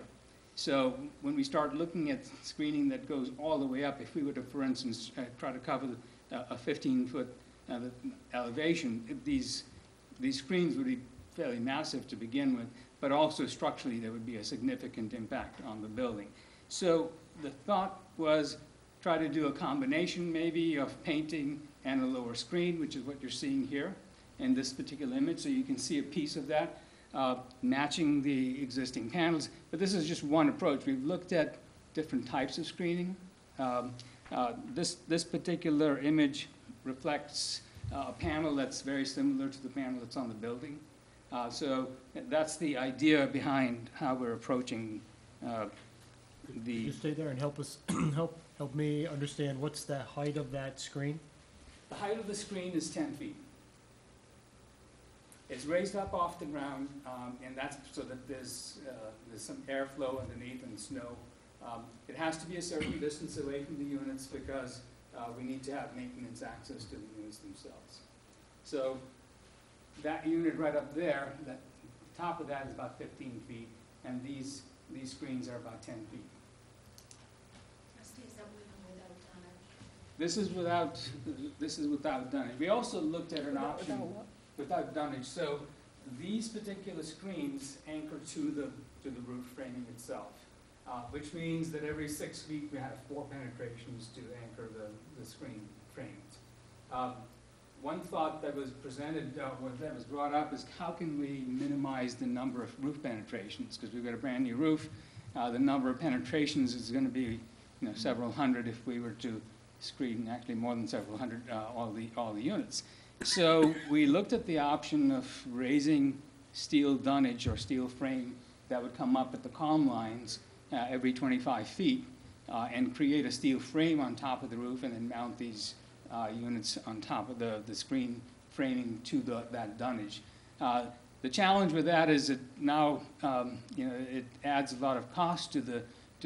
So when we start looking at screening that goes all the way up, if we were to, for instance, uh, try to cover the, uh, a fifteen foot uh, elevation, these, these screens would be fairly massive to begin with, but also structurally there would be a significant impact on the building. So the thought was try to do a combination maybe of painting and a lower screen, which is what you're seeing here in this particular image. So you can see a piece of that uh, matching the existing panels. But this is just one approach. We've looked at different types of screening. Um, uh, this, this particular image reflects uh, a panel that's very similar to the panel that's on the building. Uh, so that's the idea behind how we're approaching uh, the. Could you stay there and help us, help, help me understand what's the height of that screen? The height of the screen is ten feet. It's raised up off the ground, um, and that's so that there's, uh, there's some airflow underneath and snow. Um, it has to be a certain distance away from the units because uh, we need to have maintenance access to the units themselves. So that unit right up there, that the top of that is about fifteen feet, and these these screens are about ten feet. Is that without dunnage? This is without this is without dunnage. We also looked at an Without- option without what? without dunnage. So these particular screens anchor to the to the roof framing itself, uh, which means that every six feet we have four penetrations to anchor the the screen frames. Um, One thought that was presented, uh, that was brought up, is how can we minimize the number of roof penetrations? Because we've got a brand new roof. Uh, the number of penetrations is going to be, you know, several hundred if we were to screen, actually more than several hundred, uh, all the all the units. So we looked at the option of raising steel dunnage or steel frame that would come up at the column lines uh, every twenty-five feet uh, and create a steel frame on top of the roof and then mount these Uh, units on top of the, the screen framing to the, that dunnage. Uh, the challenge with that is that now um, you know, it adds a lot of cost to the, to the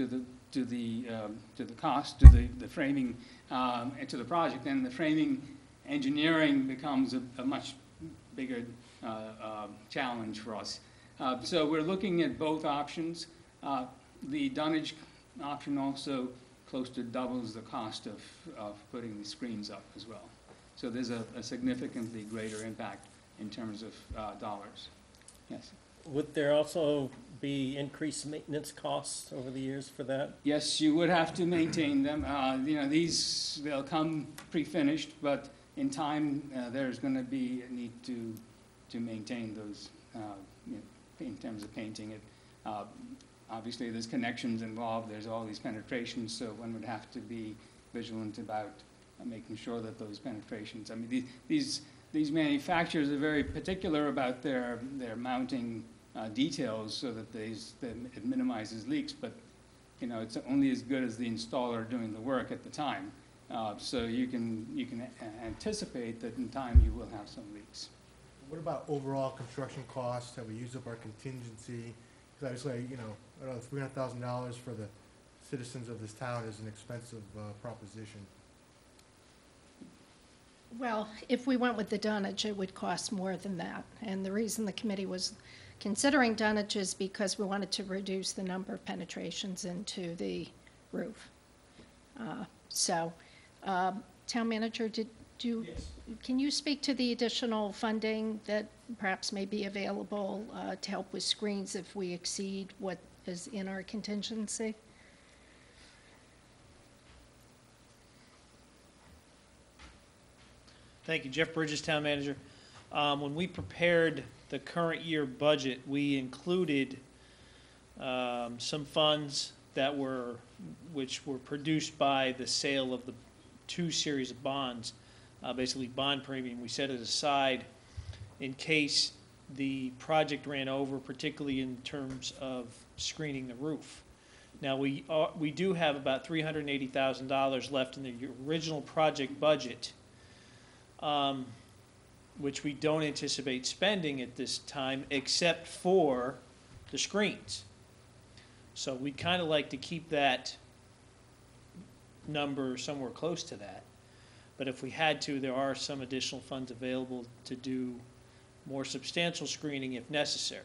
to the, um, to the cost, to the, the framing, um, and to the project, then the framing engineering becomes a, a much bigger uh, uh, challenge for us. Uh, so we're looking at both options. Uh, the dunnage option also close to doubles the cost of, of putting the screens up as well. So there's a, a significantly greater impact in terms of uh, dollars. Yes. Would there also be increased maintenance costs over the years for that? Yes, you would have to maintain them. Uh, you know, these, they'll come pre-finished, but in time, uh, there's going to be a need to, to maintain those, uh, you know, in terms of painting it. Uh, obviously, there's connections involved. There's all these penetrations, so one would have to be vigilant about uh, making sure that those penetrations, I mean, these, these, these manufacturers are very particular about their, their mounting uh, details so that, these, that it minimizes leaks, but you know, it's only as good as the installer doing the work at the time. Uh, so you can, you can a anticipate that in time you will have some leaks. What about overall construction costs? Have we used up our contingency? Because obviously, you know, I don't know, three hundred thousand dollars for the citizens of this town is an expensive uh, proposition. Well, if we went with the dunnage, it would cost more than that. And the reason the committee was considering dunnage is because we wanted to reduce the number of penetrations into the roof. Uh, so, um, town manager, did you, Yes. can you speak to the additional funding that perhaps may be available uh, to help with screens if we exceed what is in our contingency? Thank you. Jeff Bridges, Town Manager. Um, when we prepared the current year budget, we included um, some funds that were, which were produced by the sale of the two series of bonds, uh, basically bond premium. We set it aside in case the project ran over, particularly in terms of screening the roof. Now, we, are, we do have about three hundred eighty thousand dollars left in the original project budget, Um, which we don't anticipate spending at this time, except for the screens. So we'd kind of like to keep that number somewhere close to that. But if we had to, there are some additional funds available to do more substantial screening if necessary.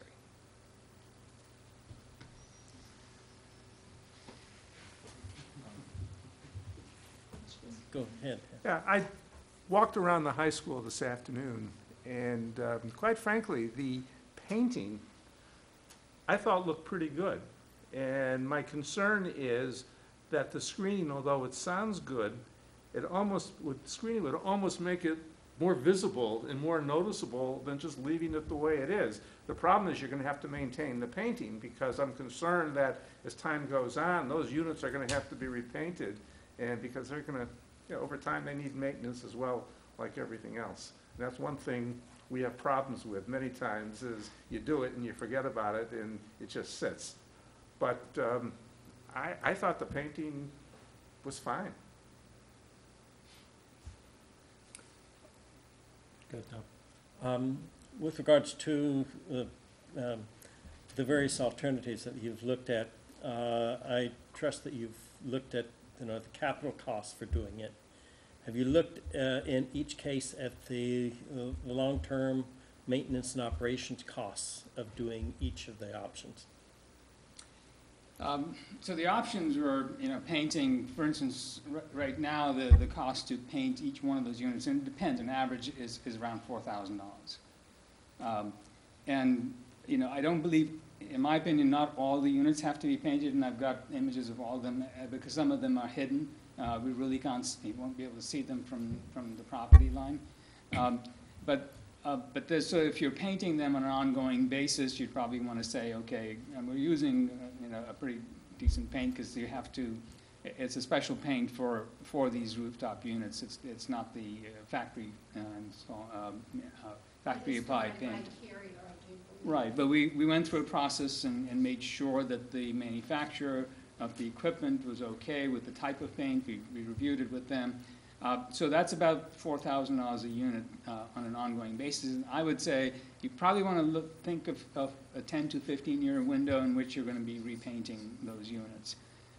Go ahead. Yeah, I walked around the high school this afternoon, and um, quite frankly, the painting I thought looked pretty good. And my concern is that the screening, although it sounds good, it almost, with screening would almost make it more visible and more noticeable than just leaving it the way it is. The problem is you're going to have to maintain the painting, because I'm concerned that as time goes on, those units are going to have to be repainted, and because they're going to, you know, over time they need maintenance as well, like everything else. And that's one thing we have problems with many times, is you do it and you forget about it and it just sits. But um, I, I thought the painting was fine. Good. Um, with regards to the, um, the various alternatives that you've looked at, uh, I trust that you've looked at, you know, the capital costs for doing it. Have you looked uh, in each case at the, uh, the long-term maintenance and operations costs of doing each of the options? Um, so the options were, you know, painting, for instance, r right now the, the cost to paint each one of those units, and it depends, an average is, is around four thousand dollars. Um, and, you know, I don't believe, in my opinion, not all the units have to be painted, and I've got images of all of them, uh, because some of them are hidden. Uh, we really can't, you won't be able to see them from, from the property line. Um, but Uh, but this, so if you're painting them on an ongoing basis, you'd probably want to say, okay, and we're using uh, you know, a pretty decent paint, because you have to, it's a special paint for, for these rooftop units. It's, it's not the uh, factory, uh, install, um, uh, factory applied paint. Right, but we, we went through a process and, and made sure that the manufacturer of the equipment was okay with the type of paint. We, we reviewed it with them. Uh, so that's about four thousand dollars a unit uh, on an ongoing basis. And I would say you probably want to look, think of, of a ten to fifteen year window in which you're going to be repainting those units.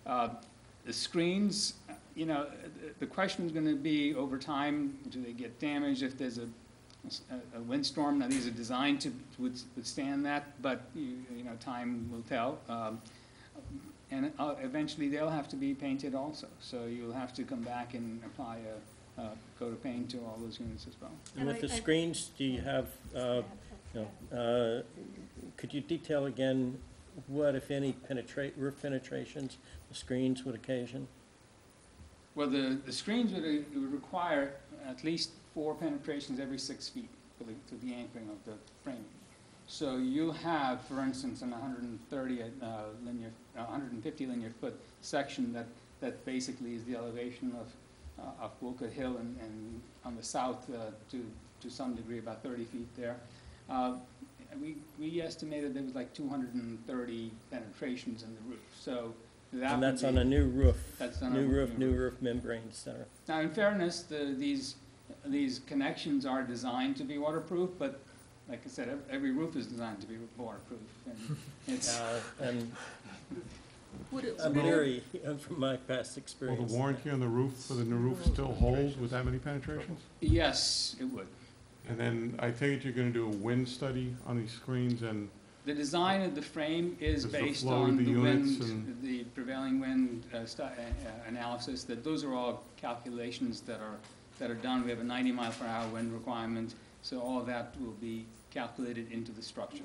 Uh, The screens, you know, the- the question is gonna be, over time, do they get damaged if there's a, a windstorm? Now, these are designed to with- withstand that, but, you, you know, time will tell. Um, And uh, eventually, they'll have to be painted also, so you'll have to come back and apply a, a coat of paint to all those units as well. And with the screens, do you have, uh, you know, uh, could you detail again what, if any, penetrate, roof penetrations the screens would occasion? Well, the, the screens would, uh, would require at least four penetrations every six feet for the, for the anchoring of the framing. So you'll have, for instance, an one hundred thirty uh, linear, one hundred fifty linear foot section that, that basically is the elevation of, uh, of Wolcott Hill, and, and on the south uh, to, to some degree about thirty feet there. Uh, we, we estimated there was like two hundred thirty penetrations in the roof. So that And that's would on be- a new roof? That's on New a roof, new roof membranes that are. Now, in fairness, the, these, these connections are designed to be waterproof, but like I said, ev- every roof is designed to be waterproof, and it's. Uh, and Would it- I'm would it- leery uh, from my past Will experience. the warranty on the roof for the new roof still hold with that many penetrations? Yes, it would. And then I take it you're gonna do a wind study on these screens, and The design of the frame is Does the based flow of on the the units wind, and- the prevailing wind uh, stu- uh, uh, analysis, that those are all calculations that are, that are done. We have a ninety mile per hour wind requirement, so all of that will be calculated into the structure.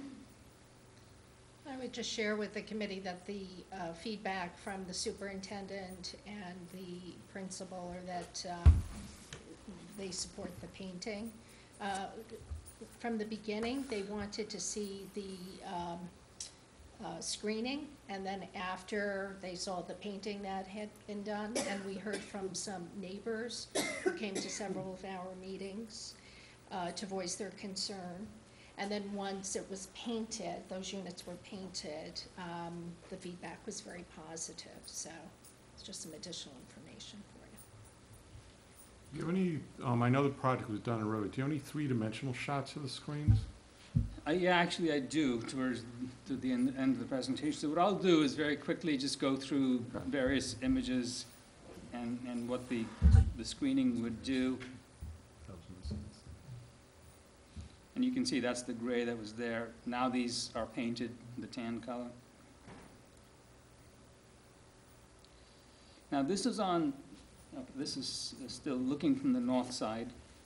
I would just share with the committee that the uh, feedback from the superintendent and the principal are that um, they support the painting. Uh, From the beginning, they wanted to see the um, uh, screening, and then after they saw the painting that had been done, and we heard from some neighbors who came to several of our meetings uh, to voice their concern. And then once it was painted, those units were painted, um, the feedback was very positive, so it's just some additional information for you. do you have any, um, I know the project was done in River, do you have any three-dimensional shots of the screens? Uh, yeah, actually I do, towards to the end, end of the presentation. So what I'll do is very quickly just go through various images and, and what the, the screening would do. And you can see that's the gray that was there. Now these are painted the tan color. Now this is on, okay, this is still looking from the north side.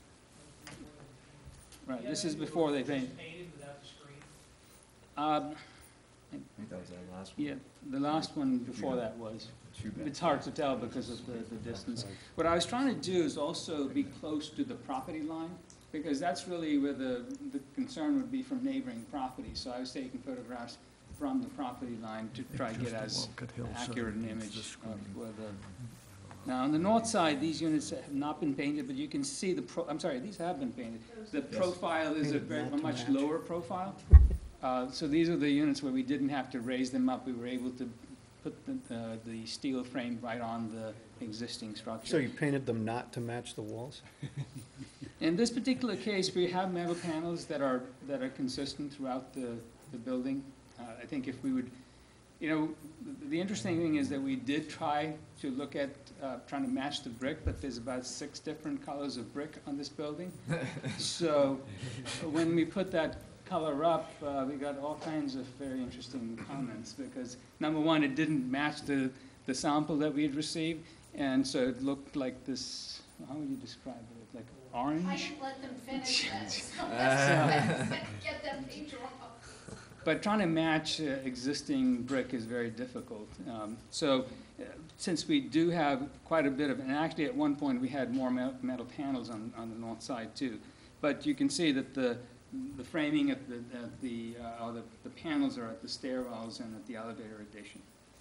Right, this is before they paint. Painted without the screen? Um, I think that was that last one. Yeah, the last one before that was. Too bad. It's hard to tell because of the, the distance. What I was trying to do is also be close to the property line, because that's really where the, the concern would be from neighboring properties. So I was taking photographs from the property line to try to get as accurate an image of where the. Now, on the north side, these units have not been painted, but you can see the pro, I'm sorry, these have been painted. The profile is a very, a much lower profile. Uh, so these are the units where we didn't have to raise them up. We were able to put the, uh, the steel frame right on the existing structure. So you painted them not to match the walls? In this particular case, we have metal panels that are, that are consistent throughout the, the building. Uh, I think if we would, you know, the, the interesting thing is that we did try to look at, uh, trying to match the brick, but there's about six different colors of brick on this building. So when we put that color up, uh, we got all kinds of very interesting comments, because number one, it didn't match the, the sample that we had received, and so it looked like this, how would you describe it, like orange? I didn't let them finish this, so that's why I get them paint off. But trying to match uh, existing brick is very difficult. Um, so uh, since we do have quite a bit of, and actually at one point we had more me metal panels on, on the north side too, but you can see that the, the framing at the, at the, uh, or the, the panels are at the stairwells and at the elevator addition.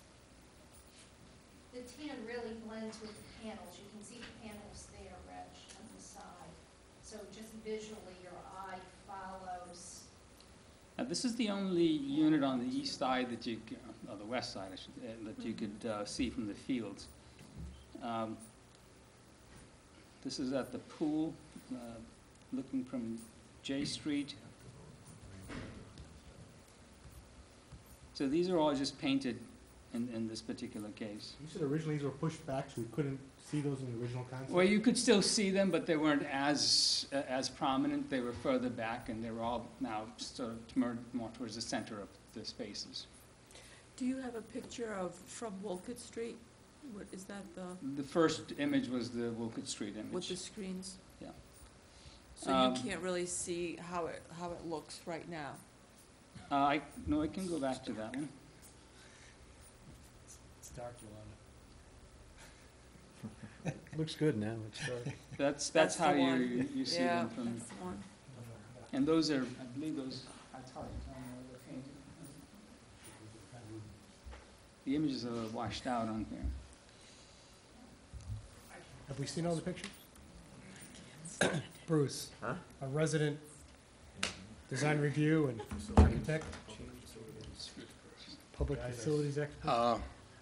The tan really blends with the panels. You can see the panels there, Reg, on the side. So just visually, your eye follows. Now, this is the only unit on the east side that you, c- or the west side, I should, uh, that you could uh, see from the fields. Um, This is at the pool, uh, looking from J Street. So these are all just painted in, in this particular case. You said originally these were pushed back, so we couldn't see those in the original concept? Well, you could still see them, but they weren't as, uh, as prominent. They were further back, and they were all now sort of more, more towards the center of the spaces. Do you have a picture of, from Wolcott Street? What, is that the, The first image was the Wolcott Street image. with the screens? Yeah. So Um, you can't really see how it, how it looks right now? Uh, I, no, I can go back to that one. It's dark, Yolanda. Looks good now, it's dark. That's, that's That's how the you, one. you see Yeah, them from, that's the one. and those are, I believe those, it's hard to tell where they're painted. The images are washed out on here. Have we seen all the pictures? Bruce, Huh? a resident design review and architect, public facilities expert. Uh,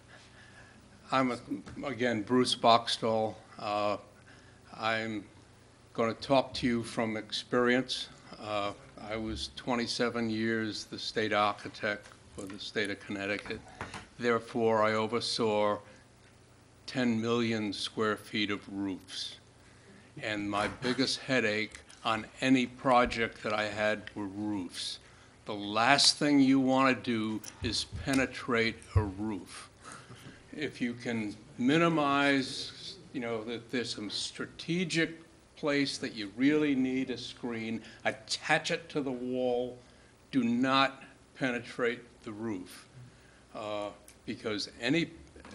I'm, a- again, Bruce Boxstall. Uh, I'm going to talk to you from experience. Uh, I was twenty-seven years the state architect for the state of Connecticut. Therefore, I oversaw ten million square feet of roofs. And my biggest headache on any project that I had were roofs. The last thing you want to do is penetrate a roof. If you can minimize, you know, that there's some strategic place that you really need a screen, attach it to the wall, do not penetrate the roof. Uh, because any,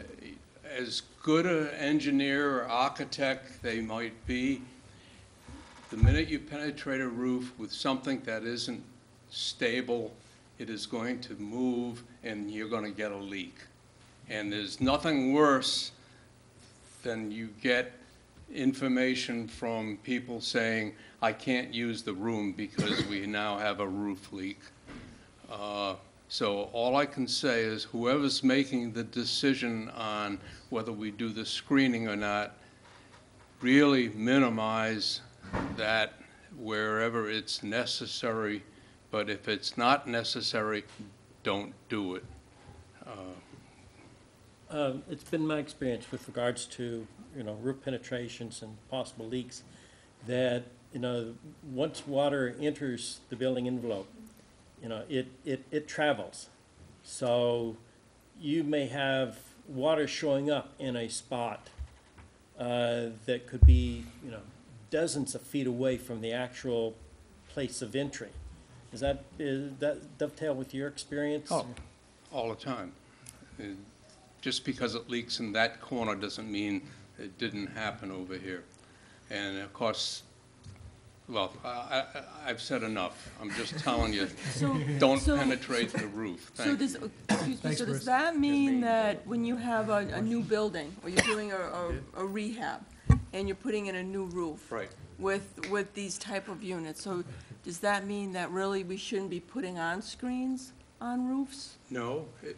as good an engineer or architect they might be, the minute you penetrate a roof with something that isn't stable, it is going to move and you're going to get a leak. And there's nothing worse than you get information from people saying, I can't use the room because we now have a roof leak. Uh, So all I can say is whoever's making the decision on whether we do the screening or not, really minimize that wherever it's necessary, but if it's not necessary, don't do it. Uh, Uh, It's been my experience with regards to, you know, roof penetrations and possible leaks, that, you know, once water enters the building envelope, you know, it, it, it travels. So you may have water showing up in a spot uh, that could be, you know, dozens of feet away from the actual place of entry. Is that, is that dovetail with your experience? Oh, all the time. Uh, Just because it leaks in that corner doesn't mean it didn't happen over here. And of course, well, I, I, I've said enough. I'm just telling you, So- don't so- penetrate the roof. So Thank does, you. excuse me, Thanks, so Bruce. does that mean that when you have a, a new building, or you're doing a, a, a rehab, and you're putting in a new roof? Right. With, with these type of units, so does that mean that really we shouldn't be putting on screens on roofs? No. it-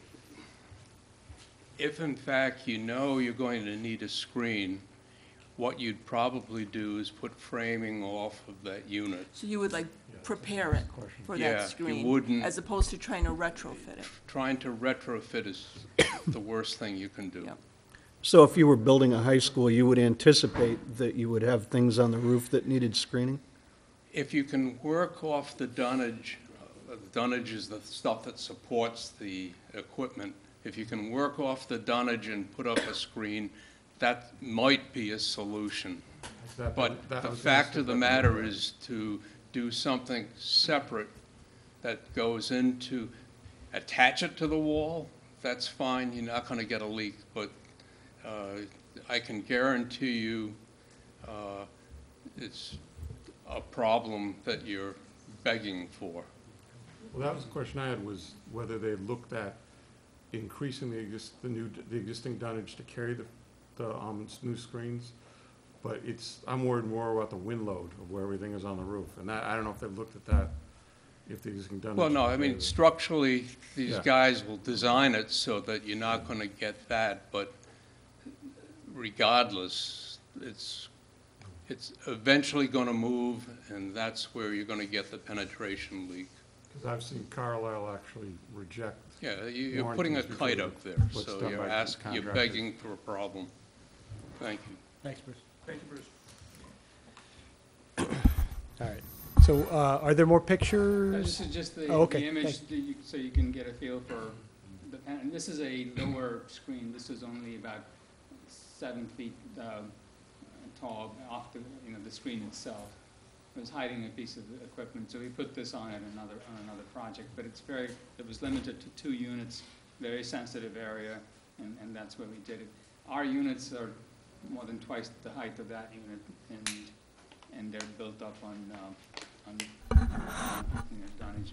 If in fact you know you're going to need a screen, what you'd probably do is put framing off of that unit. So you would like prepare it for Yeah, that you screen? wouldn't- As opposed to trying to retrofit it? Trying to retrofit is the worst thing you can do. Yep. So if you were building a high school, you would anticipate that you would have things on the roof that needed screening? If you can work off the dunnage, uh, the dunnage is the stuff that supports the equipment. If you can work off the dunnage and put up a screen, that might be a solution. That- But that the was gonna fact of the step up. matter is to do something separate that goes into, attach it to the wall, that's fine, you're not gonna get a leak, but uh, I can guarantee you uh, it's a problem that you're begging for. Well, that was the question I had, was whether they looked at increasing the exist, the new, the existing dunnage to carry the, the, um, s- new screens. But it's, I'm worried more about the wind load of where everything is on the roof, and that, I don't know if they've looked at that, if the existing dunnage. Well, no, I can mean, carry structurally, these Yeah. guys will design it so that you're not gonna get that, but regardless, it's, it's eventually gonna move, and that's where you're gonna get the penetration leak. Because I've seen Carlisle actually reject Yeah, you- you're warranties putting a before kite you- up there, what's so done you're by asking, you're contractors. begging for a problem. Thank you. Thanks, Bruce. Thank you, Bruce. All right. So uh, are there more Uh, pictures? This is just the, Oh, okay, the image, thanks. that you- so you can get a feel for, the and this is a lower screen. This is only about seven feet uh, tall off the, you know, the screen itself. It was hiding a piece of equipment, so we put this on at another, on another project. But it's very, it was limited to two units, very sensitive area, and, and that's where we did it. Our units are more than twice the height of that unit, and, and they're built up on, uh, on, you know, dunnage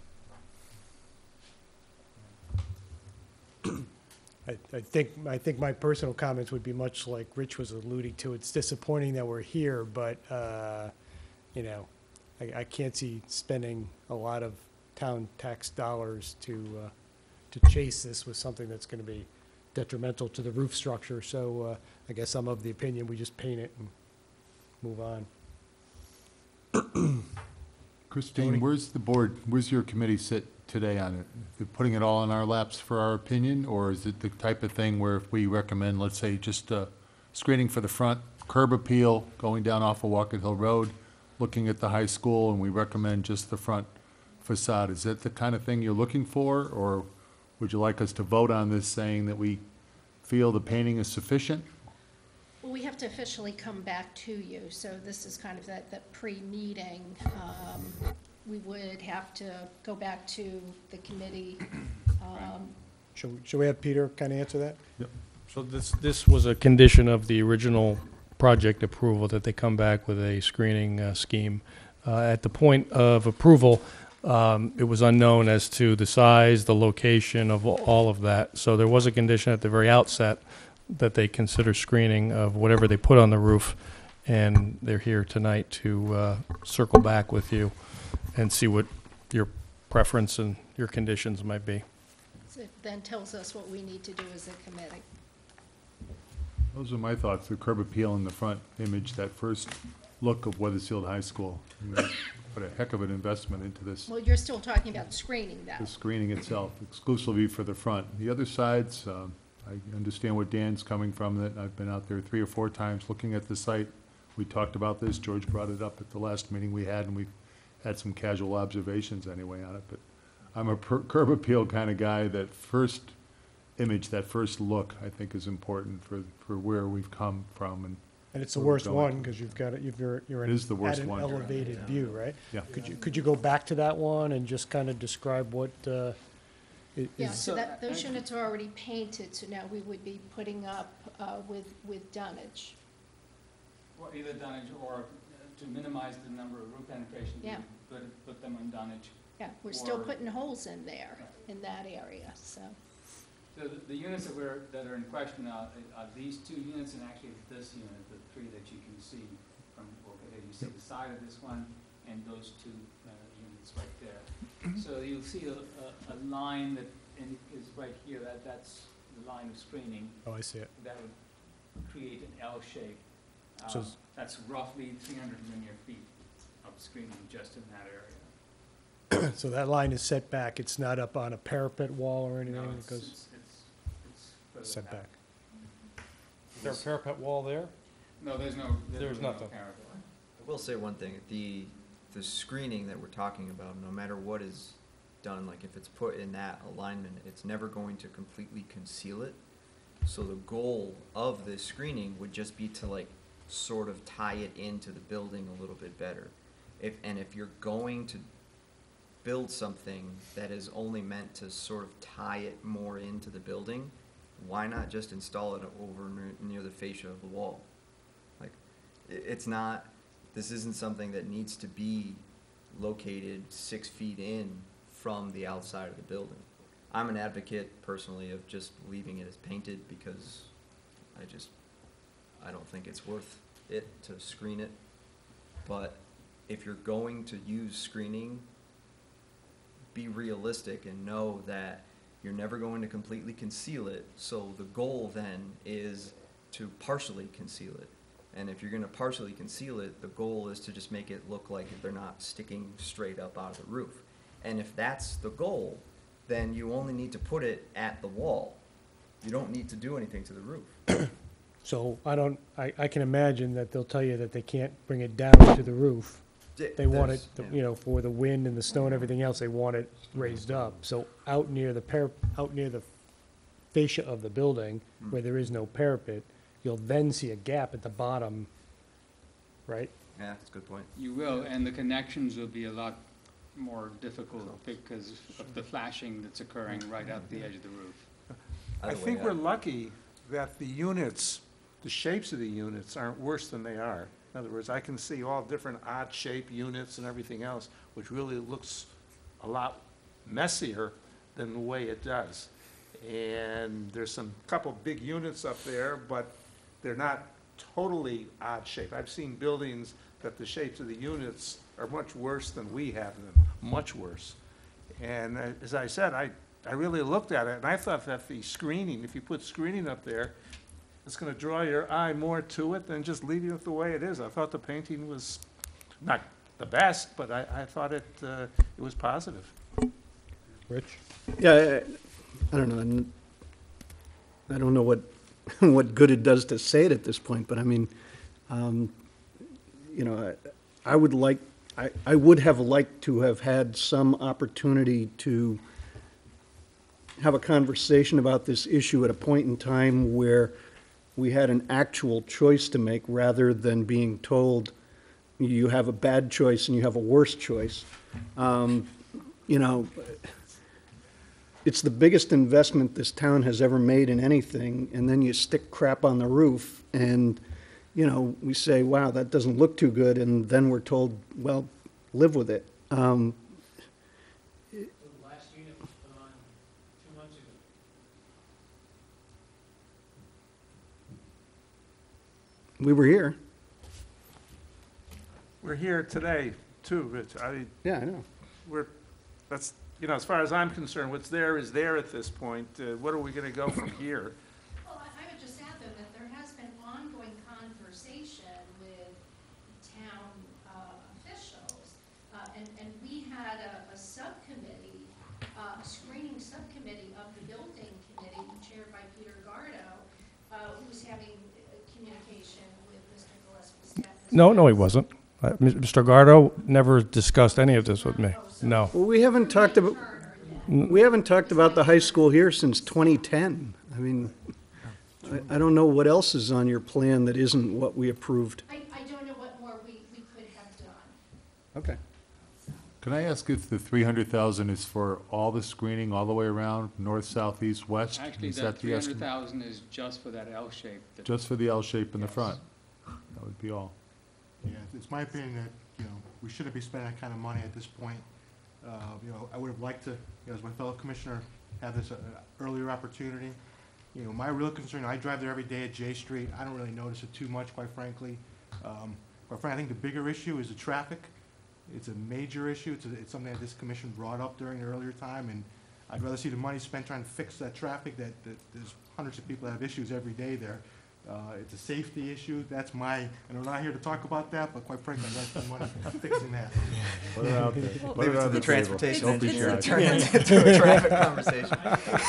and I, I think, I think my personal comments would be much like Rich was alluding to. It's disappointing that we're here, but, uh, you know, I, I can't see spending a lot of town tax dollars to, uh, to chase this with something that's gonna be detrimental to the roof structure. So, uh, I guess I'm of the opinion we just paint it and move on. Christine, Tony? where's the board, where's your committee sit today on it? They're putting it all in our laps for our opinion, or is it the type of thing where if we recommend, let's say, just uh, screening for the front, curb appeal, going down off of Walker Hill Road, looking at the high school, and we recommend just the front facade? Is that the kind of thing you're looking for, or would you like us to vote on this saying that we feel the painting is sufficient? Well, we have to officially come back to you, so this is kind of that, that pre-meeting. Um, we would have to go back to the committee. Um, Should, we- should we have Peter kind of answer that? Yep. So this, this was a condition of the original project approval, that they come back with a screening uh, scheme. Uh, At the point of approval, um, it was unknown as to the size, the location of all of that. So there was a condition at the very outset that they consider screening of whatever they put on the roof. And they're here tonight to uh, circle back with you and see what your preference and your conditions might be. so it then tells us what we need to do as a committee. Those are my thoughts, the curb appeal in the front image, that first look of Wethersfield High School. I mean, what a heck of an investment into this. Well, you're still talking about screening The that. screening itself, exclusively for the front. The other sides, um, I understand where Dan's coming from, that I've been out there three or four times looking at the site. We talked about this, George brought it up at the last meeting we had, and we've had some casual observations anyway on it, but I'm a per- curb appeal kind of guy. That first image, that first look, I think is important for, for where we've come from and. And it's the where we're worst going. one, because you've got, it- you've, you're, you're It in- is the worst at an one. elevated view, right? Yeah. Could you, could you go back to that one and just kind of describe what, uh, i- Yeah, is, so that, those units are already painted, so now we would be putting up uh, with, with dunnage. Or either dunnage or uh, to minimize the number of roof penetrations, we Yeah. put, put them on dunnage. Yeah, we're still Or- putting holes in there, in that area, so. So the, the units that we're, that are in question are, are these two units and actually this unit, the three that you can see from, okay, you see the side of this one and those two uh, units right there. So you'll see a, a, a line that in- is right here, that, that's the line of screening. oh, I see it. That would create an L shape. So Uh, s- That's roughly three hundred linear feet of screening just in that area. So that line is set back, it's not up on a parapet wall or anything, No, it it's, goes it's, it's, it's further set back. Is there a parapet wall there? No, there's no, There's there's no nothing. parapet. I will say one thing, the, the screening that we're talking about, no matter what is done, like if it's put in that alignment, it's never going to completely conceal it. So the goal of this screening would just be to like sort of tie it into the building a little bit better. If, and if you're going to build something that is only meant to sort of tie it more into the building, why not just install it over near, near the fascia of the wall? Like, it, it's not, this isn't something that needs to be located six feet in from the outside of the building. I'm an advocate personally of just leaving it as painted because I just, I don't think it's worth it to screen it. But if you're going to use screening, be realistic and know that you're never going to completely conceal it. So the goal then is to partially conceal it. And if you're going to partially conceal it, the goal is to just make it look like they're not sticking straight up out of the roof. And if that's the goal, then you only need to put it at the wall. You don't need to do anything to the roof. So I don't, I, I can imagine that they'll tell you that they can't bring it down to the roof. Yeah, They want it, there's- you know, for the wind and the snow and everything else, they want it raised up. So out near the par, out near the fascia of the building, where there is no parapet, you'll then see a gap at the bottom, right? Yeah, that's a good point. You will, and the connections will be a lot more difficult because of the flashing that's occurring right at the edge of the roof. I Either way, think yeah. we're lucky that the units, the shapes of the units aren't worse than they are. In other words, I can see all different odd shape units and everything else, which really looks a lot messier than the way it does. And there's some couple big units up there, but they're not totally odd shape. I've seen buildings that the shapes of the units are much worse than we have them, much worse. And uh, as I said, I, I really looked at it, and I thought that the screening, if you put screening up there, it's gonna draw your eye more to it than just leaving it the way it is. I thought the painting was not the best, but I, I thought it, uh, it was positive. Rich? Yeah, I, I don't know, and I don't know what, what good it does to say it at this point, but I mean, um, you know, I, I would like, I, I would have liked to have had some opportunity to have a conversation about this issue at a point in time where we had an actual choice to make rather than being told you have a bad choice and you have a worse choice. Um, you know, it's the biggest investment this town has ever made in anything, and then you stick crap on the roof, and, you know, we say, wow, that doesn't look too good, and then we're told, well, live with it. Um, The last unit was put on two months ago. we were here. We're here today, too, Rich. I, Yeah, I know. we're, that's, you know, as far as I'm concerned, what's there is there at this point. Uh, what are we gonna go from here? Well, I I would just add, though, that there has been ongoing conversation with town uh, officials, uh, and, and we had a, a subcommittee, uh, a screening subcommittee of the building committee chaired by Peter Gardo, uh, who was having uh, communication with Mister Gillespie's staff. as No, well. no, he wasn't. Uh, Mister Gardo never discussed any of this with me. No. Well, we haven't talked about, we haven't talked about the high school here since twenty ten. I mean, I, I don't know what else is on your plan that isn't what we approved. I, I don't know what more we, we could have done. Okay. Can I ask if the three hundred thousand is for all the screening all the way around, north, south, east, west? Actually, Is that that the three hundred estimate? thousand is just for that L shape. that- Just for the L shape in the Yes. front? That would be all. Yeah, it's my opinion that, you know, we shouldn't be spending that kind of money at this point. Uh, You know, I would have liked to, you know, as my fellow commissioner, have this uh, earlier opportunity. You know, my real concern, I drive there every day at J Street. I don't really notice it too much, quite frankly. Um, Quite frankly, I think the bigger issue is the traffic. It's a major issue. It's, a- it's something that this commission brought up during the earlier time, and I'd rather see the money spent trying to fix that traffic, that, that there's hundreds of people that have issues every day there. Uh, It's a safety issue. That's my, and we're not here to talk about that, but quite frankly, I'd rather spend money fixing that. Put it out there. Well, Put it Leave it to on the table. transportation It's- engineer to it's a- turn it into a traffic conversation.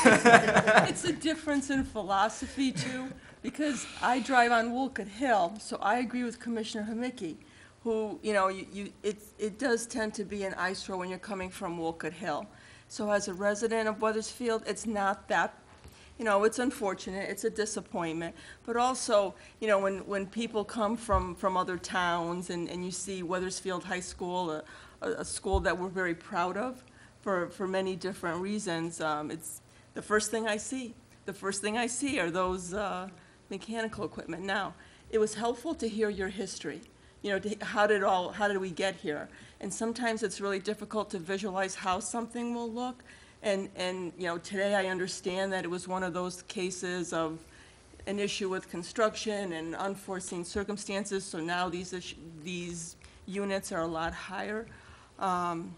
It's a difference in philosophy too, because I drive on Wolcott Hill, so I agree with Commissioner Hamicki, who, you know, you, you, it, it does tend to be an eyesore when you're coming from Wolcott Hill. So as a resident of Wethersfield, it's not that, you know, it's unfortunate, it's a disappointment, but also, you know, when, when people come from, from other towns and, and you see Wethersfield High School, a, a, a school that we're very proud of for, for many different reasons, um, it's, the first thing I see, the first thing I see are those, uh, mechanical equipment. Now, it was helpful to hear your history, you know, to, how did all, how did we get here? And sometimes it's really difficult to visualize how something will look. And, and, you know, today I understand that it was one of those cases of an issue with construction and unforeseen circumstances, so now these, issu- these units are a lot higher. Um,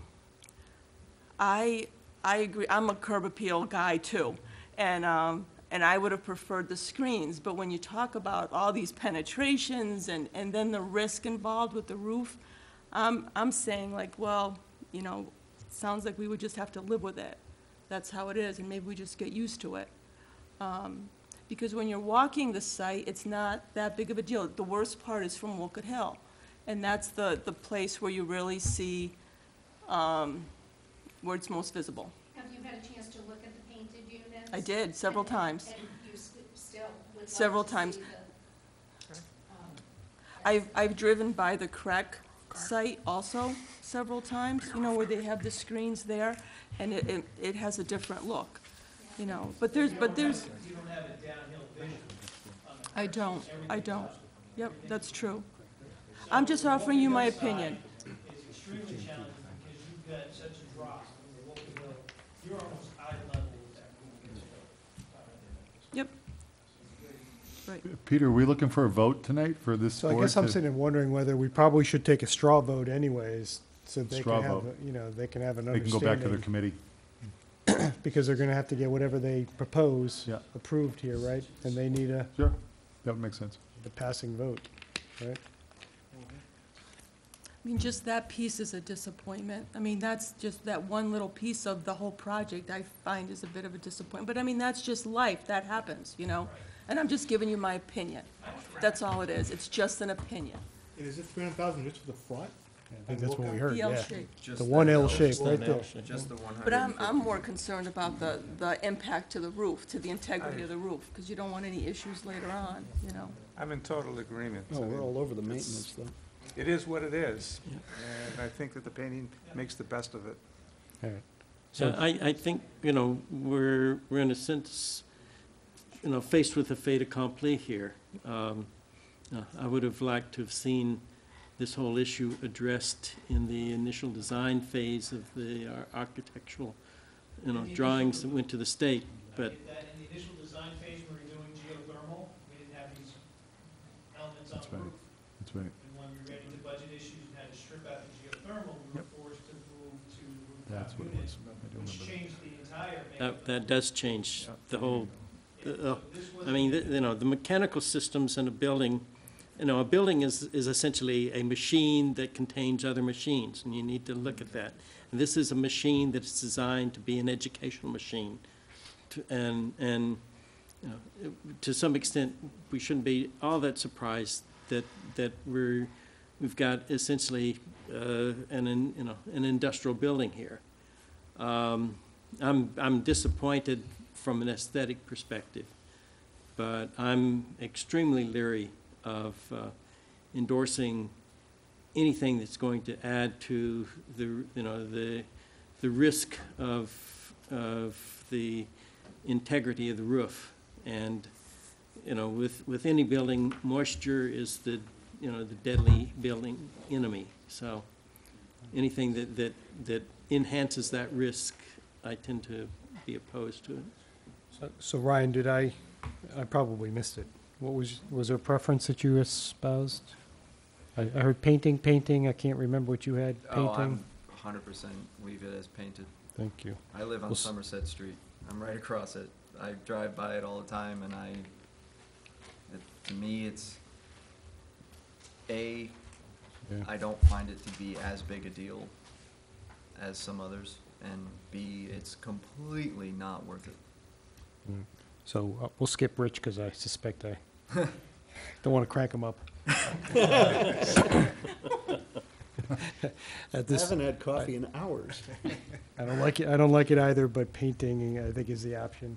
I, I agree, I'm a curb appeal guy too, and, um, and I would have preferred the screens, but when you talk about all these penetrations and, and then the risk involved with the roof, I'm, I'm saying like, well, you know, sounds like we would just have to live with it. That's how it is, and maybe we just get used to it. Um, Because when you're walking the site, it's not that big of a deal. The worst part is from Wolcott Hill, and that's the, the place where you really see, um, where it's most visible. Have you had a chance to look at the painted units? I did, several And- times. And you s- still would love Several to times. see the, um, I've, I've driven by the Crec site also several times, you know, where they have the screens there, and it, it, it has a different look, you know, but there's, but there's. You don't have a downhill vision. I don't, I don't. Yep, that's true. I'm just offering you my opinion. It's extremely challenging because you've got such a drop from the Wolcott Hill. You're almost eye level with that Wolcott Hill. Yep. Right. Peter, are we looking for a vote tonight for this So I board guess I'm to- sitting and wondering whether we probably should take a straw vote anyways, so they Straw can have, vote. a- you know, they can have an They can go back to their understanding. committee. Because they're gonna have to get whatever they propose Yeah. approved here, right? And they need a, Sure, that would make sense. the passing vote, right? I mean, just that piece is a disappointment. I mean, that's just that one little piece of the whole project I find is a bit of a disappointment. But I mean, that's just life, that happens, you know? And I'm just giving you my opinion. That's all it is. It's just an opinion. And is it three hundred thousand just for the front? I think that's what we heard, The L yeah. shape. Just The one that L L shape shape. right there. Just the one hundred. But I'm, I'm more concerned about the, the impact to the roof, to the integrity of the roof, because you don't want any issues later on, you know? I'm in total agreement. Oh, I we're mean, all over the it's- maintenance, though. It is what it is, and I think that the painting makes the best of it. All right. So I, I think, you know, we're, we're in a sense, you know, faced with a fait accompli here. Um, uh, I would have liked to have seen this whole issue addressed in the initial design phase of the ar- architectural, you know, drawings that went to the state, but That in the initial design phase, we were doing geothermal, we didn't have these elements on That's the right. roof. That's right. And when we ran into budget issues and had to strip out the geothermal, we were forced to move to That's what rooftop it units, was. I do which remember that. changed the entire that, makeup. that does change the whole, the- uh, This was- I mean, the- you know, the mechanical systems in a building, you know, a building is, is essentially a machine that contains other machines, and you need to look at that. And this is a machine that's designed to be an educational machine. To- And, and, you know, it- to some extent, we shouldn't be all that surprised that, that we're, we've got essentially, uh, an, in- you know, an industrial building here. Um, I'm, I'm disappointed from an aesthetic perspective, but I'm extremely leery of uh, endorsing anything that's going to add to the, you know, the, the risk of, of the integrity of the roof. And, you know, with, with any building, moisture is the, you know, the deadly building enemy. So anything that, that, that enhances that risk, I tend to be opposed to it. So- So Ryan, did I, I probably missed it. What was, was there a preference that you espoused? I, I heard painting, painting, I can't remember what you had, Oh, painting. I'm hundred percent leave it as painted. Thank you. I live on Well, s- Somerset Street. I'm right across it. I drive by it all the time, and I, it, to me, it's, A, Yeah. I don't find it to be as big a deal as some others, and B, it's completely not worth it. Mm. So uh, we'll skip Rich, because I suspect I don't want to crank him up. At I this- haven't had coffee in hours. I don't like it, I don't like it either, but painting, I think, is the option.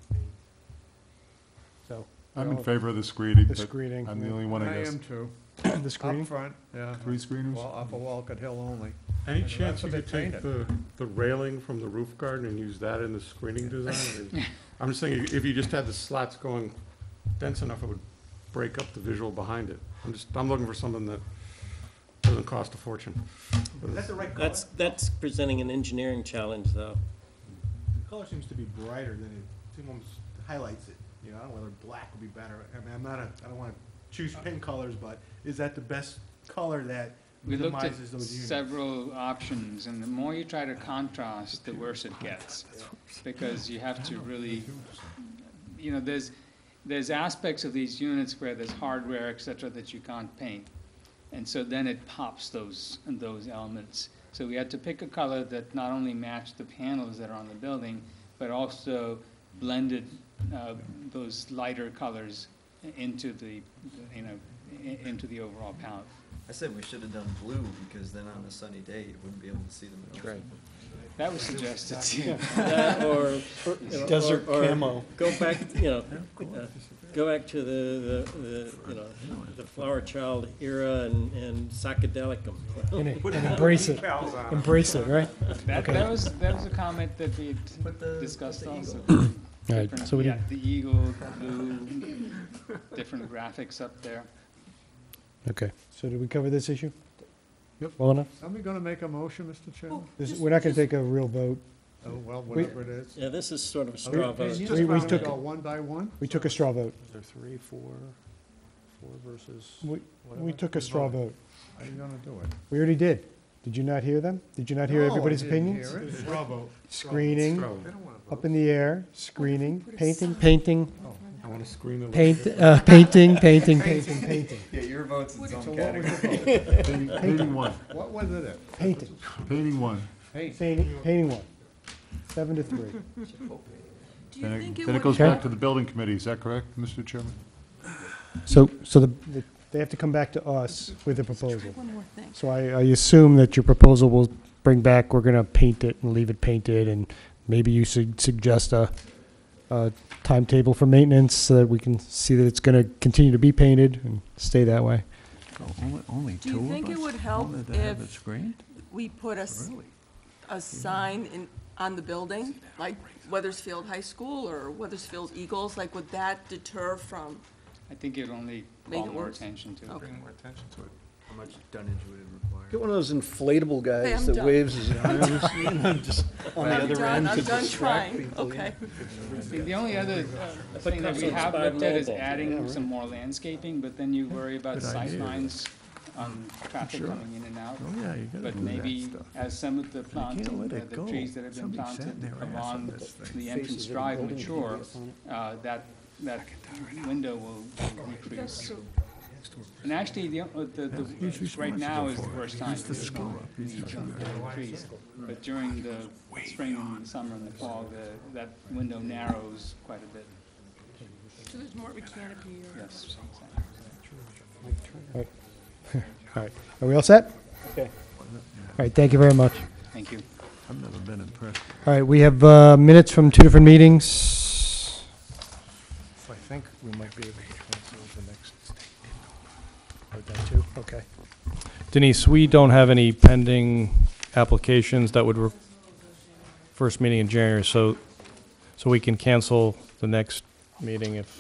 So. I'm in well, favor of the screening, The but screening. I'm the only one, I I guess. am too. The screening? Up front, yeah. Three screeners? Well, off of Walcott Hill only. Any And chance that's you what could they take painted. the, the railing from the roof garden and use that in the screening design? I'm just thinking, if you just had the slats going dense enough, it would break up the visual behind it. I'm just, I'm looking for something that doesn't cost a fortune. Is that the right color? That's, that's presenting an engineering challenge, though. The color seems to be brighter than it, it almost highlights it. You know, I don't know whether black would be better. I mean, I'm not a, I don't want to choose pin colors, but is that the best color that We looked at minimizes those units? several options, and the more you try to contrast, the worse it gets. Because you have to really, you know, there's, there's aspects of these units where there's hardware, et cetera, that you can't paint. And so then it pops those, those elements. So we had to pick a color that not only matched the panels that are on the building, but but also blended uh, those lighter colors into the, you know, i- into the overall palette. I said we should have done blue, because then on a sunny day, you wouldn't be able to see them at all. That was suggested too. That or, or, you know, Desert or- or camo. Go back, you know, uh, go back to the, the, the, you know, the flower child era and, and psychedelicum. And and embrace it, embrace it, right? That, Okay. that was, that was a comment that we Put the- discussed put the also. All right, Different- so we yeah, did- the eagle, blue, different graphics up there. Okay, so did we cover this issue? Yep. Well enough? Are we going to make a motion, Mister Chairman? This- We're not going to take a real vote. Oh, well, We- whatever it is. Yeah, this is sort of a We- straw we vote. just We- we wanna took- go one by one? We took a straw vote. Is there three, four, four versus? We, we whatever? took a straw vote. How are you going to do it? We already did. Did you not hear them? Did you not hear No, I everybody's didn't opinions? hear it. Straw vote. Screening, Straw. up in the air, screening, painting, painting, I want to screen the. paint, uh, painting, painting, painting, painting, Yeah, your vote's its So own what was category. the vote? Painting painting one, What was it? painting, painting one. painting, painting one. Seven to three. Do you Then think it, it then it would, goes Okay. back to the building committee, is that correct, Mister Chairman? So, so the, the- they have to come back to us with a proposal. one more thing. So I, I assume that your proposal will bring back, we're gonna paint it and leave it painted, and maybe you should suggest a, a timetable for maintenance so that we can see that it's gonna continue to be painted and stay that way. Only Do you think it would help if we put a, s- a sign in, on the building, like Wethersfield High School or Wethersfield Eagles? Like, would that deter from, I think it'd only Make call it more worse? attention to it. Okay. more attention to it. How much dunnage would it require? Get one of those inflatable Hey, guys I'm that done. waves his arms, you know, just on the I'm other done, end I'm to done distract trying, people. yeah. okay. The- The only other uh, thing that we have looked at is adding some more landscaping, but then you worry about sight lines on traffic coming in and out. Oh, yeah, you gotta But do that maybe stuff. as some of the planting, let uh, it the go. trees that have been Somebody's planted sitting their ass on along this thing. the entrance Faces of drive building mature, debris on uh, that, that window will decrease. And actually, the, uh, the, the, He's right now is the responsible for it. worst time. He's the to screw up. He's need the some screw up. trees. But during the spring and the summer and the fall, the, that window narrows quite a bit. So there's more of a canopy or? Yes. All right, are we all set? Okay. All right, thank you very much. Thank you. I've never been impressed. All right, we have uh, minutes from two different meetings. So I think we might be able to cancel the next. Heard that too? Okay. Denise, we don't have any pending applications that would, re- first meeting in January, so, so we can cancel the next meeting if,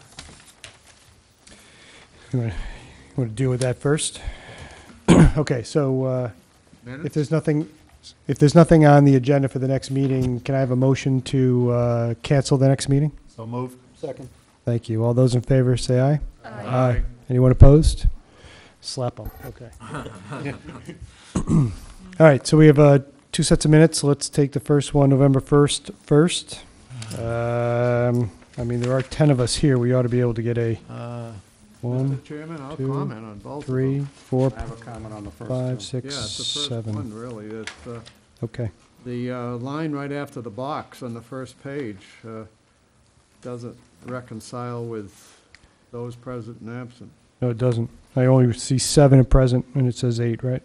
You want to deal with that first? Okay, so uh, if Minutes? there's nothing, if there's nothing on the agenda for the next meeting, can I have a motion to uh, cancel the next meeting? So moved. Second. Thank you. All those in favor, say aye. Aye. Anyone opposed? Slap them, okay. All right, so we have uh, two sets of minutes. Let's take the first one, November first, first. Um, I mean, there are ten of us here. We ought to be able to get a Uh, one, Mister Chairman, I'll two, comment on both of three, them. four, I have a comment on the first. five, two. six, Yeah, it's the first seven. one, really. It's, uh, Okay. the uh, line right after the box on the first page uh, doesn't reconcile with those present and absent. No, it doesn't. I only see seven at present, and it says eight, right?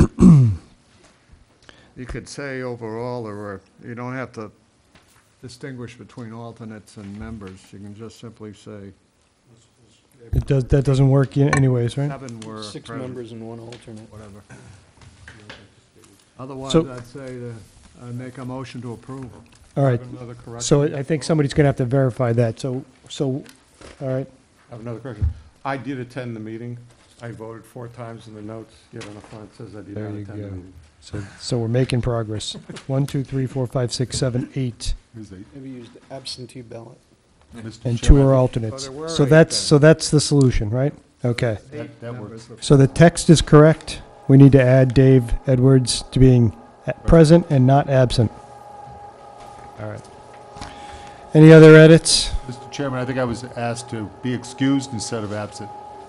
You could say overall, or you don't have to distinguish between alternates and members. You can just simply say It does, that doesn't work yet anyways, right? seven were Six present. members and one alternate. Whatever. Otherwise, So- I'd say to, I'd make a motion to approve. All right. Have another correction. So I I think somebody's going to have to verify that. So, so, all right. I have another correction. I did attend the meeting. I voted four times in the notes, yet on the front says I did There not you attend the go. meeting. So, so we're making progress. One, two, three, four, five, six, seven, eight, Who's eight? Maybe use the absentee ballot. Mister and two Chairman, are So alternates. there were So eight that's, then. so that's the solution, right? Okay. Eight that members works. were So the text is correct. We need to add Dave Edwards to being a- present and not absent. All right. Any other edits? Mister Chairman, I think I was asked to be excused instead of absent.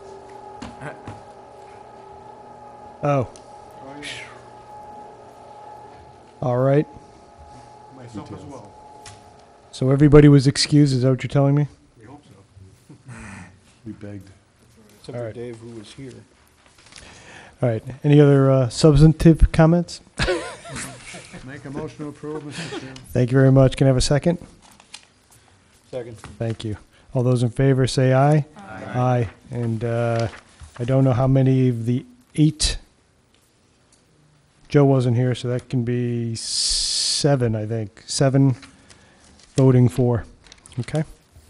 Oh. All right. Myself as well. So everybody was excused, is that what you're telling me? We hope so. We begged. Except All for right. Dave, who was here. All right, any other uh, substantive comments? Make a motion to approve, Mister Chairman. Thank you very much. Can I have a second? Second. Thank you. All those in favor say aye. Aye. Aye. And uh, I don't know how many of the eight, Joe wasn't here, so that can be seven, I think. Seven voting for. Okay.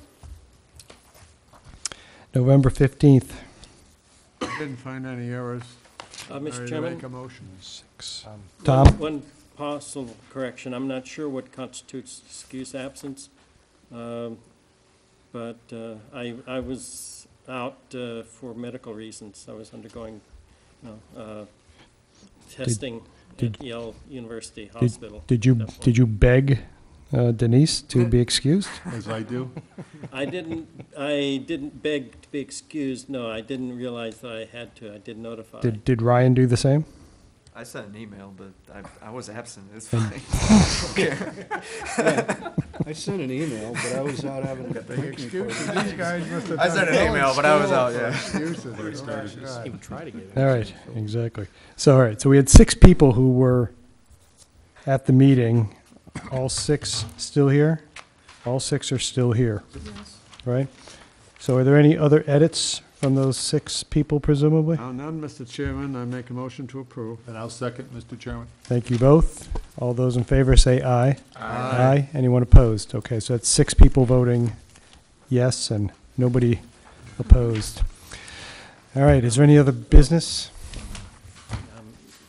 November fifteenth. Didn't find any errors. Uh, Mister Ready to Chairman? Make a motion. Six. One- Tom? One possible correction, I'm not sure what constitutes excuse absence, um, but uh, I, I was out uh, for medical reasons. I was undergoing, you know, uh, testing did- at Yale University Did- Hospital. Did you, That's all. did you beg uh, Denise to be excused? As I do. I didn't, I didn't beg to be excused, no, I didn't realize that I had to, I did notify. Did, did Ryan do the same? I sent an email, but I, I was absent. It's And- fine. Yeah. I sent an email, but I was out having a The drinking excuses, party. these guys must have I done sent an well in email, but I was school out, for yeah. excuses. Before it started, Oh, just God. even try to get it. All right, exactly. So, all right, so we had six people who were at the meeting. All six still here? All six are still here, right? So are there any other edits from those six people presumably? Now, none, Mister Chairman, I make a motion to approve. And I'll second, Mister Chairman. Thank you both. All those in favor say aye. Aye. Anyone opposed? Okay, so that's six people voting yes and nobody opposed. All right, is there any other business? Um,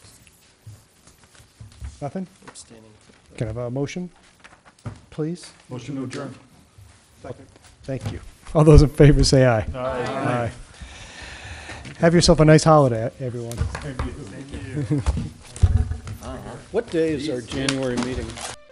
Nothing? abstaining. Can I have a motion, please? Motion to adjourn. Second. Thank you. All those in favor say aye. Aye. Have yourself a nice holiday, everyone. What day is our January meeting?